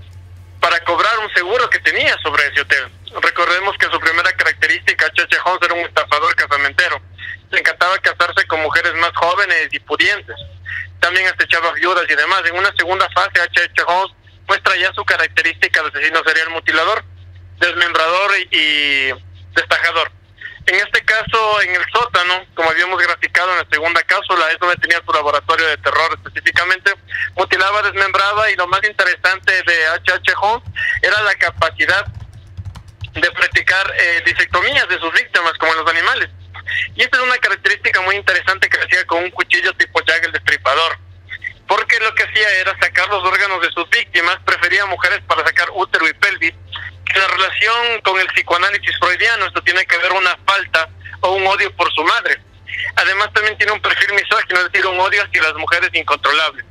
[SPEAKER 9] cobrar un seguro que tenía sobre ese hotel. Recordemos que su primera característica, H.H. Holmes era un estafador casamentero. Le encantaba casarse con mujeres más jóvenes y pudientes. También acechaba viudas y demás. En una segunda fase, H.H. Holmes muestra ya su característica de asesino serial mutilador, desmembrador y destajador. En este caso, en el sótano, como habíamos graficado en la segunda cápsula, es donde tenía su laboratorio de terror específicamente, mutilaba, desmembraba, y lo más interesante de H.H. Holmes era la capacidad de practicar disectomías de sus víctimas, como en los animales. Y esta es una característica muy interesante que hacía con un cuchillo tipo Jack el Destripador, porque lo que hacía era sacar los órganos de sus víctimas, prefería mujeres para sacar útero y pelvis. Que la relación con el psicoanálisis freudiano, esto tiene que ver una falta o un odio por su madre. Además también tiene un perfil misógino, es decir, un odio hacia las mujeres incontrolable.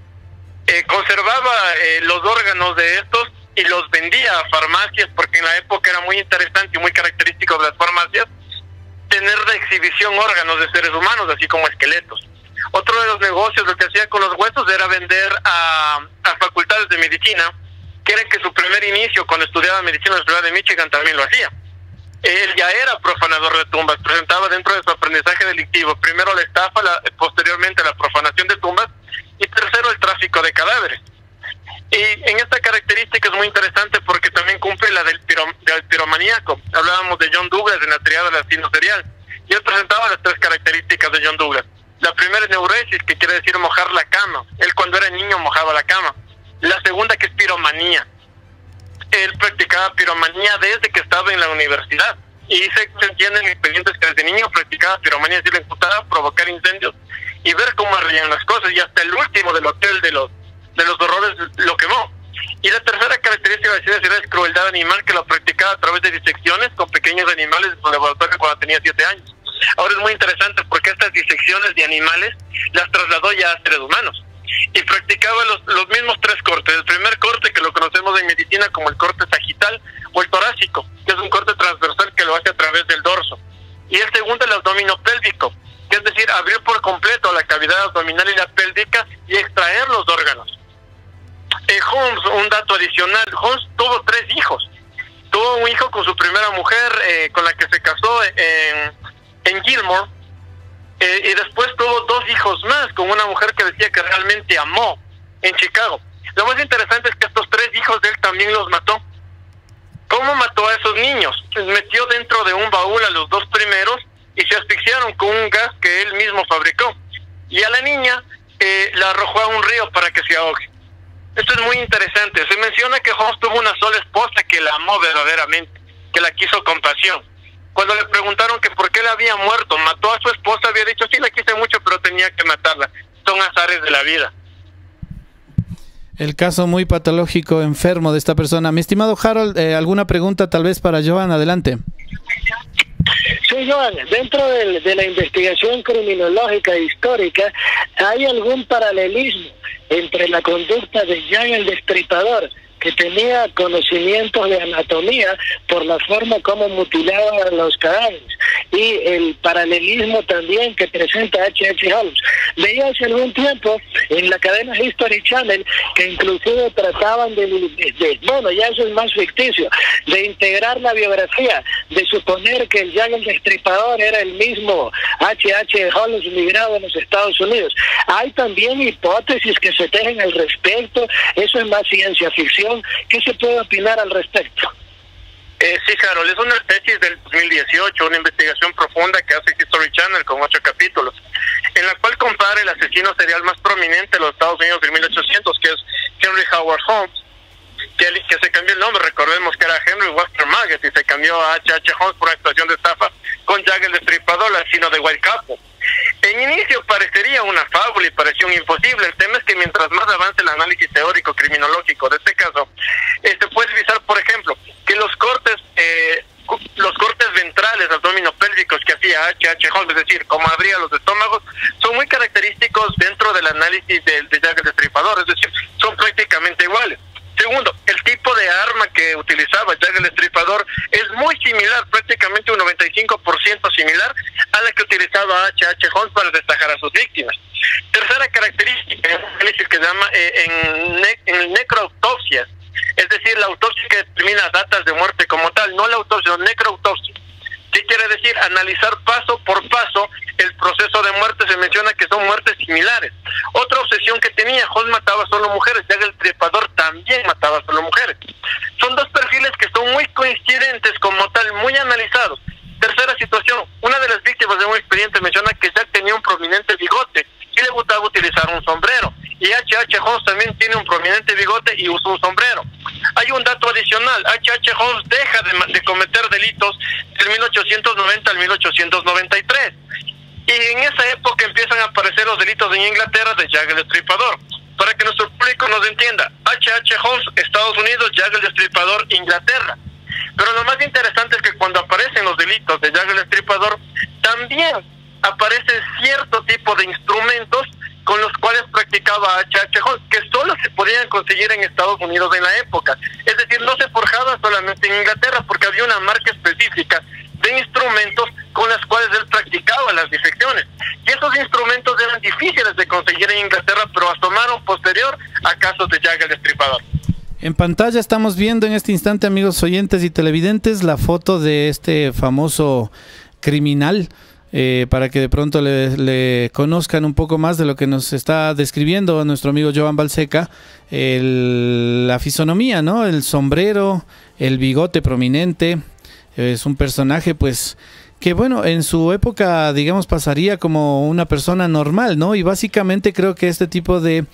[SPEAKER 9] Conservaba los órganos de estos y los vendía a farmacias, porque en la época era muy interesante y muy característico de las farmacias tener de exhibición órganos de seres humanos, así como esqueletos. Otro de los negocios, lo que hacía con los huesos, era vender a facultades de medicina, que era que su primer inicio cuando estudiaba medicina en la Universidad de Michigan también lo hacía. Él ya era profanador de tumbas, presentaba dentro de su aprendizaje delictivo primero la estafa, posteriormente la profanación de tumbas, y tercero el tráfico de cadáveres. Y en esta característica es muy interesante porque también cumple la del piromaníaco. Hablábamos de John Douglas en la triada del asesino serial, y él presentaba las tres características de John Douglas. La primera es neuresis, que quiere decir mojar la cama. Él cuando era niño mojaba la cama. La segunda, que es piromanía. Él practicaba piromanía desde que estaba en la universidad. Y se entienden expedientes que desde niño practicaba piromanía, es decir, le gustaba provocar incendios y ver cómo arreglan las cosas. Y hasta el último del Hotel de los Horrores lo quemó. Y la tercera característica de la serial es crueldad animal, que lo practicaba a través de disecciones con pequeños animales en su laboratorio cuando tenía 7 años. Ahora es muy interesante porque estas disecciones de animales las trasladó ya a seres humanos. Y practicaba los mismos tres cortes. El primer corte, que lo conocemos en medicina como el corte sagital o el torácico, que es un corte transversal que lo hace a través del dorso. Y el segundo, el abdomino pélvico, que es decir, abrir por completo la cavidad abdominal y la pélvica y extraer los órganos. Holmes, un dato adicional, Holmes tuvo 3 hijos. Tuvo un hijo con su primera mujer, con la que se casó en Gilmore, y después tuvo 2 hijos más con una mujer que decía que realmente amó en Chicago. Lo más interesante es que estos 3 hijos de él también los mató. ¿Cómo mató a esos niños? Les metió dentro de un baúl a los 2 primeros y se asfixiaron con un gas que él mismo fabricó. Y a la niña la arrojó a un río para que se ahogue. Esto es muy interesante. Se menciona que Holmes tuvo una sola esposa que la amó verdaderamente, que la quiso con pasión. Cuando le preguntaron que por qué la había muerto, mató a su esposa, había dicho, sí, la quise mucho, pero tenía que matarla. Son azares de la vida.
[SPEAKER 3] El caso muy patológico, enfermo de esta persona. Mi estimado Harold, ¿alguna pregunta tal vez para Joan? Adelante.
[SPEAKER 4] Sí, Joan, dentro de la investigación criminológica e histórica, ¿hay algún paralelismo entre la conducta de Jack el Destripador, que tenía conocimientos de anatomía por la forma como mutilaba a los cadáveres, y el paralelismo también que presenta H.H. Holmes? Veía hace algún tiempo en la cadena History Channel que inclusive trataban bueno, ya eso es más ficticio, de integrar la biografía, de suponer que el Jack el Destripador era el mismo H.H. Holmes migrado en los Estados Unidos. Hay también hipótesis que se tejen al respecto. Eso es más ciencia ficción. ¿Qué se puede opinar al respecto?
[SPEAKER 9] Sí, Harold, es una tesis del 2018, una investigación profunda que hace History Channel con 8 capítulos, en la cual compara el asesino serial más prominente de los Estados Unidos en 1800, que es Henry Howard Holmes, que se cambió el nombre. Recordemos que era Henry Webster Maggot y se cambió a H.H. Holmes por una actuación de estafa con Jack el Destripador, el asesino de White Capo. En inicio parecería una fábula y pareció un imposible. El tema es que mientras más avance el análisis teórico criminológico de este caso, se puede revisar, por ejemplo, que los cortes ventrales abdominopélvicos que hacía H.H. Holmes, es decir, como abría los estómagos, son muy característicos dentro del análisis de Jack el Destripador, es decir, son prácticamente iguales. Segundo, el tipo de arma que utilizaba Jack el Destripador es muy similar, prácticamente un 95% similar a la que utilizaba H.H. Holmes para destacar a sus víctimas. Tercera característica, es un análisis que se llama en necroautopsias, es decir, la autopsia que determina datas de muerte como tal, no la autopsia, sino necroautopsia. ¿Qué quiere decir? Analizar paso por paso el proceso de muerte. Se menciona que son muertes similares. Otra obsesión que tenía, Holmes mataba solo mujeres, ya que el Destripador también mataba solo mujeres. Son dos perfiles que son muy coincidentes como tal, muy analizados. Tercera situación, una de las víctimas de un expediente menciona que Jack tenía un prominente bigote y le gustaba utilizar un sombrero. Y H.H. Holmes también tiene un prominente bigote y usa un sombrero. Hay un dato adicional, H.H. Holmes deja de cometer delitos del 1890 al 1893. Y en esa época empiezan a aparecer los delitos en Inglaterra de Jack el Destripador. Para que nuestro público nos entienda, H.H. Holmes, Estados Unidos, Jack el Destripador, Inglaterra. Pero lo más interesante es que cuando aparecen los delitos de Jack el Destripador, también aparecen cierto tipo de instrumentos con los cuales practicaba H.H. Holmes, que solo se podían conseguir en Estados Unidos en la época. Es decir, no se forjaban solamente en Inglaterra, porque había una marca específica de instrumentos con las cuales él practicaba las disecciones. Y esos instrumentos eran difíciles de conseguir en Inglaterra, pero asomaron posterior a casos de Jack el Destripador.
[SPEAKER 3] En pantalla estamos viendo en este instante, amigos oyentes y televidentes, la foto de este famoso criminal, para que de pronto le conozcan un poco más de lo que nos está describiendo nuestro amigo Joan Balseca. La fisonomía, ¿no? El sombrero, el bigote prominente. Es un personaje, pues, que bueno, en su época, digamos, pasaría como una persona normal, ¿no? Y básicamente creo que este tipo de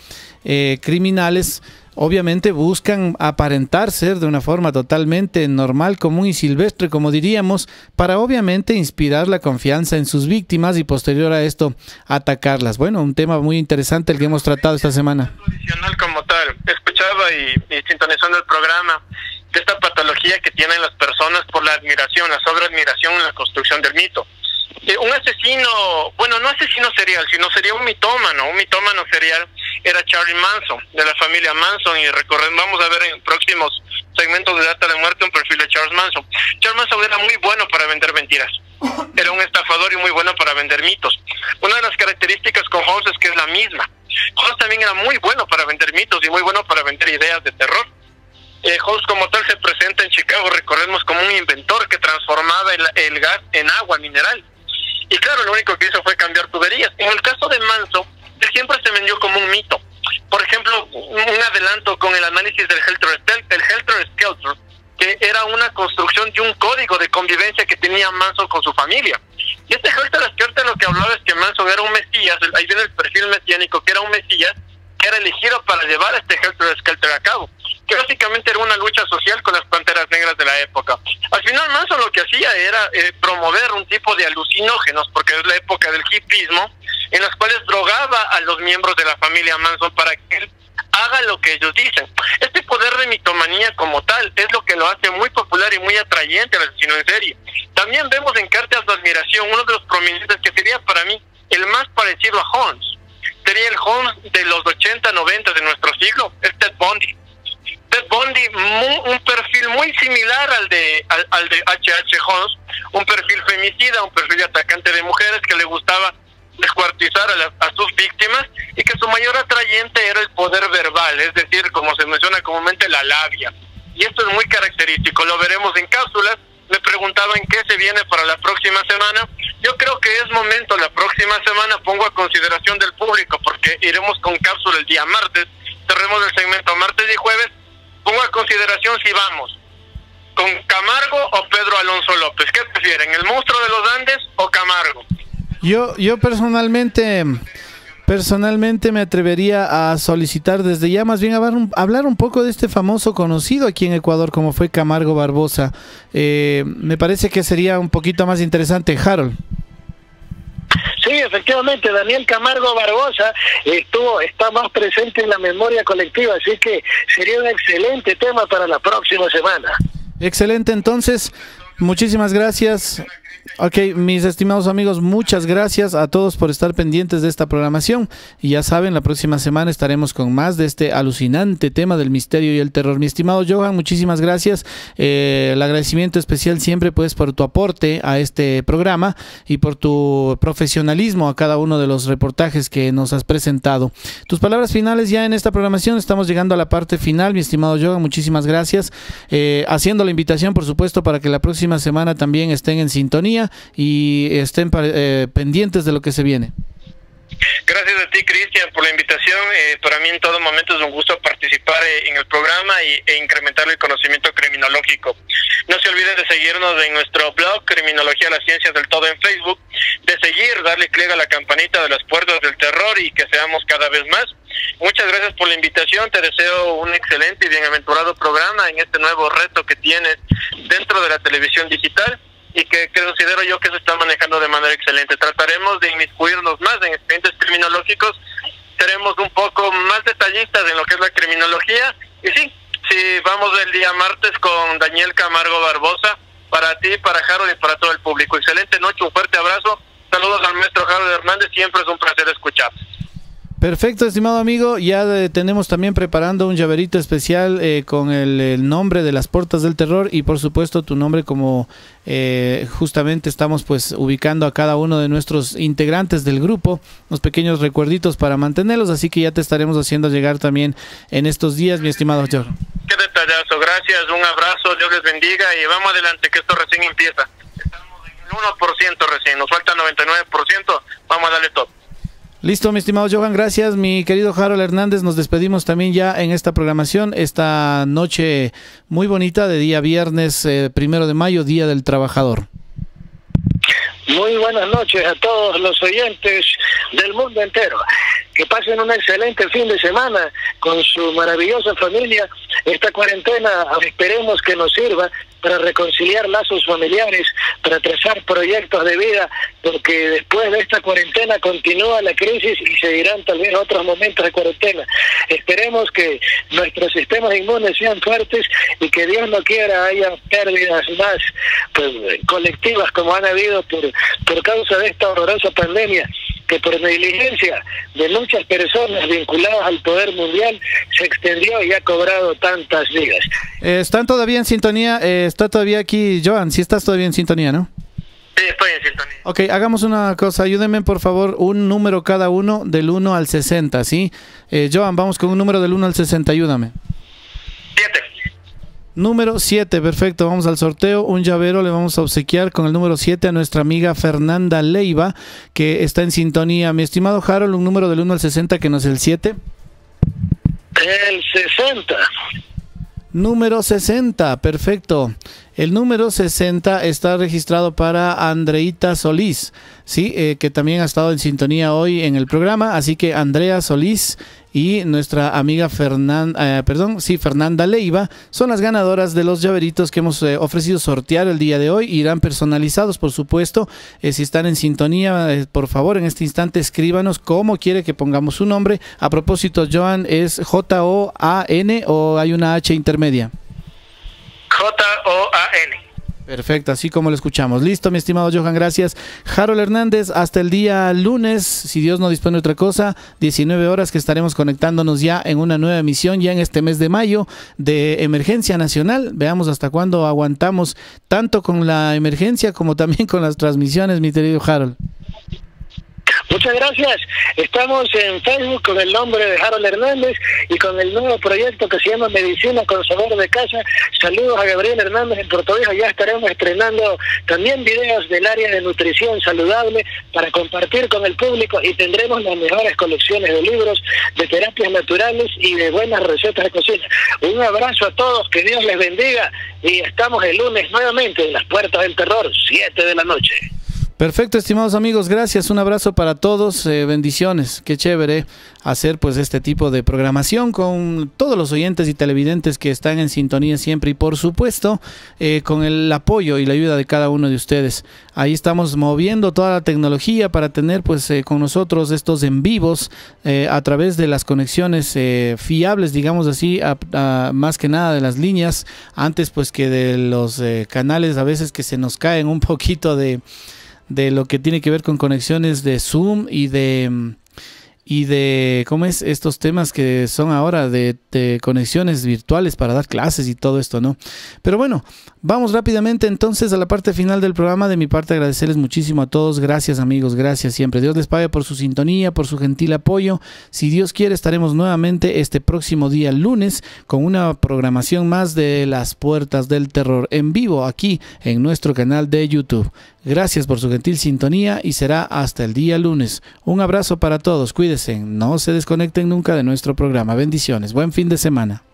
[SPEAKER 3] criminales obviamente buscan aparentar ser de una forma totalmente normal, común y silvestre, como diríamos, para obviamente inspirar la confianza en sus víctimas y posterior a esto atacarlas. Bueno, un tema muy interesante el que hemos tratado esta semana.
[SPEAKER 9] Adicional como tal, escuchaba y sintonizando el programa de esta patología que tienen las personas por la admiración, la sobreadmiración en la construcción del mito. Un asesino, bueno, no asesino serial, sino sería un mitómano serial, era Charlie Manson, de la familia Manson, y vamos a ver en próximos segmentos de Data de Muerte un perfil de Charles Manson. Charles Manson era muy bueno para vender mentiras, era un estafador y muy bueno para vender mitos. Una de las características con Holmes es que es la misma. Holmes también era muy bueno para vender mitos y muy bueno para vender ideas de terror. Holmes como tal se presenta en Chicago, recordemos, como un inventor que transformaba el gas en agua mineral. Y claro, lo único que hizo fue cambiar tuberías. En el caso de Manson, él siempre se vendió como un mito. Por ejemplo, un adelanto con el análisis del Helter Skelter, que era una construcción de un código de convivencia que tenía Manson con su familia. Y este Helter Skelter lo que hablaba es que Manson era un mesías, ahí viene el perfil mesiánico, que era un mesías, que era elegido para llevar este Helter Skelter a cabo, que básicamente era una lucha social con las panteras negras de la época. Al final Manson lo que hacía era promover un tipo de alucinógenos, porque es la época del hippismo, en las cuales drogaba a los miembros de la familia Manson para que él haga lo que ellos dicen. Este poder de mitomanía como tal es lo que lo hace muy popular y muy atrayente al asesino en serie. También vemos en Cartas de Admiración uno de los prominentes que sería para mí el más parecido a Holmes. Sería el Holmes de los 80, 90 de nuestro siglo, es Ted Bundy. Ted Bundy, un perfil muy similar al de H.H. Holmes, un perfil femicida, un perfil de atacante de mujeres que le gustaba descuartizar a sus víctimas y que su mayor atrayente era el poder verbal, es decir, como se menciona comúnmente, la labia. Y esto es muy característico, lo veremos en cápsulas. Me preguntaban qué se viene para la próxima semana. Yo creo que es momento, la próxima semana pongo a consideración del público, porque iremos con cápsula el día martes, cerremos el segmento martes y jueves. Pongo a consideración si vamos con Camargo o Pedro Alonso López. ¿Qué prefieren, el monstruo de los Andes o Camargo?
[SPEAKER 3] Yo personalmente Personalmente me atrevería a solicitar desde ya más bien hablar un poco de este famoso conocido aquí en Ecuador como fue Camargo Barbosa. Me parece que sería un poquito más interesante, Harold.
[SPEAKER 4] Sí, efectivamente, Daniel Camargo Barbosa está más presente en la memoria colectiva, así que sería un excelente tema para la próxima semana.
[SPEAKER 3] Excelente, entonces, muchísimas gracias. Ok, mis estimados amigos, muchas gracias a todos por estar pendientes de esta programación. Y ya saben, la próxima semana estaremos con más de este alucinante tema del misterio y el terror. Mi estimado Johan, muchísimas gracias. El agradecimiento especial siempre pues por tu aporte a este programa y por tu profesionalismo a cada uno de los reportajes que nos has presentado. Tus palabras finales ya en esta programación. Estamos llegando a la parte final, mi estimado Johan, muchísimas gracias. Haciendo la invitación, por supuesto, para que la próxima semana también estén en sintonía y estén pendientes de lo que se viene.
[SPEAKER 9] Gracias a ti, Cristian, por la invitación. Para mí en todo momento es un gusto participar en el programa e incrementar el conocimiento criminológico. No se olviden de seguirnos en nuestro blog Criminología, las Ciencias del Todo en Facebook, de seguir, darle clic a la campanita de las puertas del terror y que seamos cada vez más. Muchas gracias por la invitación, te deseo un excelente y bienaventurado programa en este nuevo reto que tienes dentro de la televisión digital, y que considero yo que se está manejando de manera excelente. Trataremos de inmiscuirnos más en expedientes criminológicos, seremos un poco más detallistas en lo que es la criminología, y sí, vamos el día martes con Daniel Camargo Barbosa, para ti, para Harold y para todo el público. Excelente noche, un fuerte abrazo, saludos al maestro Harold Hernández, siempre es un placer escuchar.
[SPEAKER 3] Perfecto, estimado amigo, ya tenemos también preparando un llaverito especial con el nombre de las puertas del terror y por supuesto tu nombre, como justamente estamos pues ubicando a cada uno de nuestros integrantes del grupo, unos pequeños recuerditos para mantenerlos, así que ya te estaremos haciendo llegar también en estos días, mi estimado George.
[SPEAKER 9] Qué detallazo, gracias, un abrazo, Dios les bendiga y vamos adelante que esto recién empieza. Estamos en el 1% recién, nos falta 99%, vamos a darle todo.
[SPEAKER 3] Listo, mi estimado Johan, gracias. Mi querido Harold Hernández, nos despedimos también ya en esta programación, esta noche muy bonita de día viernes 1 de mayo, Día del Trabajador.
[SPEAKER 4] Muy buenas noches a todos los oyentes del mundo entero. Que pasen un excelente fin de semana con su maravillosa familia. Esta cuarentena esperemos que nos sirva para reconciliar lazos familiares, para trazar proyectos de vida, porque después de esta cuarentena continúa la crisis y seguirán tal vez otros momentos de cuarentena. Esperemos que nuestros sistemas inmunes sean fuertes y que Dios no quiera haya pérdidas más colectivas como han habido por causa de esta horrorosa pandemia, que por negligencia de muchas personas vinculadas al poder mundial se extendió y ha cobrado tantas vidas.
[SPEAKER 3] ¿Están todavía en sintonía? ¿Está todavía aquí, Johan? Sí, estás todavía en sintonía, ¿no?
[SPEAKER 9] Sí, estoy en sintonía.
[SPEAKER 3] Ok, hagamos una cosa, ayúdenme por favor, un número cada uno del 1 al 60, ¿sí? Johan, vamos con un número del 1 al 60, ayúdame.
[SPEAKER 9] 7.
[SPEAKER 3] Número 7, perfecto, vamos al sorteo. Un llavero le vamos a obsequiar con el número 7 a nuestra amiga Fernanda Leiva, que está en sintonía. Mi estimado Harold, un número del 1 al 60 que no es el 7.
[SPEAKER 4] El 60.
[SPEAKER 3] Número 60, perfecto. El número 60 está registrado para Andreita Solís, sí, que también ha estado en sintonía hoy en el programa, así que Andrea Solís y nuestra amiga Fernanda Leiva son las ganadoras de los llaveritos que hemos ofrecido sortear el día de hoy. Irán personalizados, por supuesto. Si están en sintonía, por favor, en este instante escríbanos cómo quiere que pongamos su nombre. A propósito, Johan, ¿es J-O-A-N o hay una H intermedia?
[SPEAKER 9] J-O-A-N.
[SPEAKER 3] Perfecto, así como lo escuchamos. Listo, mi estimado Johan, gracias. Harold Hernández, hasta el día lunes, si Dios no dispone de otra cosa, 19 horas que estaremos conectándonos ya en una nueva emisión, ya en este mes de mayo de Emergencia Nacional. Veamos hasta cuándo aguantamos tanto con la emergencia como también con las transmisiones, mi querido Harold.
[SPEAKER 4] Muchas gracias. Estamos en Facebook con el nombre de Harold Hernández y con el nuevo proyecto que se llama Medicina con Sabor de Casa. Saludos a Gabriel Hernández en Puerto Viejo. Ya estaremos estrenando también videos del área de nutrición saludable para compartir con el público y tendremos las mejores colecciones de libros, de terapias naturales y de buenas recetas de cocina. Un abrazo a todos, que Dios les bendiga y estamos el lunes nuevamente en las puertas del terror, 7 de la noche.
[SPEAKER 3] Perfecto, estimados amigos, gracias, un abrazo para todos, bendiciones, qué chévere hacer pues este tipo de programación con todos los oyentes y televidentes que están en sintonía siempre y por supuesto con el apoyo y la ayuda de cada uno de ustedes. Ahí estamos moviendo toda la tecnología para tener pues con nosotros estos en vivos a través de las conexiones fiables, digamos así, más que nada de las líneas, antes pues que de los canales a veces que se nos caen un poquito de lo que tiene que ver con conexiones de Zoom y de ¿cómo es? Estos temas que son ahora de conexiones virtuales para dar clases y todo esto, ¿no? Pero bueno, vamos rápidamente entonces a la parte final del programa. De mi parte, agradecerles muchísimo a todos. Gracias, amigos, gracias siempre. Dios les pague por su sintonía, por su gentil apoyo. Si Dios quiere, estaremos nuevamente este próximo día lunes con una programación más de Las Puertas del Terror en vivo aquí en nuestro canal de YouTube. Gracias por su gentil sintonía y será hasta el día lunes. Un abrazo para todos, cuídense, no se desconecten nunca de nuestro programa. Bendiciones, buen fin de semana.